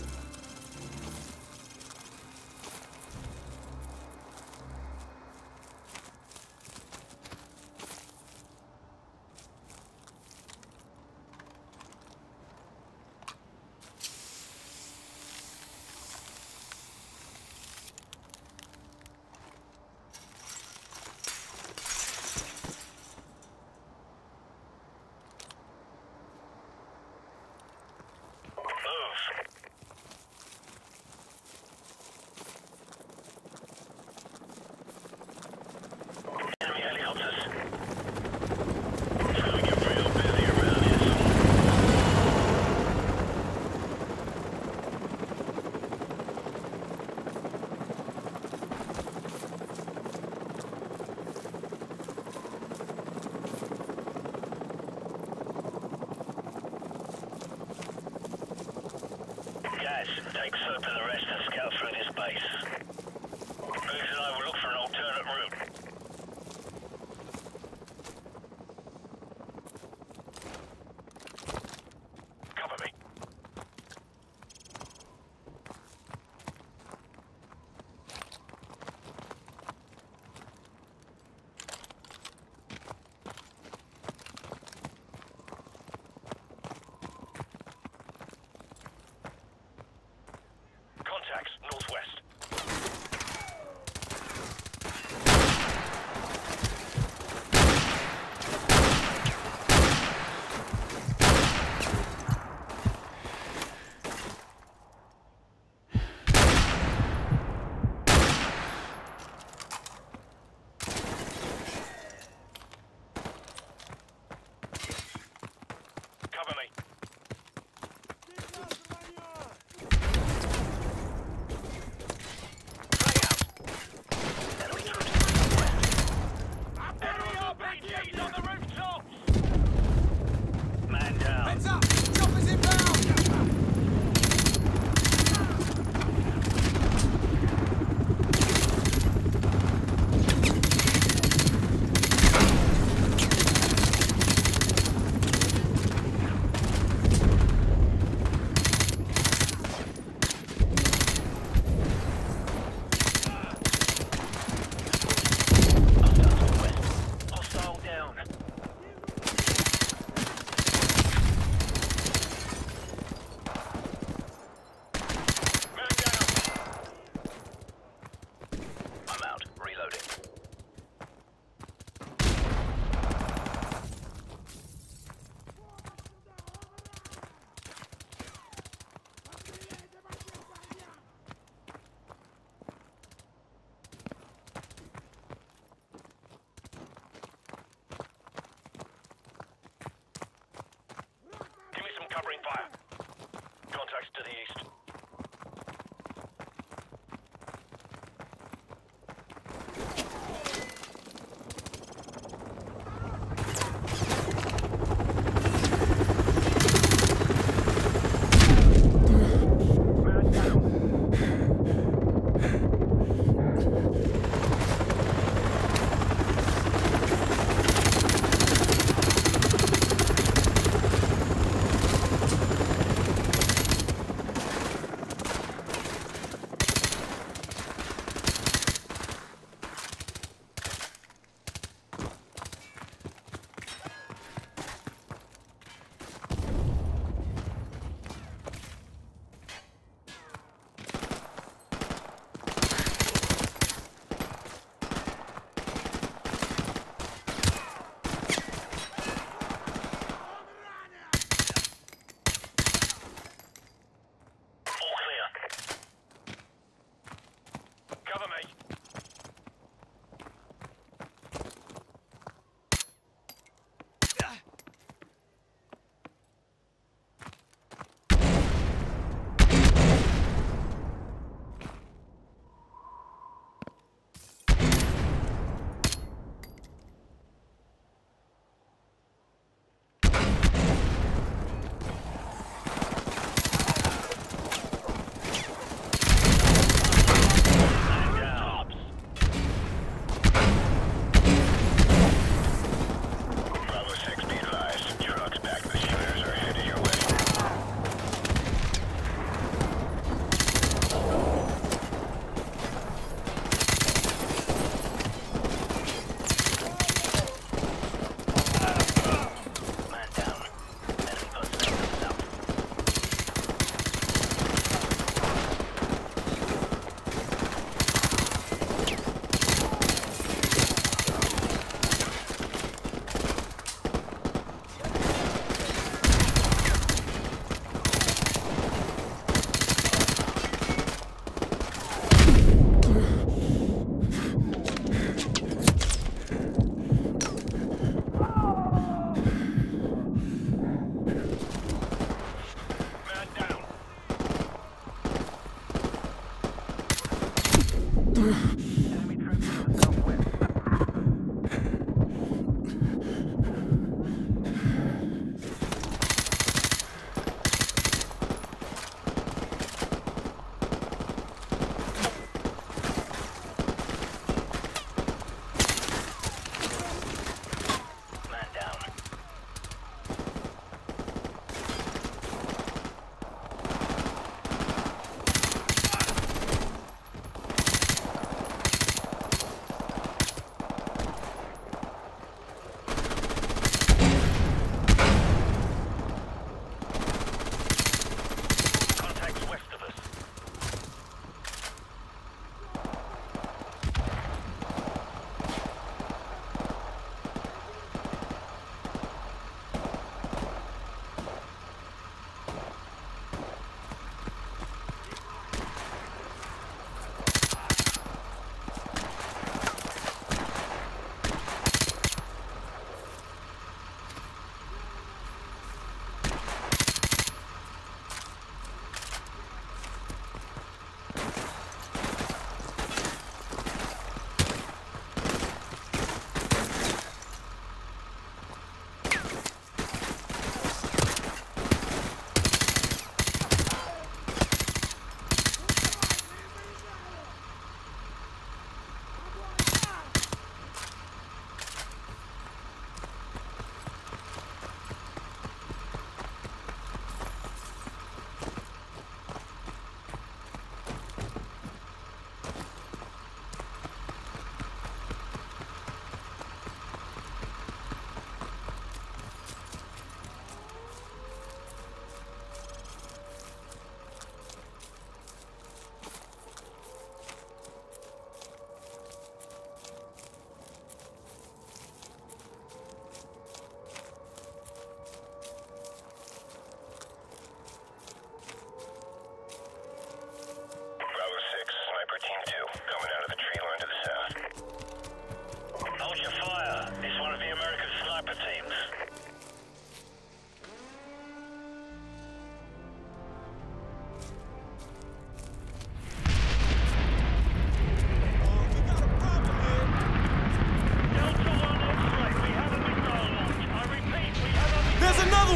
covering fire. Contacts to the east.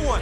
one.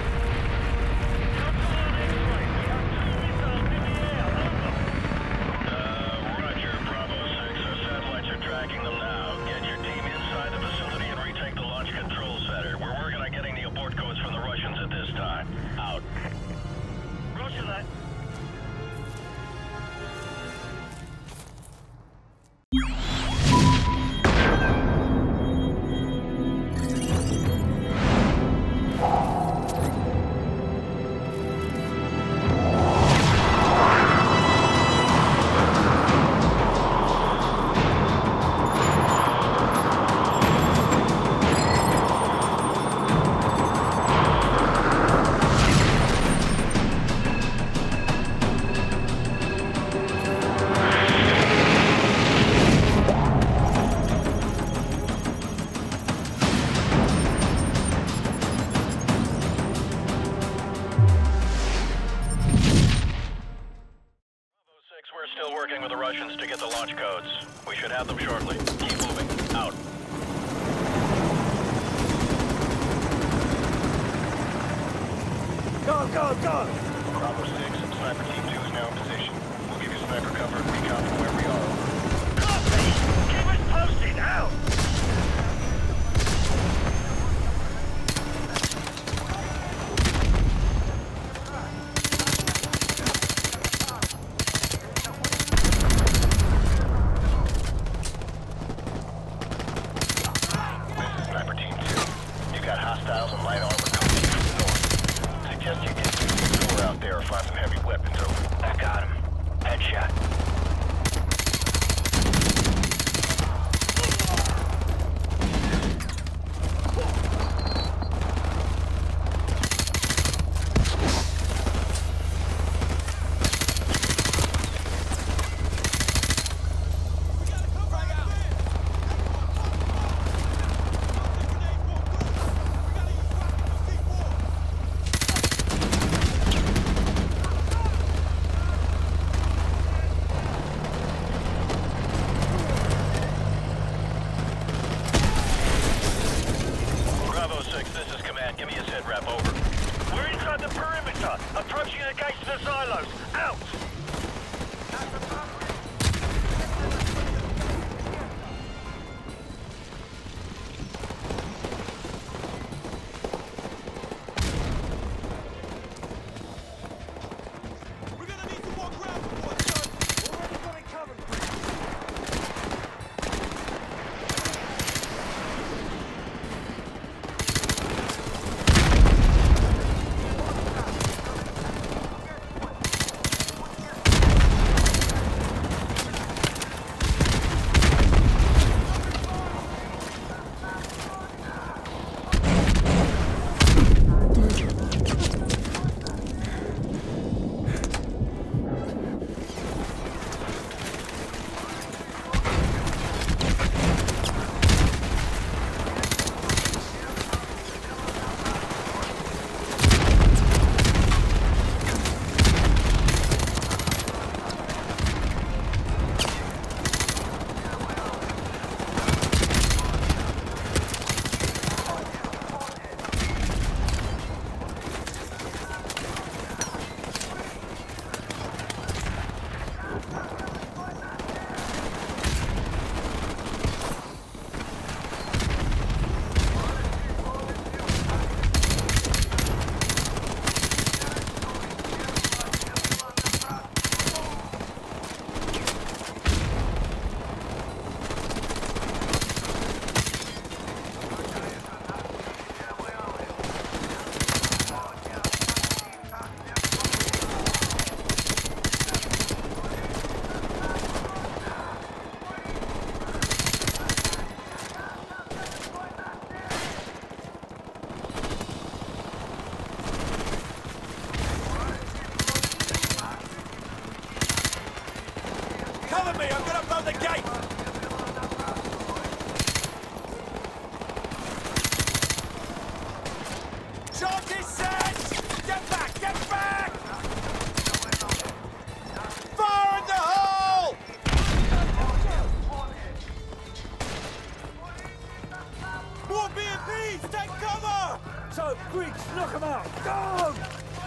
So, Griggs, knock him out! Go!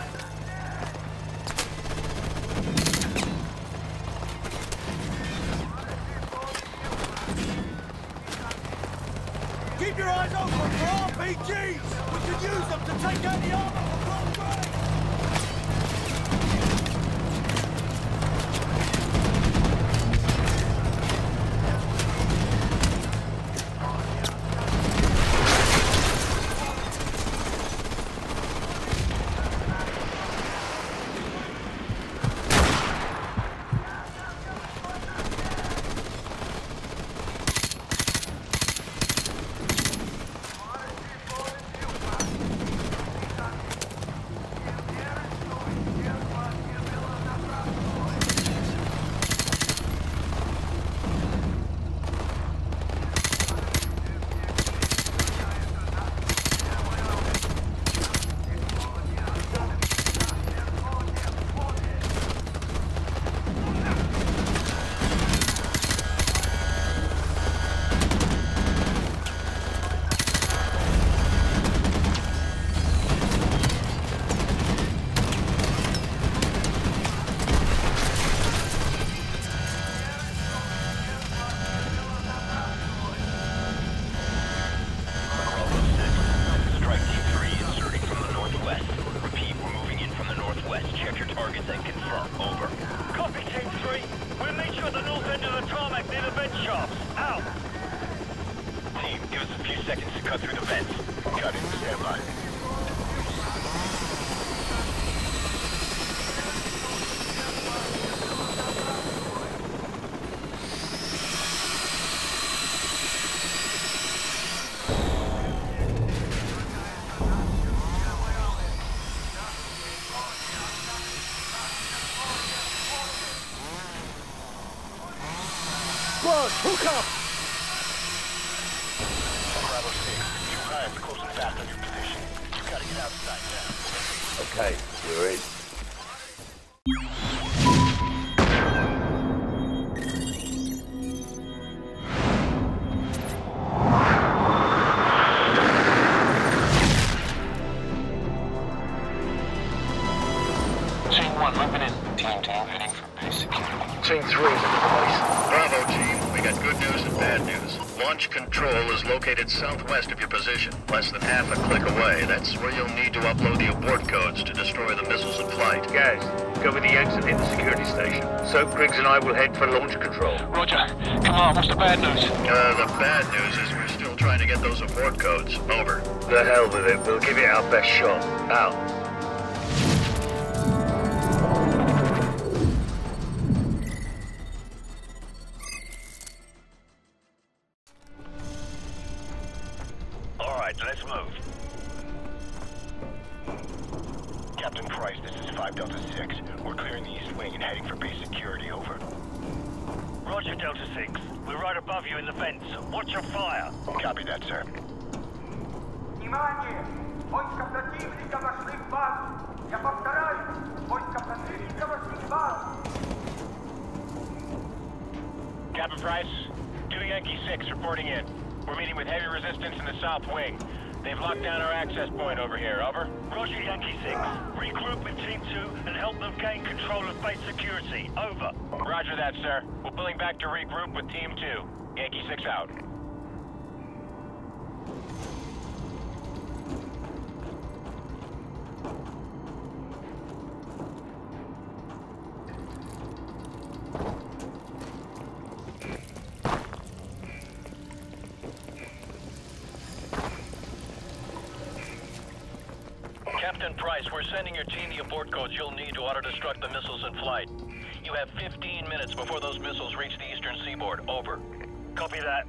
Keep your eyes open for R P Gs! We can use them to take out the armor from Long Range! Hook up! Bravo six, you guys close and fast on your position. You gotta get outside now. Okay, you're in. Team one, moving in. Team two, heading for base security. Team three is in place. Bravo, team. We got good news and bad news. Launch control is located southwest of your position, less than half a click away. That's where you'll need to upload the abort codes to destroy the missiles in flight. Guys, cover the exit in the security station. So Griggs and I will head for launch control. Roger. Come on, what's the bad news? Uh, the bad news is we're still trying to get those abort codes. Over. The hell with it. We'll give it our best shot. Out. Let's move. Captain Price, this is five Delta six. We're clearing the east wing and heading for base security, over. Roger, Delta six. We're right above you in the vents. Watch your fire. Copy that, sir. Внимание! Войска противника вошли в базу! Я повторяю! Войска противника вошли в базу! Captain Price, two Yankee six reporting in. We're meeting with heavy resistance in the south wing. They've locked down our access point over here, over. Roger, Yankee six. Regroup with Team two and help them gain control of base security, over. Roger that, sir. We're pulling back to regroup with Team two. Yankee six out. Captain Price, we're sending your team the abort codes you'll need to auto-destruct the missiles in flight. You have fifteen minutes before those missiles reach the eastern seaboard. Over. Copy that.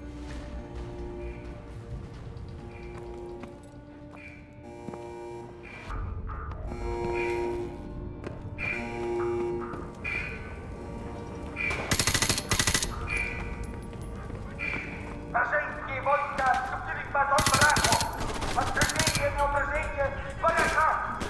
Российские войска вступили в базу Браво! Остальные неуправления поражают!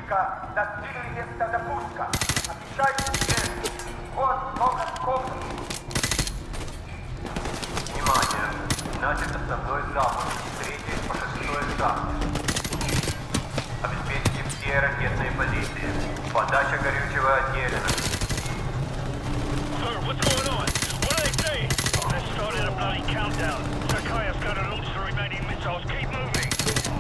противника достигли места допуска. Отмечайте цель. Вот много сколько. Внимание! Начат основной запуск. Третий по шестой этап. Обеспечьте все ракетные позиции. Подача горючего отделена. Sir, what's going on? What are they saying? They started a bloody countdown. Zakhaev's got to launch the remaining missiles. Keep moving.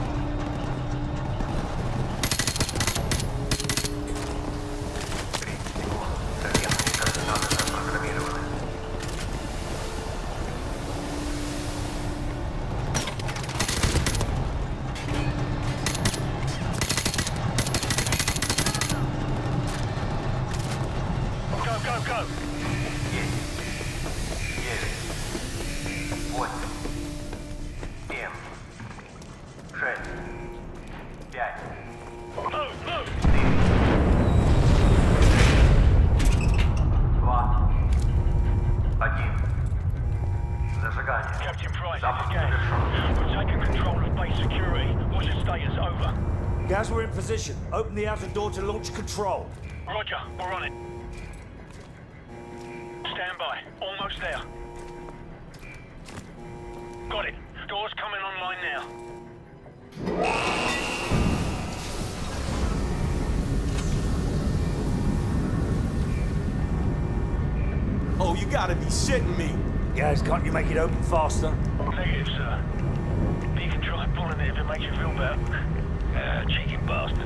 Captain Price, this is Gaz. We're taking control of base security. What's your status? Over. Gaz, we're in position. Open the outer door to launch control. Roger, we're on it. Stand by. Almost there. Got it. Door's coming online now. Oh, you gotta be shitting me. Gaz, can't you make it open faster? Negative, sir. You can try pulling it if it makes you feel better. Ah, cheeky bastard.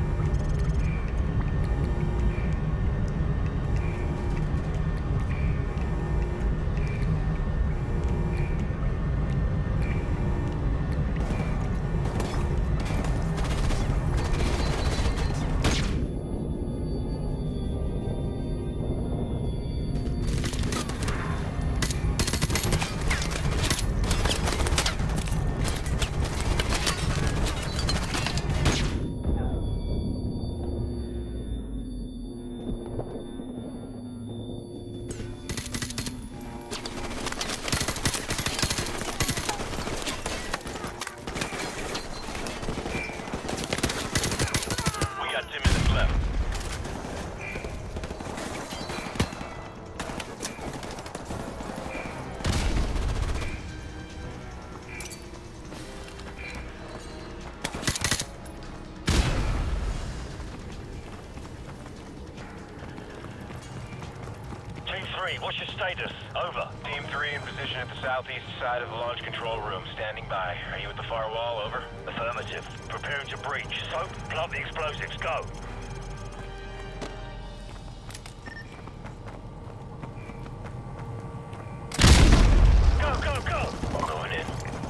What's your status? Over. Team three in position at the southeast side of the launch control room. Standing by. Are you at the far wall? Over. Affirmative. Preparing to breach. Soap, plant the explosives. Go. Go, go, go! Going in.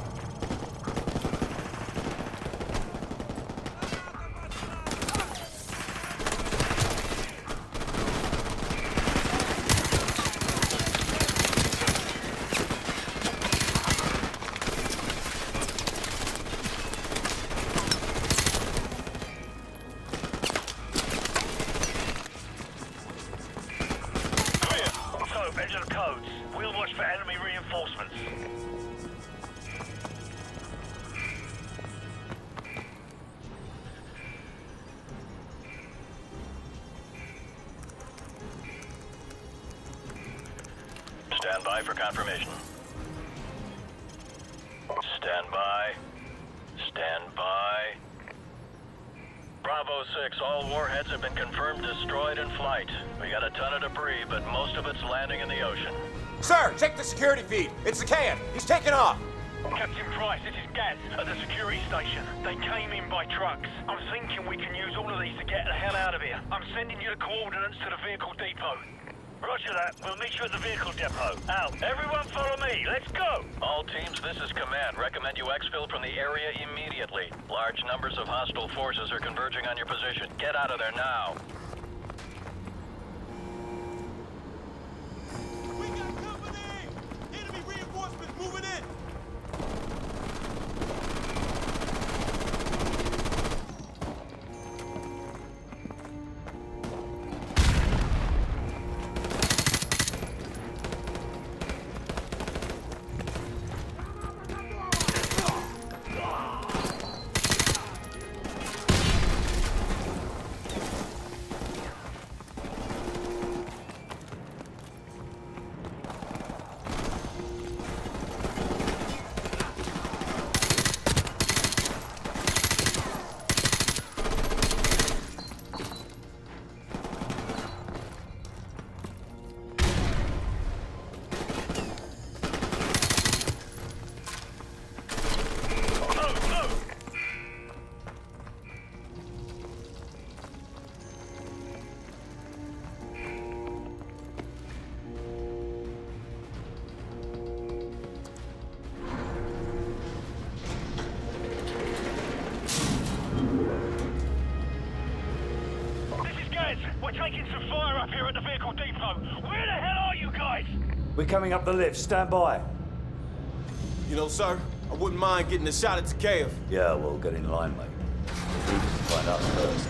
Enter the codes. We'll watch for enemy reinforcements. Stand by for confirmation. Stand by. Stand by. Bravo six, all warheads have been confirmed destroyed in flight. We got a ton of debris, but most of it's landing in the ocean. Sir, check the security feed. It's the can. He's taking off. Captain Price, this is Gaz at the security station. They came in by trucks. I'm thinking we can use all of these to get the hell out of here. I'm sending you the coordinates to the vehicle depot. Roger that. We'll meet you at the vehicle depot. Out. Everyone follow me. Let's go. All teams, this is command. Recommend you exfil from the area immediately. Large numbers of hostile forces are converging on your position. Get out of there now. We got company! Enemy reinforcements moving in! taking some fire up here at the vehicle depot. Where the hell are you guys? We're coming up the lift. Stand by. You know, sir, I wouldn't mind getting a shot at Zakhaev. Yeah, well, get in line, mate. We need to find out first.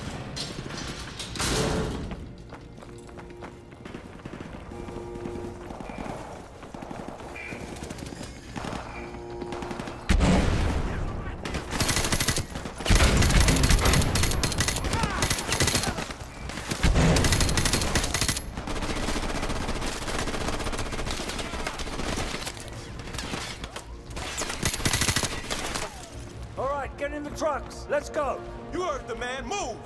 Get in the trucks. Let's go. You heard the man. Move.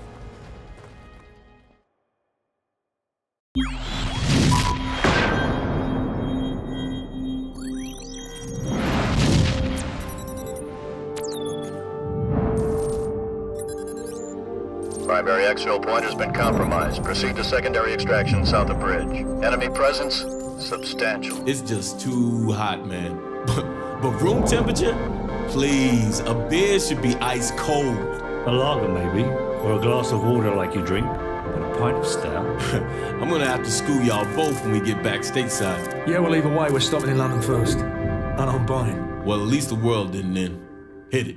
Primary exfil point has been compromised. Proceed to secondary extraction south of bridge. Enemy presence substantial. It's just too hot, man. But room temperature? Please, a beer should be ice cold. A lager, maybe. Or a glass of water like you drink. And a pint of stout. I'm gonna have to school y'all both when we get back stateside. Yeah, well, either way, we're stopping in London first. And I'm buying. Well, at least the world didn't end. Hit it.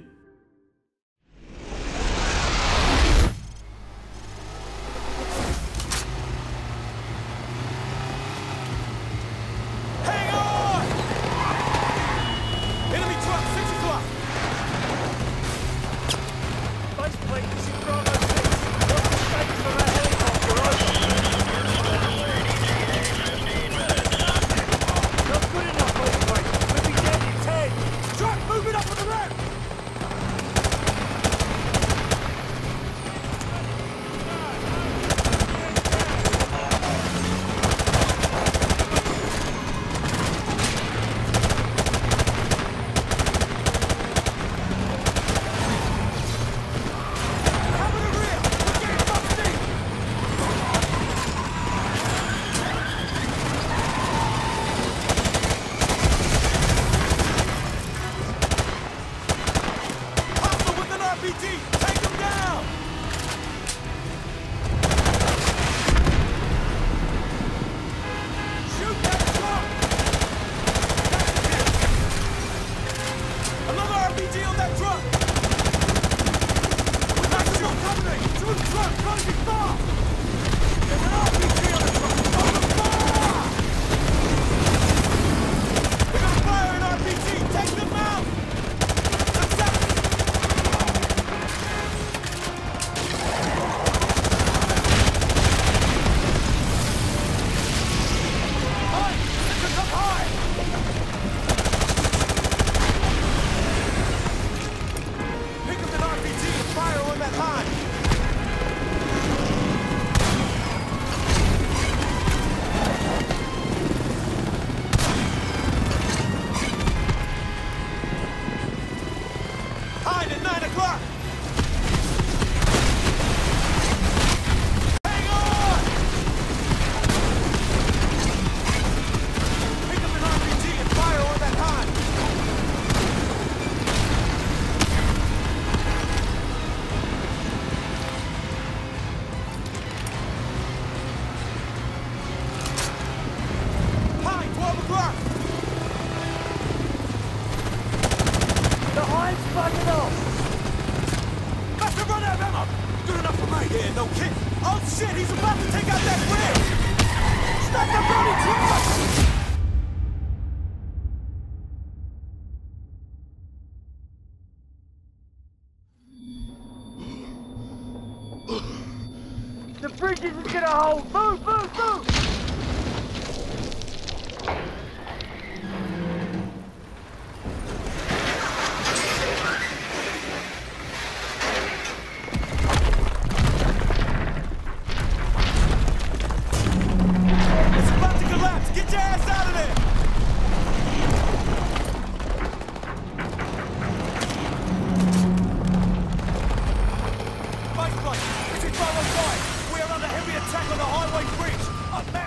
The bridge isn't gonna hold! Move, move, move! It's about to collapse! Get your ass out of there! Vice Flight, this is Bravo five! We are under heavy attack on the highway bridge! Up now!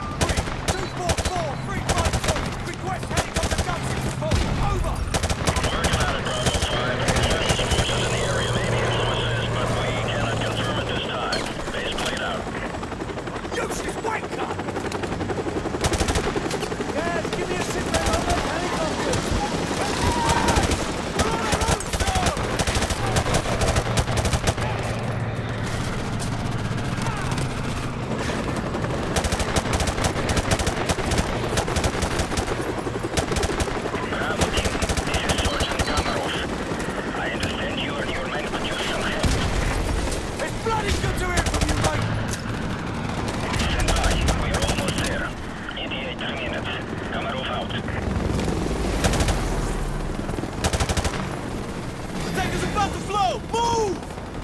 blow! Move!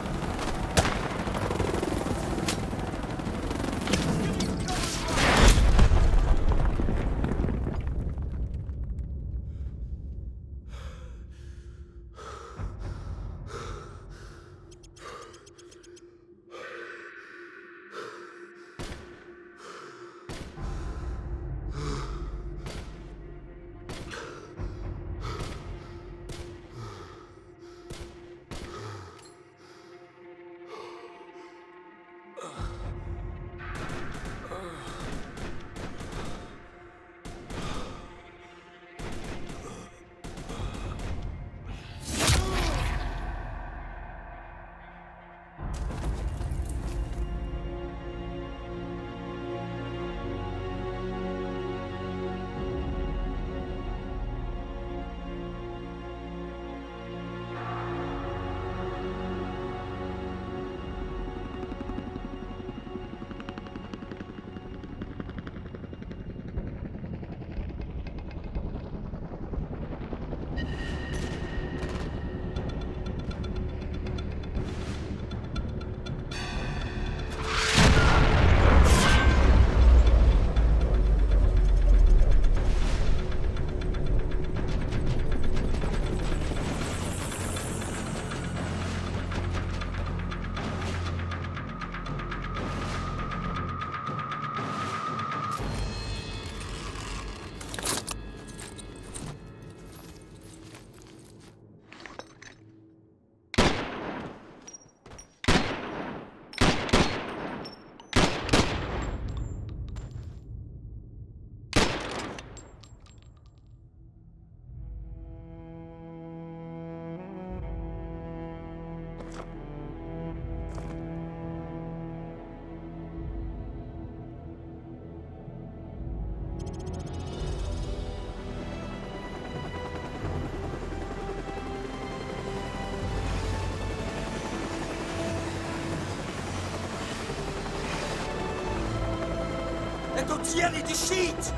Cieli, the sheet!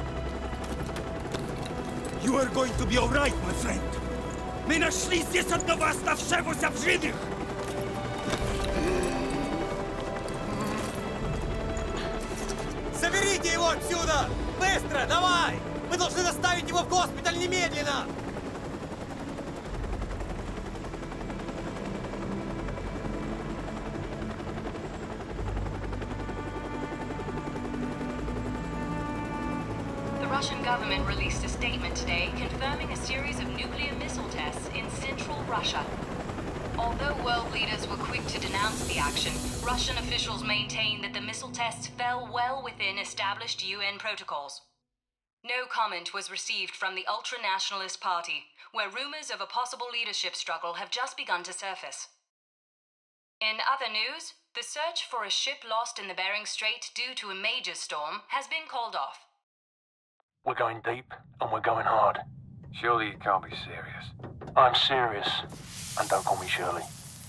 You are going to be alright, my friend. Мы нашли здесь одного оставшегося в живых! Заберите его отсюда! Быстро, давай! Мы должны доставить его в госпиталь немедленно! The Russian government released a statement today confirming a series of nuclear missile tests in central Russia. Although world leaders were quick to denounce the action, Russian officials maintain that the missile tests fell well within established U N protocols. No comment was received from the ultra-nationalist party, where rumors of a possible leadership struggle have just begun to surface. In other news, the search for a ship lost in the Bering Strait due to a major storm has been called off. We're going deep, and we're going hard. Surely you can't be serious. I'm serious, and don't call me Shirley.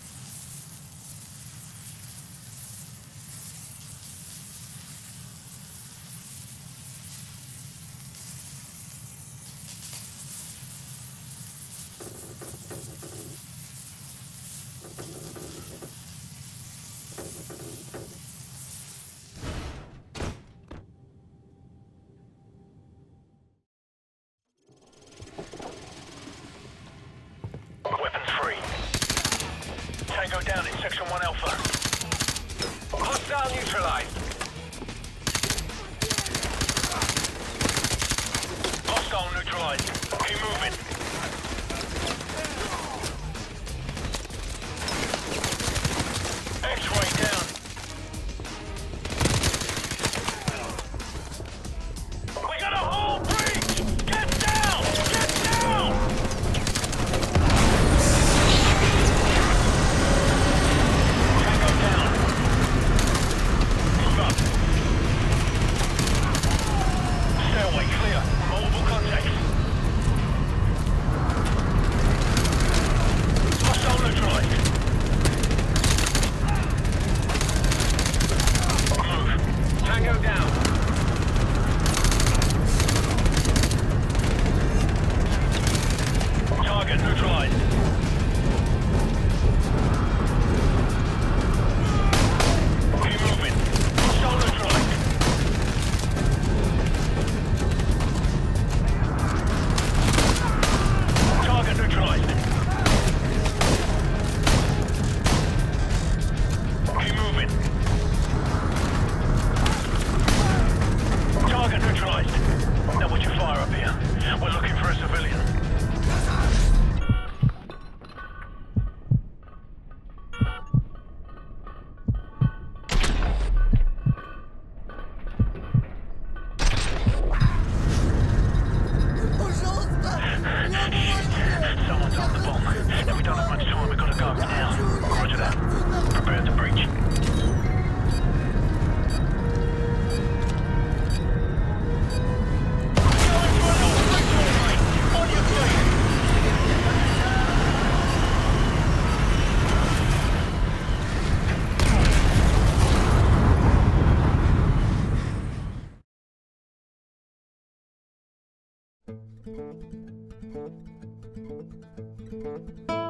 Tango down in Section one Alpha. Hostile neutralized. Hostile neutralized. Keep moving. X-ray down. We got a whole breach! Get down! Get down! Stairway clear. Multiple contacts. Bye.